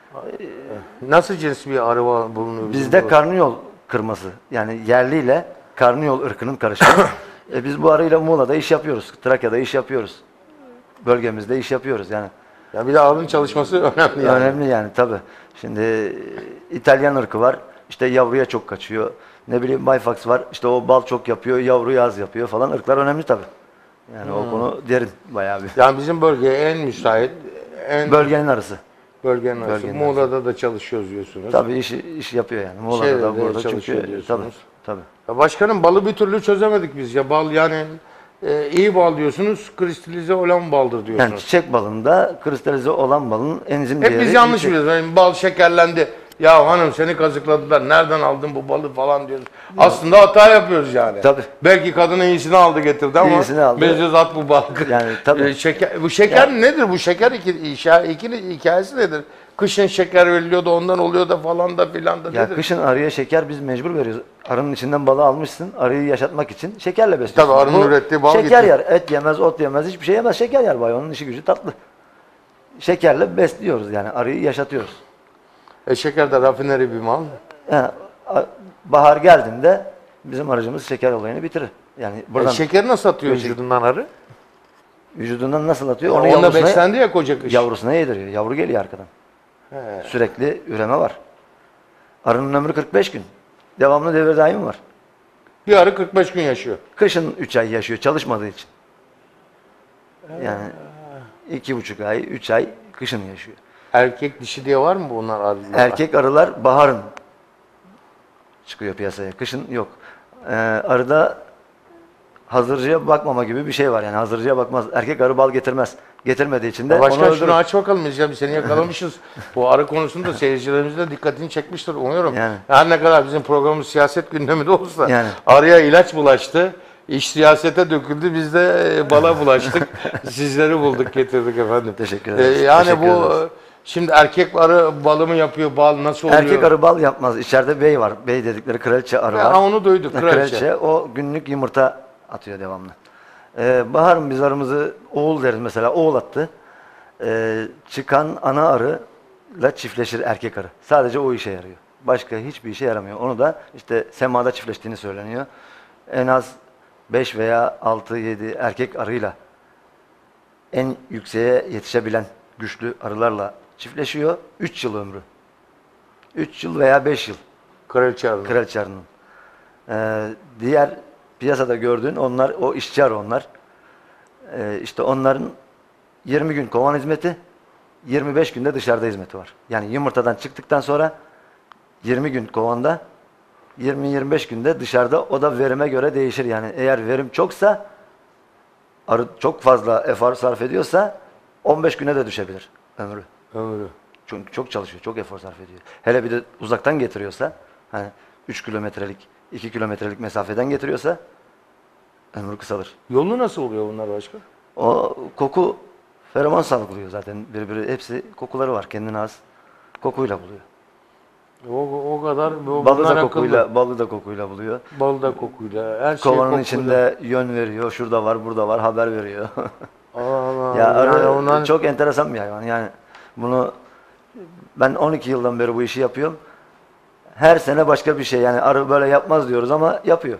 Speaker 1: nasıl cins bir arı var- bulunuyor? bizim
Speaker 3: Bizde
Speaker 1: burada?
Speaker 3: karnıyol kırması yani yerliyle karnıyol ırkının karışımı. e biz bu arıyla Muğla'da iş yapıyoruz. Trakya'da iş yapıyoruz. Bölgemizde iş yapıyoruz yani.
Speaker 1: Ya bir de arının çalışması önemli yani.
Speaker 3: Önemli yani tabi. Şimdi e, İtalyan ırkı var. İşte yavruya çok kaçıyor. Ne bileyim Bayfax var. İşte o bal çok yapıyor, yavruyu az yapıyor falan. Irklar önemli tabi. Yani o konu derin bayağı bir.
Speaker 1: Yani bizim bölgeye en müsait, en
Speaker 3: Bölgenin arısı.
Speaker 1: bölgenin arası.
Speaker 3: bölgenin
Speaker 1: Muğla'da da çalışıyoruz diyorsunuz.
Speaker 3: Tabii iş, iş yapıyor yani. Muğla'da
Speaker 1: Şeyde
Speaker 3: da
Speaker 1: de
Speaker 3: burada
Speaker 1: çalışıyor
Speaker 3: çünkü
Speaker 1: diyorsunuz.
Speaker 3: tabii. Tabii.
Speaker 1: Ya başkanım balı bir türlü çözemedik biz ya. Bal yani e, iyi bal diyorsunuz, kristalize olan baldır
Speaker 3: Yani
Speaker 1: diyorsunuz.
Speaker 3: çiçek balında kristalize olan balın enzim
Speaker 1: Hep
Speaker 3: değeri
Speaker 1: biz yanlış
Speaker 3: yüksek.
Speaker 1: biliyoruz. Yani bal şekerlendi. Ya hanım seni kazıkladılar. Nereden aldın bu balı falan diyoruz. Aslında hata yapıyoruz yani.
Speaker 3: Tabii.
Speaker 1: Belki kadın iyisini aldı getirdi ama
Speaker 3: İyisini aldı.
Speaker 1: biz de at bu bal.
Speaker 3: Yani tabii.
Speaker 1: E, şeker, bu şeker nedir? Bu şeker iki, iki, iki, hikayesi nedir? Kışın şeker veriliyor da ondan oluyor da falan da filan da
Speaker 3: Ya
Speaker 1: nedir?
Speaker 3: kışın arıya şeker biz mecbur veriyoruz. Arının içinden balı almışsın, arıyı yaşatmak için şekerle besliyorsun.
Speaker 1: Tabii arının
Speaker 3: Bu
Speaker 1: ürettiği bal
Speaker 3: şeker
Speaker 1: getir-
Speaker 3: yer, et yemez, ot yemez, hiçbir şey yemez. Şeker yer bay. Onun işi gücü tatlı. Şekerle besliyoruz yani arıyı yaşatıyoruz.
Speaker 1: E, şeker de rafineri bir mal.
Speaker 3: Yani, a- bahar geldiğinde bizim aracımız şeker olayını bitirir. Yani
Speaker 1: E,
Speaker 3: buradan
Speaker 1: şekeri nasıl atıyor
Speaker 3: Göçek-
Speaker 1: vücudundan arı?
Speaker 3: vücudundan nasıl atıyor? Onu
Speaker 1: Onunla
Speaker 3: yavrusuna,
Speaker 1: beslendi ya koca kış.
Speaker 3: yavrusuna yediriyor. Yavru geliyor arkadan.
Speaker 1: He.
Speaker 3: Sürekli üreme var. Arının ömrü kırk beş gün. Devamlı devir daim var.
Speaker 1: Bir arı kırk beş gün yaşıyor.
Speaker 3: Kışın üç ay yaşıyor çalışmadığı için. Yani iki buçuk ay, üç ay kışın yaşıyor.
Speaker 1: Erkek dişi diye var mı bunlar arılar?
Speaker 3: Erkek arılar baharın çıkıyor piyasaya. Kışın yok. Ee, arıda hazırcıya bakmama gibi bir şey var. Yani hazırcıya bakmaz. Erkek arı bal getirmez. Getirmediği için de
Speaker 1: Ya başkan
Speaker 3: onu
Speaker 1: şunu
Speaker 3: öldürür.
Speaker 1: aç bakalım biz ya biz seni yakalamışız. Bu arı konusunda seyircilerimizin de dikkatini çekmiştir umuyorum.
Speaker 3: Yani.
Speaker 1: Her ne kadar bizim programımız siyaset gündeminde olsa
Speaker 3: Yani.
Speaker 1: arıya ilaç bulaştı. İş siyasete döküldü. Biz de e, bala bulaştık. Sizleri bulduk getirdik efendim.
Speaker 3: Teşekkür
Speaker 1: Ee,
Speaker 3: ederiz.
Speaker 1: yani
Speaker 3: Teşekkür
Speaker 1: bu
Speaker 3: ederiz.
Speaker 1: e, şimdi erkek arı balı mı yapıyor? Bal nasıl oluyor?
Speaker 3: Erkek arı bal yapmaz. İçeride bey var. Bey dedikleri kraliçe arı var.
Speaker 1: Ha, onu duyduk kraliçe.
Speaker 3: Kraliçe o günlük yumurta atıyor devamlı. Ee, baharın biz arımızı oğul deriz mesela. Oğul attı. Ee, çıkan ana arıyla çiftleşir erkek arı. Sadece o işe yarıyor. Başka hiçbir işe yaramıyor. Onu da işte semada çiftleştiğini söyleniyor. En az beş veya altı yedi erkek arıyla en yükseğe yetişebilen güçlü arılarla çiftleşiyor. üç yıl ömrü. üç yıl veya beş yıl.
Speaker 1: Kraliçe arı.
Speaker 3: Kraliçe arının. Ee, diğer piyasada gördüğün onlar o işçi arı onlar. Ee, işte onların yirmi gün kovan hizmeti, yirmi beş günde dışarıda hizmeti var. Yani yumurtadan çıktıktan sonra yirmi gün kovanda, yirmi yirmi beş günde dışarıda. O da verime göre değişir. Yani eğer verim çoksa, arı çok fazla efor sarf ediyorsa on beş güne de düşebilir ömrü.
Speaker 1: Ömrü.
Speaker 3: Çünkü çok çalışıyor, çok efor sarf ediyor. Hele bir de uzaktan getiriyorsa, hani üç kilometrelik, iki kilometrelik mesafeden getiriyorsa ömrü kısalır.
Speaker 1: Yolu nasıl oluyor bunlar başkan?
Speaker 3: O koku feromon salgılıyor zaten birbiri. Hepsi kokuları var, kendine az kokuyla buluyor.
Speaker 1: O, o kadar. Bu,
Speaker 3: Balı
Speaker 1: bunlar
Speaker 3: da
Speaker 1: akıllı.
Speaker 3: kokuyla, balı da kokuyla buluyor.
Speaker 1: Bal da kokuyla. Her şey
Speaker 3: Kovanın
Speaker 1: kokuyla.
Speaker 3: içinde yön veriyor, şurada var, burada var, haber veriyor.
Speaker 1: Allah
Speaker 3: Ya
Speaker 1: Allah.
Speaker 3: arı
Speaker 1: Yani ondan-
Speaker 3: çok enteresan bir hayvan. Yani bunu ben on iki yıldan beri bu işi yapıyorum. Her sene başka bir şey. Yani arı böyle yapmaz diyoruz ama yapıyor.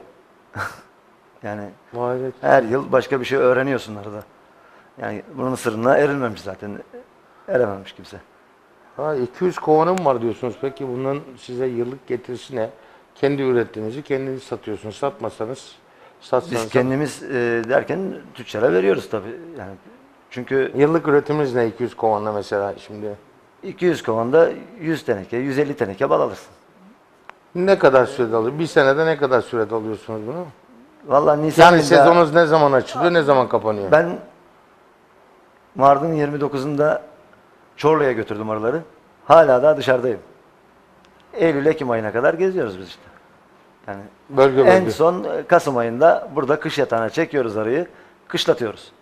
Speaker 3: Yani
Speaker 1: Hayret.
Speaker 3: her yıl başka bir şey öğreniyorsun arada. Yani bunun sırrına erilmemiş zaten. Erememiş kimse.
Speaker 1: Ha, iki yüz kovanım var diyorsunuz. Peki bundan size yıllık getirisi ne? Kendi ürettiğinizi kendiniz satıyorsunuz. Satmasanız, satsanız.
Speaker 3: Biz kendimiz e, derken tüccara veriyoruz tabii. Yani çünkü
Speaker 1: Yıllık üretiminiz ne iki yüz kovanla mesela şimdi?
Speaker 3: iki yüz kovanda yüz teneke, yüz elli teneke bal alırsın.
Speaker 1: Ne kadar sürede alıyor? Bir senede ne kadar sürede alıyorsunuz bunu?
Speaker 3: Vallahi Nisan
Speaker 1: Yani
Speaker 3: ayında
Speaker 1: sezonunuz ne zaman açılıyor, ne zaman kapanıyor?
Speaker 3: ben Mart'ın yirmi dokuzunda Çorlu'ya götürdüm arıları. Hala daha dışarıdayım. Eylül-Ekim ayına kadar geziyoruz biz işte. Yani
Speaker 1: Bölge
Speaker 3: en
Speaker 1: bölge.
Speaker 3: son e, Kasım ayında burada kış yatağına çekiyoruz arıyı, kışlatıyoruz.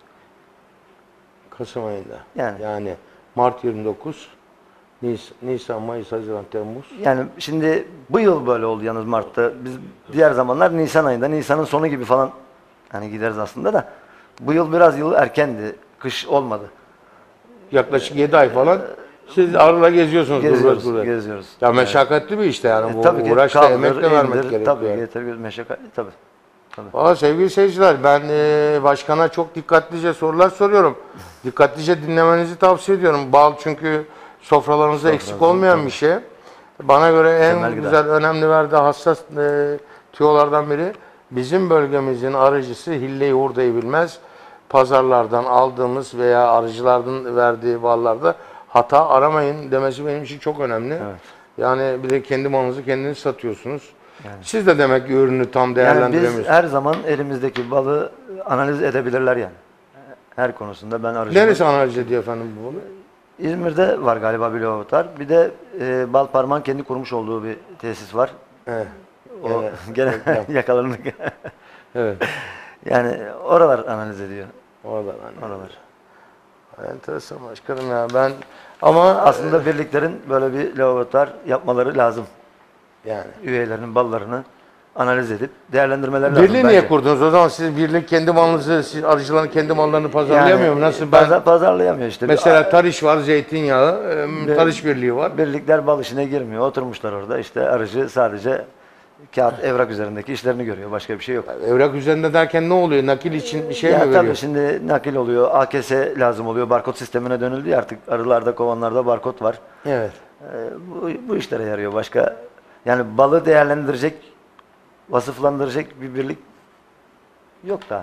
Speaker 1: Kasım ayında.
Speaker 3: Yani.
Speaker 1: Yani Mart yirmi dokuz, Nisan, Nisan, Mayıs, Haziran, Temmuz.
Speaker 3: Yani şimdi bu yıl böyle oldu yalnız Mart'ta. Biz diğer zamanlar Nisan ayında, Nisan'ın sonu gibi falan Hani gideriz aslında da. Bu yıl biraz yıl erkendi. Kış olmadı.
Speaker 1: Yaklaşık yedi ay falan siz arıla geziyorsunuz.
Speaker 3: Geziyoruz,
Speaker 1: durur durur.
Speaker 3: geziyoruz.
Speaker 1: Ya meşakkatli bir işte yani.
Speaker 3: E,
Speaker 1: Bu
Speaker 3: tabii ki
Speaker 1: uğraşla
Speaker 3: kaldır,
Speaker 1: emekle vermek
Speaker 3: indir,
Speaker 1: gerekiyor.
Speaker 3: tabii getir, göz meşakkatli tabii. Tabii.
Speaker 1: Valla sevgili seyirciler, ben e, başkana çok dikkatlice sorular soruyorum. Dikkatlice dinlemenizi tavsiye ediyorum. Bal çünkü sofralarınızda eksik olmayan
Speaker 3: tabii.
Speaker 1: bir şey. Bana göre en
Speaker 3: Temel gıda.
Speaker 1: güzel, önemli verdiği hassas e, tüyolardan biri. Bizim bölgemizin arıcısı hilleyi hurdayı bilmez. Pazarlardan aldığımız veya arıcılardan verdiği ballarda hata aramayın demesi benim için çok önemli.
Speaker 3: Evet.
Speaker 1: Yani bir de kendi malınızı kendiniz satıyorsunuz. Siz de demek ki ürünü tam
Speaker 3: Yani
Speaker 1: değerlendiremiyorsunuz.
Speaker 3: biz her zaman elimizdeki balı analiz edebilirler yani. Her konusunda ben arıcıyım.
Speaker 1: Neresi analiz ediyor efendim bu balı?
Speaker 3: İzmir'de var galiba bir laboratuvar. Bir de e, bal parmağın kendi kurmuş olduğu bir tesis var.
Speaker 1: Evet.
Speaker 3: O
Speaker 1: Gene-
Speaker 3: gene
Speaker 1: reklam.
Speaker 3: yakalandık.
Speaker 1: Evet.
Speaker 3: Yani oralar analiz ediyor.
Speaker 1: Oradan hani.
Speaker 3: Oralar.
Speaker 1: Enteresan başkanım ya. Ben ama
Speaker 3: Aslında birliklerin böyle bir laboratuvar yapmaları lazım.
Speaker 1: yani.
Speaker 3: Üyelerinin ballarını analiz edip değerlendirmeleri lazım.
Speaker 1: Birliği niye
Speaker 3: bence.
Speaker 1: kurdunuz? O zaman siz birlik kendi malınızı, siz arıcıların kendi mallarını pazarlayamıyor mu? Nasıl ben?
Speaker 3: Pazar, pazarlayamıyor işte.
Speaker 1: Mesela tarış var, zeytinyağı, e, tarış birliği var.
Speaker 3: Birlikler bal işine girmiyor. Oturmuşlar orada. İşte arıcı sadece kağıt, evrak üzerindeki işlerini görüyor. Başka bir şey yok.
Speaker 1: Evrak üzerinde derken ne oluyor? Nakil için bir şey
Speaker 3: ya
Speaker 1: mi veriyor?
Speaker 3: tabii şimdi nakil oluyor. A K S lazım oluyor. Barkod sistemine dönüldü ya artık. Arılarda, kovanlarda barkod var.
Speaker 1: Evet.
Speaker 3: Ee, bu, bu işlere yarıyor. Başka yani balı değerlendirecek, vasıflandıracak bir birlik yok daha.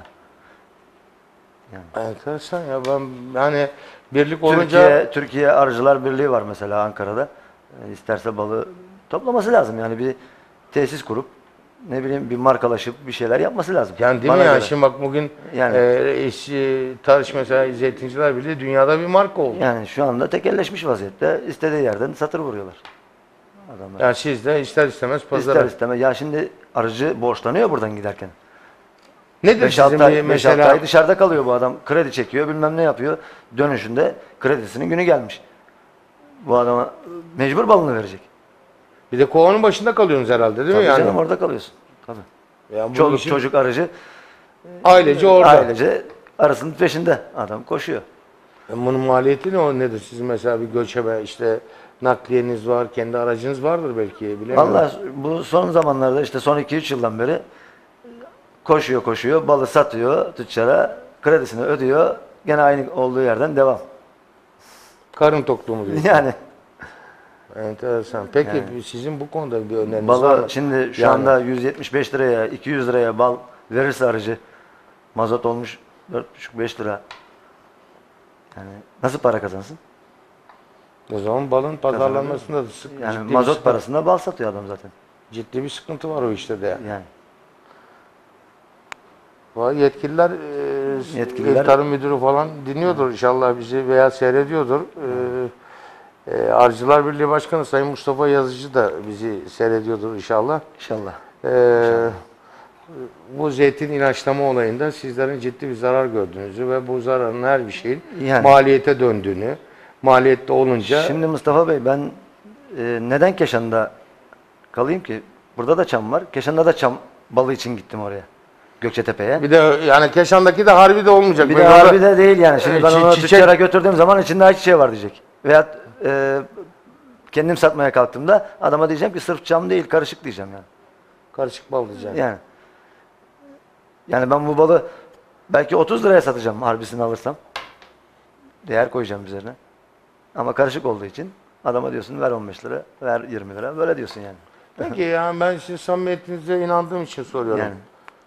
Speaker 1: Enteresan ya, ben yani birlik olunca
Speaker 3: Türkiye Türkiye Arıcılar Birliği var mesela Ankara'da. Ee, isterse balı toplaması lazım. Yani bir tesis kurup ne bileyim bir markalaşıp bir şeyler yapması lazım.
Speaker 1: yani değil
Speaker 3: Bana
Speaker 1: mi ya?
Speaker 3: göre.
Speaker 1: Şimdi bak bugün
Speaker 3: Yani-
Speaker 1: e, iş, e, tarış mesela Zeytinciler Birliği dünyada bir marka oldu.
Speaker 3: Yani şu anda tekelleşmiş vaziyette istediği yerden satır vuruyorlar. Adamlar.
Speaker 1: Yani siz de ister istemez pazara.
Speaker 3: İster istemez. Ya şimdi arıcı borçlanıyor buradan giderken.
Speaker 1: Nedir
Speaker 3: beş
Speaker 1: sizin
Speaker 3: altı ay,
Speaker 1: bir
Speaker 3: beş altı
Speaker 1: mesela
Speaker 3: ay dışarıda kalıyor bu adam. Kredi çekiyor bilmem ne yapıyor. Dönüşünde kredisinin günü gelmiş. Bu adama mecbur balını verecek.
Speaker 1: bir de kovanın başında kalıyorsunuz herhalde değil
Speaker 3: Tabii
Speaker 1: mi yani?
Speaker 3: canım orada kalıyorsun. Tabii.
Speaker 1: Yani bu
Speaker 3: Çoluk
Speaker 1: işin
Speaker 3: çocuk arıcı
Speaker 1: ailece orada.
Speaker 3: ailece arısının peşinde. Adam koşuyor.
Speaker 1: E bunun maliyeti ne, o nedir? Sizin mesela bir göçebe işte nakliyeniz var, kendi aracınız vardır belki, bilemiyorum.
Speaker 3: Vallahi bu son zamanlarda işte son iki üç yıldan beri koşuyor koşuyor, balı satıyor tüccara, kredisini ödüyor, gene aynı olduğu yerden devam.
Speaker 1: Karın tokluğu diyor.
Speaker 3: Yani
Speaker 1: Enteresan. Peki sizin bu konuda bir öneriniz var
Speaker 3: balı
Speaker 1: mı?
Speaker 3: şimdi şu
Speaker 1: Yani-
Speaker 3: anda yüz yetmiş beş liraya, iki yüz liraya bal verirse arıcı, mazot olmuş dört buçuk beş lira. Yani nasıl para kazansın?
Speaker 1: O zaman balın pazarlanmasında da sık,
Speaker 3: Yani
Speaker 1: ciddi, bir
Speaker 3: mazot
Speaker 1: sıkıntı,
Speaker 3: parasında bal satıyor adam zaten.
Speaker 1: ciddi bir sıkıntı var o işte de.
Speaker 3: Yani
Speaker 1: Vay, Yetkililer, e,
Speaker 3: Yetkililer-
Speaker 1: İl Tarım Müdürü falan dinliyordur inşallah bizi veya seyrediyordur. E, e, Arıcılar Birliği Başkanı Sayın Mustafa Yazıcı da bizi seyrediyordur inşallah.
Speaker 3: inşallah.
Speaker 1: E, bu zeytin ilaçlama olayında sizlerin ciddi bir zarar gördüğünüzü ve bu zararın her bir şeyin
Speaker 3: Yani.
Speaker 1: maliyete döndüğünü, maliyette olunca
Speaker 3: Şimdi Mustafa Bey ben e, neden Keşan'da kalayım ki? Burada da çam var. Keşan'da da çam balı için gittim oraya. Gökçetepe'ye.
Speaker 1: bir de yani Keşan'daki de harbi de olmayacak.
Speaker 3: Bir
Speaker 1: Ben
Speaker 3: de
Speaker 1: orada-
Speaker 3: harbi de değil yani. Şimdi
Speaker 1: E,
Speaker 3: ben
Speaker 1: çi-
Speaker 3: onu
Speaker 1: çiçek-
Speaker 3: tüccara götürdüğüm zaman içinde ayçiçeği var diyecek. Veya e, kendim satmaya kalktığımda adama diyeceğim ki sırf çam değil karışık diyeceğim yani.
Speaker 1: Karışık bal diyeceğim.
Speaker 3: Yani. Yani ben bu balı belki otuz liraya satacağım harbisini alırsam. Değer koyacağım üzerine. Ama karışık olduğu için adama diyorsun ver on beş lira, ver yirmi lira. Böyle diyorsun yani.
Speaker 1: Peki yani ben sizin samimiyetinize inandığım için soruyorum.
Speaker 3: Yani.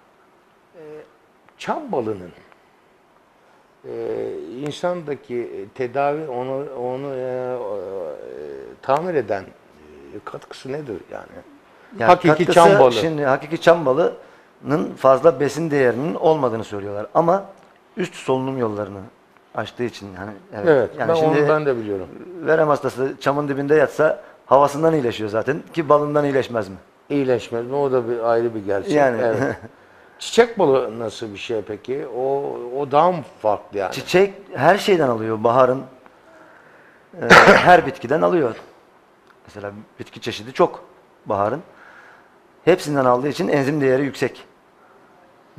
Speaker 1: Çam balının e, insandaki tedavi onu onu e, e, tamir eden e, katkısı nedir yani?
Speaker 3: Yani
Speaker 1: Hakiki
Speaker 3: katkısı,
Speaker 1: çam balı.
Speaker 3: Şimdi hakiki çam balının fazla besin değerinin olmadığını söylüyorlar. Ama üst solunum yollarını açtığı için hani evet.
Speaker 1: Evet,
Speaker 3: Yani
Speaker 1: ben
Speaker 3: şimdi
Speaker 1: onu ben de biliyorum.
Speaker 3: verem hastası çamın dibinde yatsa havasından iyileşiyor zaten ki balından iyileşmez mi?
Speaker 1: İyileşmez mi? O da bir ayrı bir gerçek.
Speaker 3: Yani.
Speaker 1: Evet. Çiçek balı nasıl bir şey peki? O o daha mı farklı yani?
Speaker 3: Çiçek her şeyden alıyor. Baharın e, her bitkiden alıyor. Mesela bitki çeşidi çok baharın. Hepsinden aldığı için enzim değeri yüksek.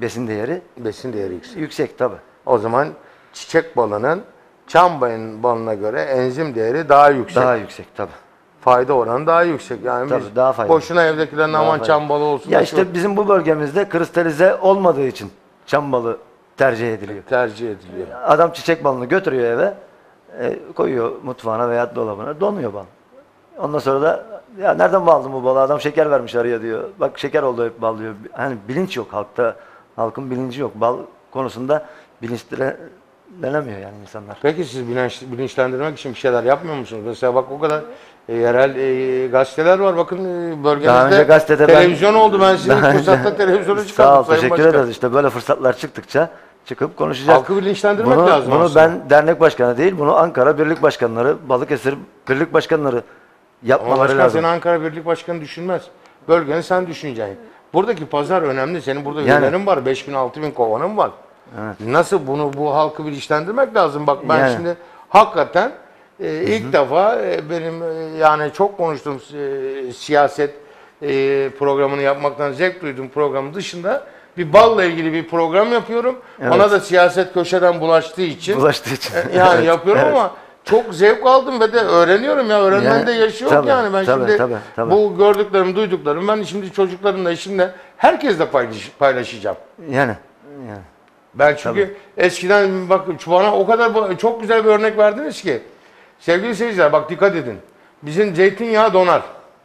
Speaker 3: besin değeri
Speaker 1: Besin değeri yüksek.
Speaker 3: yüksek tabi.
Speaker 1: O zaman çiçek balının çam balın- balına göre enzim değeri daha yüksek.
Speaker 3: Daha yüksek tabi.
Speaker 1: Fayda oranı daha yüksek. Yani
Speaker 3: Tabii,
Speaker 1: biz
Speaker 3: daha faydalı.
Speaker 1: boşuna evdekilerin aman
Speaker 3: faydalı.
Speaker 1: çam balı olsun.
Speaker 3: Ya
Speaker 1: da
Speaker 3: işte
Speaker 1: şu-
Speaker 3: bizim bu bölgemizde kristalize olmadığı için çam balı tercih ediliyor.
Speaker 1: tercih ediliyor.
Speaker 3: Adam çiçek balını götürüyor eve, e, koyuyor mutfağına veya dolabına, donuyor bal. Ondan sonra da ya nereden aldın bu balı? Adam şeker vermiş araya diyor. Bak şeker oldu hep bal diyor. Hani bilinç yok halkta. Halkın bilinci yok. Bal konusunda bilinçlenemiyor yani insanlar.
Speaker 1: Peki siz bilinç, bilinçlendirmek için bir şeyler yapmıyor musunuz? Mesela bak o kadar e, yerel e, gazeteler var. Bakın e, bölgenizde
Speaker 3: Daha önce gazetede ben-
Speaker 1: televizyon oldu. Ben sizin
Speaker 3: Daha önce-
Speaker 1: fırsatta televizyona çıkardım.
Speaker 3: Sağ ol,
Speaker 1: Sayın
Speaker 3: teşekkür
Speaker 1: Başkan.
Speaker 3: ederiz. İşte böyle fırsatlar çıktıkça çıkıp konuşacağız.
Speaker 1: Halkı bilinçlendirmek
Speaker 3: bunu,
Speaker 1: lazım
Speaker 3: Bunu
Speaker 1: aslında.
Speaker 3: ben dernek başkanı değil, bunu Ankara Birlik Başkanları, Balıkesir Birlik Başkanları
Speaker 1: Ama
Speaker 3: yapmaları
Speaker 1: başkan
Speaker 3: lazım.
Speaker 1: seni Ankara Birlik Başkanı düşünmez. Bölgeni sen düşüneceksin. Buradaki pazar önemli. Senin burada
Speaker 3: Yani.
Speaker 1: üyelerin var. beş bin altı bin kovanın var. Nasıl bunu bu halkı bilinçlendirmek lazım. Bak ben
Speaker 3: Yani.
Speaker 1: şimdi hakikaten e, ilk defa e, benim e, yani çok konuştuğum e, siyaset e, programını yapmaktan zevk duyduğum programın dışında bir balla ilgili bir program yapıyorum.
Speaker 3: Evet.
Speaker 1: Ona da siyaset köşeden bulaştığı için
Speaker 3: Bulaştığı için.
Speaker 1: e, yani
Speaker 3: Evet,
Speaker 1: yapıyorum
Speaker 3: evet.
Speaker 1: ama çok zevk aldım ve de öğreniyorum ya. Öğrenmenin
Speaker 3: Yani,
Speaker 1: de yaşı yok
Speaker 3: tabii,
Speaker 1: yani. Ben
Speaker 3: tabii,
Speaker 1: şimdi
Speaker 3: tabii, tabii.
Speaker 1: bu gördüklerim, duyduklarım ben şimdi çocuklarımla, eşimle herkesle paylaş, paylaşacağım.
Speaker 3: Yani. Yani.
Speaker 1: Ben çünkü eskiden bak bana o kadar bu- çok güzel bir örnek verdiniz ki. Sevgili seyirciler bak dikkat edin. Bizim zeytinyağı donar.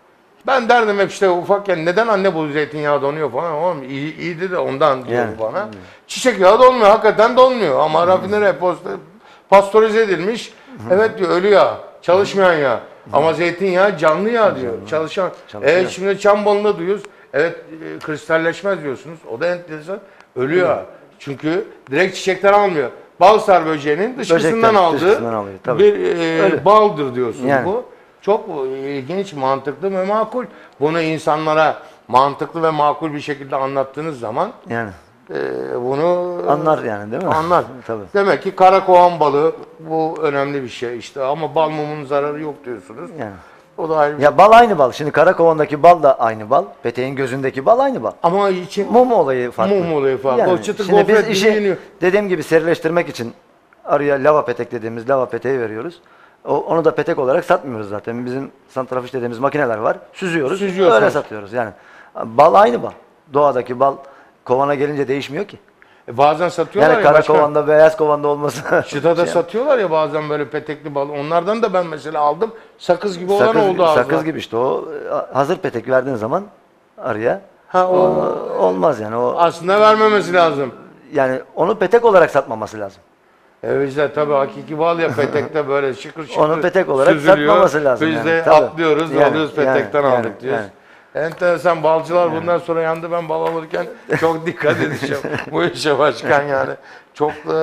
Speaker 1: Ben derdim hep işte ufakken neden anne bu zeytinyağı donuyor falan. Oğlum iyi, iyiydi de ondan diyor
Speaker 3: Yani.
Speaker 1: bana. Çiçek yağı donmuyor. Hakikaten donmuyor. Ama rafinere post- pastörize edilmiş. Evet diyor ölü yağ. Çalışmayan yağ. Ama zeytinyağı canlı yağ diyor. Çalışan.
Speaker 3: Çalışıyor.
Speaker 1: Evet şimdi çam balında duyuyoruz. Evet e, kristalleşmez diyorsunuz. O da enteresan. Ölü yağ. Çünkü direkt çiçekten almıyor. Balsar böceğinin dışkısından
Speaker 3: Böcekten,
Speaker 1: aldığı
Speaker 3: dışkısından alıyor, tabii.
Speaker 1: bir e,
Speaker 3: Öyle.
Speaker 1: baldır diyorsun
Speaker 3: Yani.
Speaker 1: bu. Çok ilginç, mantıklı ve makul. Bunu insanlara mantıklı ve makul bir şekilde anlattığınız zaman
Speaker 3: Yani.
Speaker 1: e, bunu
Speaker 3: Anlar yani değil mi?
Speaker 1: anlar.
Speaker 3: Tabii.
Speaker 1: Demek ki karakovan balığı bu önemli bir şey işte ama bal mumunun zararı yok diyorsunuz.
Speaker 3: Yani.
Speaker 1: O da ayrı bir
Speaker 3: Ya bal aynı bal. Şimdi Karakova'ndaki bal da aynı bal. Peteğin gözündeki bal aynı bal.
Speaker 1: Ama için
Speaker 3: Mum olayı farklı.
Speaker 1: Mum olayı farklı. O çıtır
Speaker 3: şimdi
Speaker 1: gofret
Speaker 3: biz
Speaker 1: gibi
Speaker 3: işi
Speaker 1: yeniyor.
Speaker 3: dediğim gibi serileştirmek için araya lava petek dediğimiz lava peteği veriyoruz. O, onu da petek olarak satmıyoruz zaten. Bizim santrafiş dediğimiz makineler var. Süzüyoruz.
Speaker 1: Süzüyorsunuz.
Speaker 3: Öyle satıyoruz yani. Bal aynı bal. Doğadaki bal kovana gelince değişmiyor ki.
Speaker 1: E, bazen satıyorlar
Speaker 3: Yani
Speaker 1: ya
Speaker 3: kara
Speaker 1: başkan.
Speaker 3: kovanda beyaz kovanda olması.
Speaker 1: Çıtada
Speaker 3: şey-
Speaker 1: satıyorlar ya bazen böyle petekli bal. Onlardan da ben mesela aldım. Sakız gibi olan
Speaker 3: sakız,
Speaker 1: oldu ağzına.
Speaker 3: sakız gibi işte o e, hazır petek verdiğin zaman araya
Speaker 1: Ha, o,
Speaker 3: o, olmaz yani o
Speaker 1: aslında vermemesi lazım.
Speaker 3: yani onu petek olarak satmaması lazım.
Speaker 1: Evet işte tabii hakiki bal ya petekte böyle şıkır şıkır
Speaker 3: Onu petek olarak
Speaker 1: süzülüyor.
Speaker 3: satmaması lazım
Speaker 1: Biz
Speaker 3: yani,
Speaker 1: de
Speaker 3: tabii.
Speaker 1: atlıyoruz,
Speaker 3: Yani,
Speaker 1: alıyoruz petekten
Speaker 3: yani,
Speaker 1: aldık
Speaker 3: yani,
Speaker 1: diyoruz.
Speaker 3: yani.
Speaker 1: Enteresan balcılar bundan sonra yandı ben bal alırken çok dikkat edeceğim bu işe başkan yani. Çok e,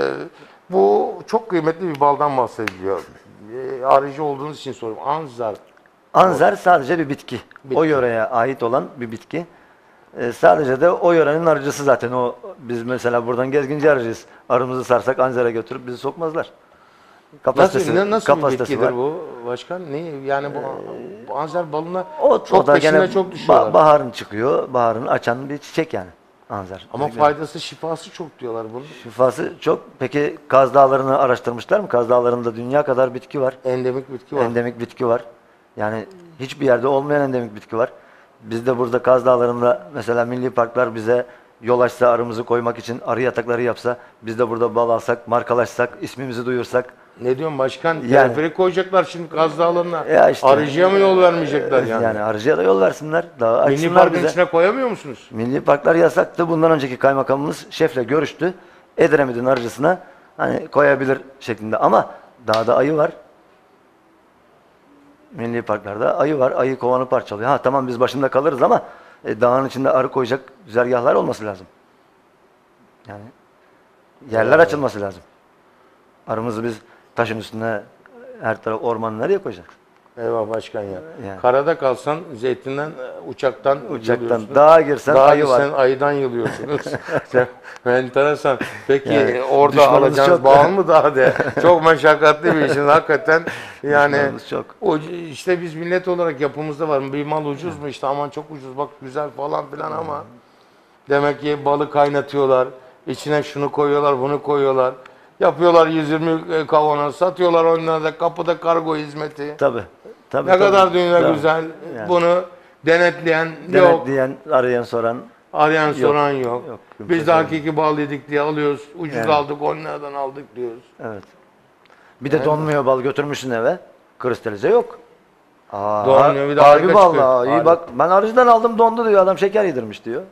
Speaker 1: bu çok kıymetli bir baldan bahsediliyor. E, arıcı olduğunuz için soruyorum. Anzar.
Speaker 3: Anzar sadece bir bitki. O yöreye ait olan bir bitki. Ee, sadece de o yörenin arıcısı zaten o. Biz mesela buradan gezginci arıcıyız. Arımızı sarsak Anzar'a götürüp bizi sokmazlar.
Speaker 1: Nasıl, ne- nasıl bir
Speaker 3: kapasitesi
Speaker 1: bitkidir
Speaker 3: var.
Speaker 1: bu başkan? Ne yani bu, bu Anzar balına
Speaker 3: O,
Speaker 1: çok
Speaker 3: o da
Speaker 1: peşine
Speaker 3: gene
Speaker 1: çok düşüyorlar.
Speaker 3: ba- baharın çıkıyor. Baharın açan bir çiçek yani. Anzar.
Speaker 1: Ama
Speaker 3: Yani
Speaker 1: faydası şifası çok diyorlar bunun.
Speaker 3: şifası çok. Peki Kaz Dağları'nı araştırmışlar mı? Kaz Dağları'nda dünya kadar bitki var.
Speaker 1: Endemik bitki var.
Speaker 3: Endemik bitki var. Yani hiçbir yerde olmayan endemik bitki var. Biz de burada Kaz Dağları'nda mesela milli parklar bize yol açsa arımızı koymak için arı yatakları yapsa, biz de burada bal alsak, markalaşsak, ismimizi duyursak.
Speaker 1: Ne diyorsun başkan?
Speaker 3: Yani-
Speaker 1: Teleferik koyacaklar şimdi Kaz Dağları'na.
Speaker 3: Ya işte-
Speaker 1: Arıcıya mı yol vermeyecekler yani?
Speaker 3: Yani arıcıya da yol versinler. Daha
Speaker 1: Milli
Speaker 3: açsınlar
Speaker 1: parkın
Speaker 3: bize.
Speaker 1: içine koyamıyor musunuz?
Speaker 3: Milli parklar yasaktı. Bundan önceki kaymakamımız şefle görüştü. Edremit'in arıcısına hani koyabilir şeklinde. Ama dağda ayı var. Milli parklarda ayı var. Ayı kovanı parçalıyor. Ha tamam biz başında kalırız ama e, dağın içinde arı koyacak güzergahlar olması lazım. Yani yerler açılması lazım. Arımızı biz taşın üstüne her taraf orman nereye koyacağız?
Speaker 1: Eyvah başkan ya.
Speaker 3: Yani.
Speaker 1: Karada kalsan zeytinden, e, uçaktan
Speaker 3: Uçaktan
Speaker 1: yılıyorsun.
Speaker 3: dağa girsen
Speaker 1: Dağa
Speaker 3: ayı var.
Speaker 1: gitsen ayıdan yılıyorsunuz. Enteresan. Peki
Speaker 3: Yani
Speaker 1: orada
Speaker 3: düşmanımız
Speaker 1: alacağınız
Speaker 3: çok.
Speaker 1: bağlı mı daha de? Çok meşakkatli bir işin hakikaten. Yani
Speaker 3: Düşmanımız çok.
Speaker 1: o işte biz millet olarak yapımızda var. Bir mal ucuz mu işte aman çok ucuz bak güzel falan filan ama Demek ki balı kaynatıyorlar. İçine şunu koyuyorlar, bunu koyuyorlar. Yapıyorlar yüz yirmi kavanoz, satıyorlar onlara da kapıda kargo hizmeti.
Speaker 3: Tabii. Tabii,
Speaker 1: Ne
Speaker 3: tabii.
Speaker 1: kadar dünya
Speaker 3: Tabii.
Speaker 1: güzel.
Speaker 3: Yani.
Speaker 1: Bunu denetleyen yok.
Speaker 3: Denetleyen, arayan, soran.
Speaker 1: Arayan
Speaker 3: Yok,
Speaker 1: soran yok.
Speaker 3: yok.
Speaker 1: Biz de hakiki bal yedik diye alıyoruz. Ucuz
Speaker 3: Yani.
Speaker 1: aldık, on liradan aldık diyoruz.
Speaker 3: Evet. Bir de donmuyor bal götürmüşsün eve. Kristalize yok. Aa,
Speaker 1: Donmuyor, bir de
Speaker 3: harbi
Speaker 1: harika
Speaker 3: bal.
Speaker 1: çıkıyor.
Speaker 3: Aa, iyi
Speaker 1: Harika.
Speaker 3: bak ben arıcıdan aldım dondu diyor. Adam şeker yedirmiş diyor.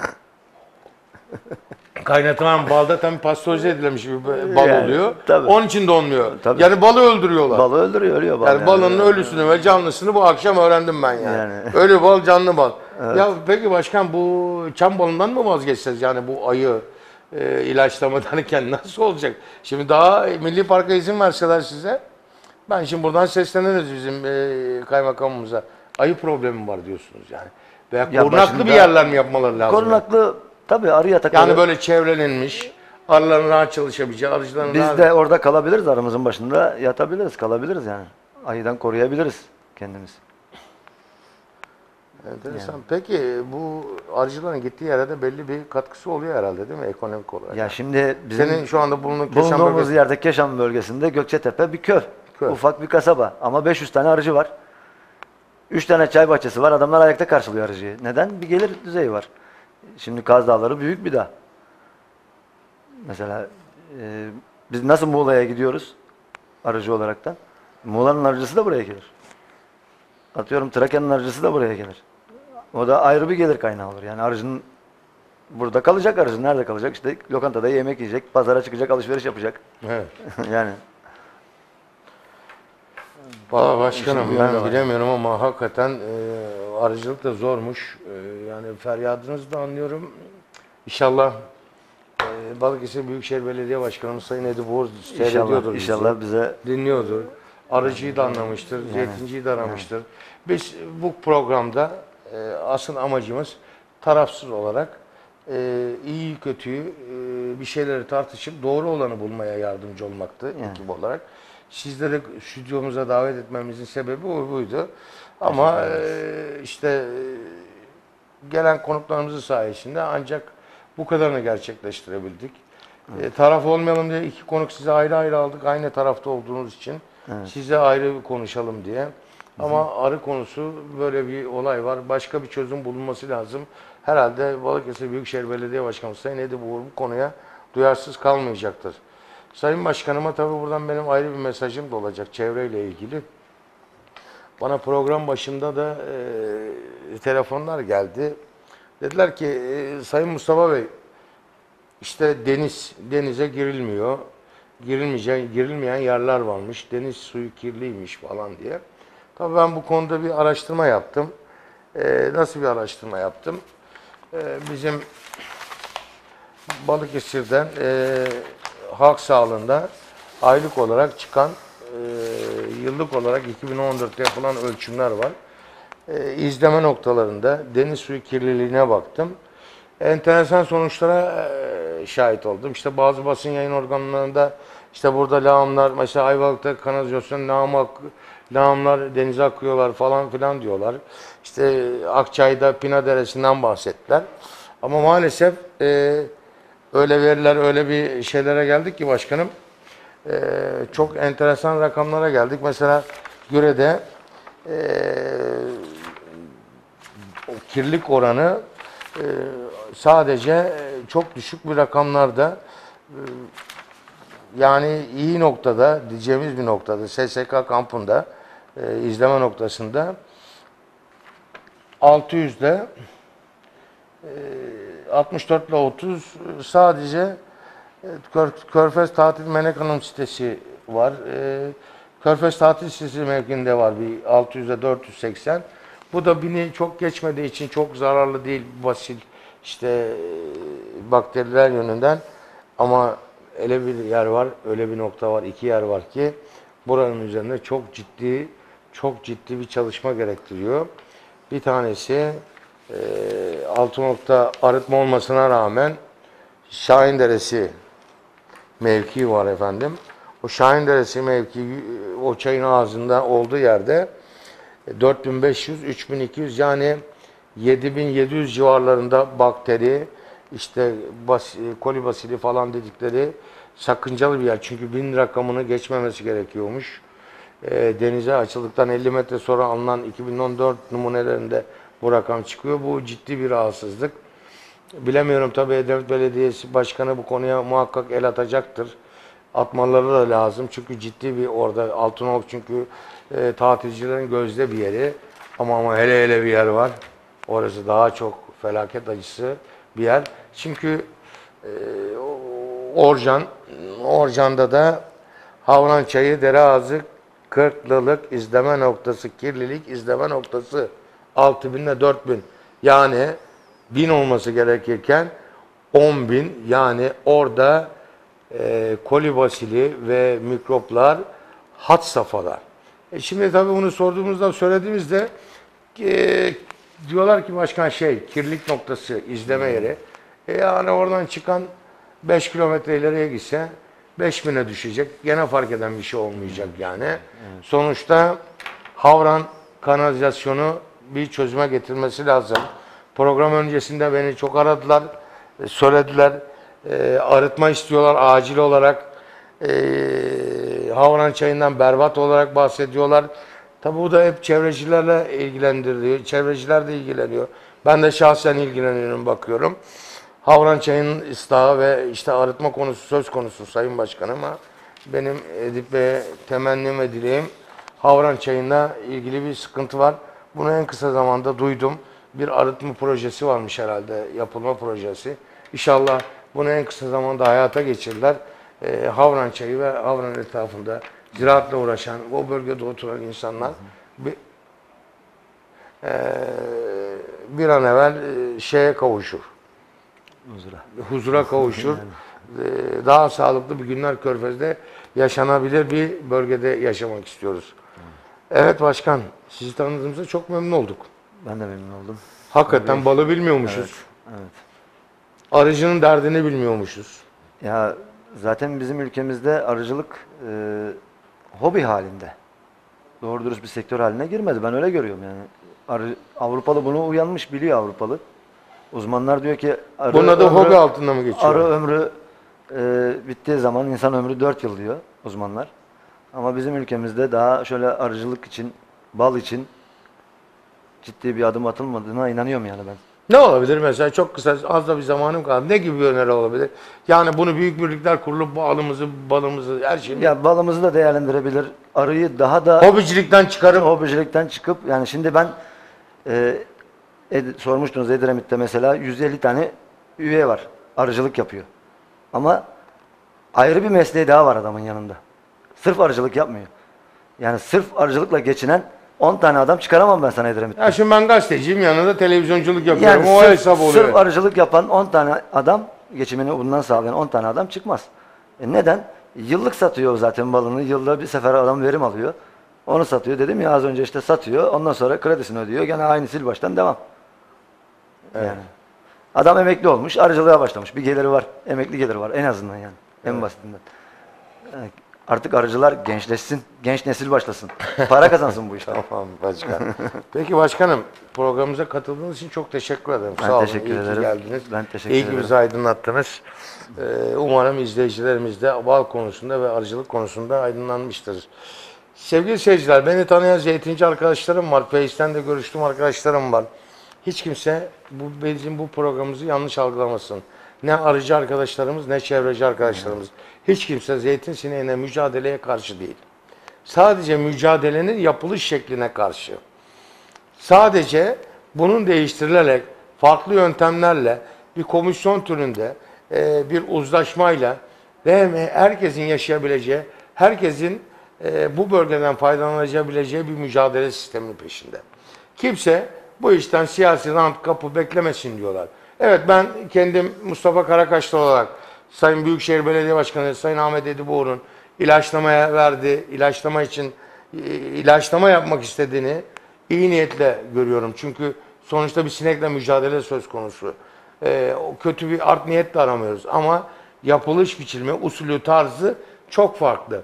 Speaker 1: Kaynatılan balda tam pastörize edilmiş bir bal
Speaker 3: Yani,
Speaker 1: oluyor.
Speaker 3: tabii.
Speaker 1: Onun için donmuyor.
Speaker 3: Tabii.
Speaker 1: Yani balı öldürüyorlar.
Speaker 3: Balı öldürüyor, ölüyor bal.
Speaker 1: yani,
Speaker 3: yani.
Speaker 1: balının ölüsünü ve canlısını bu akşam öğrendim ben yani.
Speaker 3: Yani.
Speaker 1: Ölü bal, canlı bal. Ya peki başkan, bu çam balından mı vazgeçeceğiz yani bu ayı e, ilaçlamadan nasıl olacak? Şimdi daha Milli Park'a izin verseler size, ben şimdi buradan sesleniriz bizim e, kaymakamımıza. Ayı problemi var diyorsunuz yani. Veya
Speaker 3: Ya
Speaker 1: korunaklı
Speaker 3: başında-
Speaker 1: bir yerler mi yapmaları lazım?
Speaker 3: Korunaklı tabii arı yatakları.
Speaker 1: Yani böyle çevrelenmiş, arıların rahat çalışabileceği, arıcıların
Speaker 3: Biz
Speaker 1: rahat...
Speaker 3: de orada kalabiliriz, arımızın başında yatabiliriz, kalabiliriz yani. Ayıdan koruyabiliriz kendimiz.
Speaker 1: Enteresan. Peki bu arıcıların gittiği yere de belli bir katkısı oluyor herhalde değil mi ekonomik olarak?
Speaker 3: Ya şimdi bizim
Speaker 1: Senin şu anda bulunduğun Keşan
Speaker 3: bulunduğumuz
Speaker 1: bölgesi...
Speaker 3: yerde Keşan bölgesinde Gökçetepe bir köy.
Speaker 1: Köy.
Speaker 3: Ufak bir kasaba ama beş yüz tane arıcı var. üç tane çay bahçesi var. Adamlar ayakta karşılıyor arıcıyı. Neden? Bir gelir düzeyi var. Şimdi Kaz Dağları büyük bir dağ. Mesela e, biz nasıl Muğla'ya gidiyoruz arıcı olaraktan? Muğla'nın arıcısı da buraya gelir. Atıyorum Trakya'nın arıcısı da buraya gelir. O da ayrı bir gelir kaynağı olur. Yani arıcının burada kalacak, arıcı nerede kalacak? İşte lokantada yemek yiyecek, pazara çıkacak, alışveriş yapacak.
Speaker 1: Evet.
Speaker 3: yani
Speaker 1: Valla başkanım
Speaker 3: Şimdi bu yönde
Speaker 1: ben
Speaker 3: var.
Speaker 1: bilemiyorum ama hakikaten e, arıcılık da zormuş. E, yani feryadınızı da anlıyorum. İnşallah e, Balıkesir Büyükşehir Belediye Başkanımız Sayın Edip Uğur seyrediyordur
Speaker 3: inşallah,
Speaker 1: bizi.
Speaker 3: inşallah bize
Speaker 1: Dinliyordur. Arıcıyı da anlamıştır, zeytinciyi de aramıştır. Biz bu programda e, asıl amacımız tarafsız olarak e, iyi kötüyü e, bir şeyleri tartışıp doğru olanı bulmaya yardımcı olmaktı ekip olarak. Sizleri stüdyomuza davet etmemizin sebebi o buydu. Ama e, işte e, gelen konuklarımızın sayesinde ancak bu kadarını gerçekleştirebildik. E, taraf olmayalım diye iki konuk size ayrı ayrı aldık. Aynı tarafta olduğunuz için. Size ayrı bir konuşalım diye. Ama arı konusu böyle bir olay var. Başka bir çözüm bulunması lazım. Herhalde Balıkesir Büyükşehir Belediye Başkanı Sayın Edip Uğur bu konuya duyarsız kalmayacaktır. Sayın Başkanıma tabii buradan benim ayrı bir mesajım da olacak çevreyle ilgili. Bana program başında da e, telefonlar geldi. Dediler ki e, Sayın Mustafa Bey, işte deniz, denize girilmiyor. Girilmeyecek, girilmeyen yerler varmış. Deniz suyu kirliymiş falan diye. Tabii ben bu konuda bir araştırma yaptım. Ee, nasıl bir araştırma yaptım? Ee, bizim Balıkesir'den e, halk sağlığında aylık olarak çıkan e, yıllık olarak iki bin on dörtte yapılan ölçümler var. E, izleme noktalarında deniz suyu kirliliğine baktım. Enteresan sonuçlara e, şahit oldum. İşte bazı basın yayın organlarında işte burada lağımlar, mesela Ayvalık'ta kanalizasyon lağım ak, lağımlar denize akıyorlar falan filan diyorlar. İşte Akçay'da Pina Deresi'nden bahsettiler. Ama maalesef e, öyle veriler, öyle bir şeylere geldik ki başkanım. E, çok enteresan rakamlara geldik. Mesela Güre'de e, o kirlilik oranı e, sadece çok düşük bir rakamlarda, e, yani iyi noktada, diyeceğimiz bir noktada, S S K kampında, e, izleme noktasında altı yüzde e, altmış dört ile otuz sadece e, Kör, Körfez Tatil Melek Hanım sitesi var. E, Körfez Tatil sitesi mevkinde var bir altı yüzde dört yüz seksen. Bu da bini çok geçmediği için çok zararlı değil, basil işte e, bakteriler yönünden, ama öyle bir yer var, öyle bir nokta var, iki yer var ki buranın üzerinde çok ciddi, çok ciddi bir çalışma gerektiriyor. Bir tanesi e, altı nokta arıtma olmasına rağmen Şahin Deresi mevki var efendim. O Şahin Deresi mevki, o çayın ağzında olduğu yerde dört bin beş yüz üç bin iki yüz yani yedi bin yedi yüz civarlarında bakteri, işte bas, kolibasili falan dedikleri sakıncalı bir yer. Çünkü bin rakamını geçmemesi gerekiyormuş. E, denize açıldıktan elli metre sonra alınan iki bin on dört numunelerinde bu rakam çıkıyor. Bu ciddi bir rahatsızlık. Bilemiyorum, tabii Edremit Belediyesi Başkanı bu konuya muhakkak el atacaktır. Atmaları da lazım. Çünkü ciddi bir orada Altınoluk, çünkü e, tatilcilerin gözde bir yeri. Ama ama hele hele bir yer var. Orası daha çok felaket acısı bir yer. Çünkü e, Orcan, Orcan'da da Havran Çayı, Dereazı, Kırklılık izleme noktası, kirlilik izleme noktası altı bin ile dört bin. Yani bin olması gerekirken on bin, yani orada e, kolibasili ve mikroplar had safhada. E şimdi tabii bunu sorduğumuzda, söylediğimizde e, diyorlar ki başkan şey, kirlilik noktası, izleme yeri. E yani oradan çıkan beş kilometre ileriye gitse beş bine düşecek. Gene fark eden bir şey olmayacak yani. Evet. Sonuçta Havran kanalizasyonu bir çözüme getirmesi lazım. Program öncesinde beni çok aradılar, söylediler. E, arıtma istiyorlar acil olarak. E, Havran çayından berbat olarak bahsediyorlar. Tabi bu da hep çevrecilerle ilgilendiriliyor. Çevreciler de ilgileniyor. Ben de şahsen ilgileniyorum, bakıyorum. Havran çayının ıslahı ve işte arıtma konusu söz konusu Sayın Başkanıma. Benim Edip Bey'e temennim ve dileğim, Havran çayında ilgili bir sıkıntı var. Bunu en kısa zamanda duydum. Bir arıtma projesi varmış herhalde, yapılma projesi. İnşallah bunu en kısa zamanda hayata geçirirler. Ee, Havran çayı ve Havran etrafında ziraatla uğraşan, o bölgede oturan insanlar bir, e, bir an evvel e, şeye kavuşur.
Speaker 3: Huzura.
Speaker 1: Huzura kavuşur. Ee, daha sağlıklı bir günler Körfez'de yaşanabilir bir bölgede yaşamak istiyoruz. Evet başkan, sizi tanıdığımızda çok memnun olduk.
Speaker 3: Ben de memnun oldum.
Speaker 1: Hakikaten
Speaker 3: Tabii.
Speaker 1: balı bilmiyormuşuz.
Speaker 3: Evet, evet.
Speaker 1: Arıcının derdini bilmiyormuşuz.
Speaker 3: Ya zaten bizim ülkemizde arıcılık e, hobi halinde. Doğru dürüst bir sektör haline girmedi. Ben öyle görüyorum yani. Arı, Avrupalı bunu uyanmış, biliyor Avrupalı. Uzmanlar diyor ki arı
Speaker 1: Bunun adı
Speaker 3: ömrü,
Speaker 1: hobi altında mı geçiyor?
Speaker 3: arı ömrü e, bittiği zaman insan ömrü dört yıl diyor uzmanlar. Ama bizim ülkemizde daha şöyle arıcılık için, bal için ciddi bir adım atılmadığına inanıyorum yani ben.
Speaker 1: Ne olabilir mesela, çok kısa, az da bir zamanım kaldı. Ne gibi bir öneri olabilir? Yani bunu büyük birlikler kurulup balımızı, balımızı, her şeyi
Speaker 3: Ya balımızı da değerlendirebilir. Arıyı daha da
Speaker 1: hobicilikten çıkarıp
Speaker 3: hobicilikten çıkıp, yani şimdi ben e, Ed, sormuştunuz Edremit'te mesela yüz elli tane üye var. Arıcılık yapıyor. Ama ayrı bir mesleği daha var adamın yanında. Sırf arıcılık yapmıyor. Yani sırf arıcılıkla geçinen on tane adam çıkaramam ben sana Edremit'te.
Speaker 1: ya şimdi ben gazeteciyim, yanında televizyonculuk yapıyorum.
Speaker 3: Yani
Speaker 1: O
Speaker 3: sırf,
Speaker 1: hesap oluyor.
Speaker 3: sırf arıcılık yapan on tane adam, geçimini bundan sağlayan on tane adam çıkmaz. E neden? Yıllık satıyor zaten balını. Yılda bir sefer adam verim alıyor. Onu satıyor. Dedim ya az önce, işte satıyor. Ondan sonra kredisini ödüyor. Gene aynı sil baştan devam.
Speaker 1: Evet.
Speaker 3: Yani. Adam emekli olmuş. Arıcılığa başlamış. Bir geliri var. Emekli geliri var. En azından yani. En
Speaker 1: Evet.
Speaker 3: basitinden. Yani artık arıcılar gençleşsin. Genç nesil başlasın. Para kazansın bu işte.
Speaker 1: Tamam başkan. Peki başkanım, programımıza katıldığınız için çok teşekkür ederim.
Speaker 3: Ben
Speaker 1: Sağ olun.
Speaker 3: teşekkür
Speaker 1: İyi
Speaker 3: ederim.
Speaker 1: ki geldiniz.
Speaker 3: Ben teşekkür
Speaker 1: İyi ki
Speaker 3: ederim.
Speaker 1: bizi aydınlattınız. Ee, umarım izleyicilerimiz de bal konusunda ve arıcılık konusunda aydınlanmıştır. Sevgili seyirciler, beni tanıyan zeytinci arkadaşlarım var. Face'ten de görüştüğüm arkadaşlarım var. Hiç kimse bu bizim bu programımızı yanlış algılamasın. Ne arıcı arkadaşlarımız ne çevreci arkadaşlarımız. Hiç kimse zeytin sineğine mücadeleye karşı değil. Sadece mücadelenin yapılış şekline karşı. Sadece bunun değiştirilerek farklı yöntemlerle bir komisyon türünde e, bir uzlaşmayla ve herkesin yaşayabileceği, herkesin e, bu bölgeden faydalanabileceği bir mücadele sisteminin peşinde. Kimse bu işten siyasi rant kapı beklemesin diyorlar. Evet, ben kendim Mustafa Karakaşlı olarak Sayın Büyükşehir Belediye Başkanı Sayın Ahmet Ediboğlu'nun ilaçlamaya verdiği, ilaçlama için ilaçlama yapmak istediğini iyi niyetle görüyorum. Çünkü sonuçta bir sinekle mücadele söz konusu. Ee, kötü bir art niyet de aramıyoruz. Ama yapılış biçimi, usulü, tarzı çok farklı.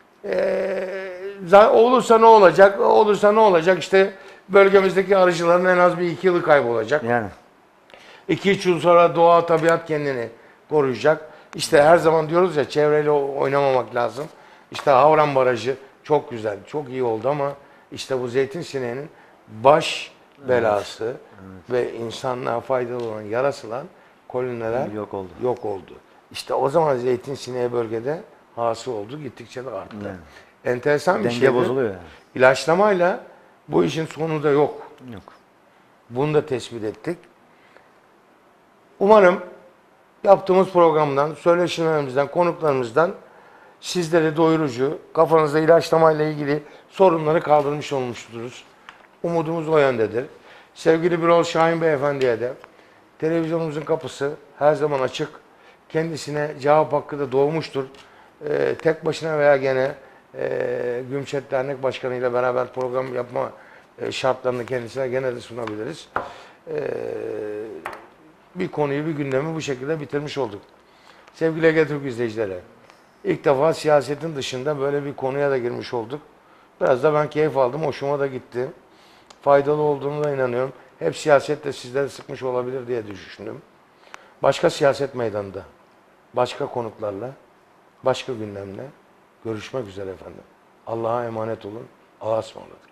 Speaker 1: Ee, olursa ne olacak? Olursa ne olacak? İşte bölgemizdeki arıcıların en az bir iki yılı kaybolacak.
Speaker 3: Yani.
Speaker 1: iki üç yıl sonra doğa, tabiat kendini koruyacak. İşte her zaman diyoruz ya, çevreyle oynamamak lazım. İşte Havran Barajı çok güzel, çok iyi oldu ama işte bu zeytinsineğinin baş belası ve insanlığa faydalı olan, yarasılan koloniler
Speaker 3: Yok oldu.
Speaker 1: yok oldu. İşte o zaman zeytinsineği bölgede hasıl oldu, gittikçe de arttı.
Speaker 3: Evet.
Speaker 1: Enteresan bir
Speaker 3: Denge
Speaker 1: şey.
Speaker 3: bozuluyor yani.
Speaker 1: İlaçlamayla bu işin sonu da yok.
Speaker 3: Yok.
Speaker 1: Bunu da tespit ettik. Umarım yaptığımız programdan, söyleşilerimizden, konuklarımızdan sizlere doyurucu, kafanızda ilaçlamayla ilgili sorunları kaldırmış olmuşturuz. Umudumuz o yöndedir. Sevgili Birol Şahin Beyefendi'ye de televizyonumuzun kapısı her zaman açık. Kendisine cevap hakkı da doğmuştur. Ee, tek başına veya gene e, Gümçet Dernek Başkanı ile beraber program yapma e, şartlarını kendisine gene de sunabiliriz. Ee, bir konuyu, bir gündemi bu şekilde bitirmiş olduk. Sevgili Ege Türk izleyicileri, ilk defa siyasetin dışında böyle bir konuya da girmiş olduk. Biraz da ben keyif aldım, hoşuma da gitti. Faydalı olduğunu da inanıyorum. Hep siyasetle sizleri sıkmış olabilir diye düşündüm. Başka siyaset meydanında, başka konuklarla, başka gündemle görüşmek üzere efendim. Allah'a emanet olun. Allah'a ısmarladık.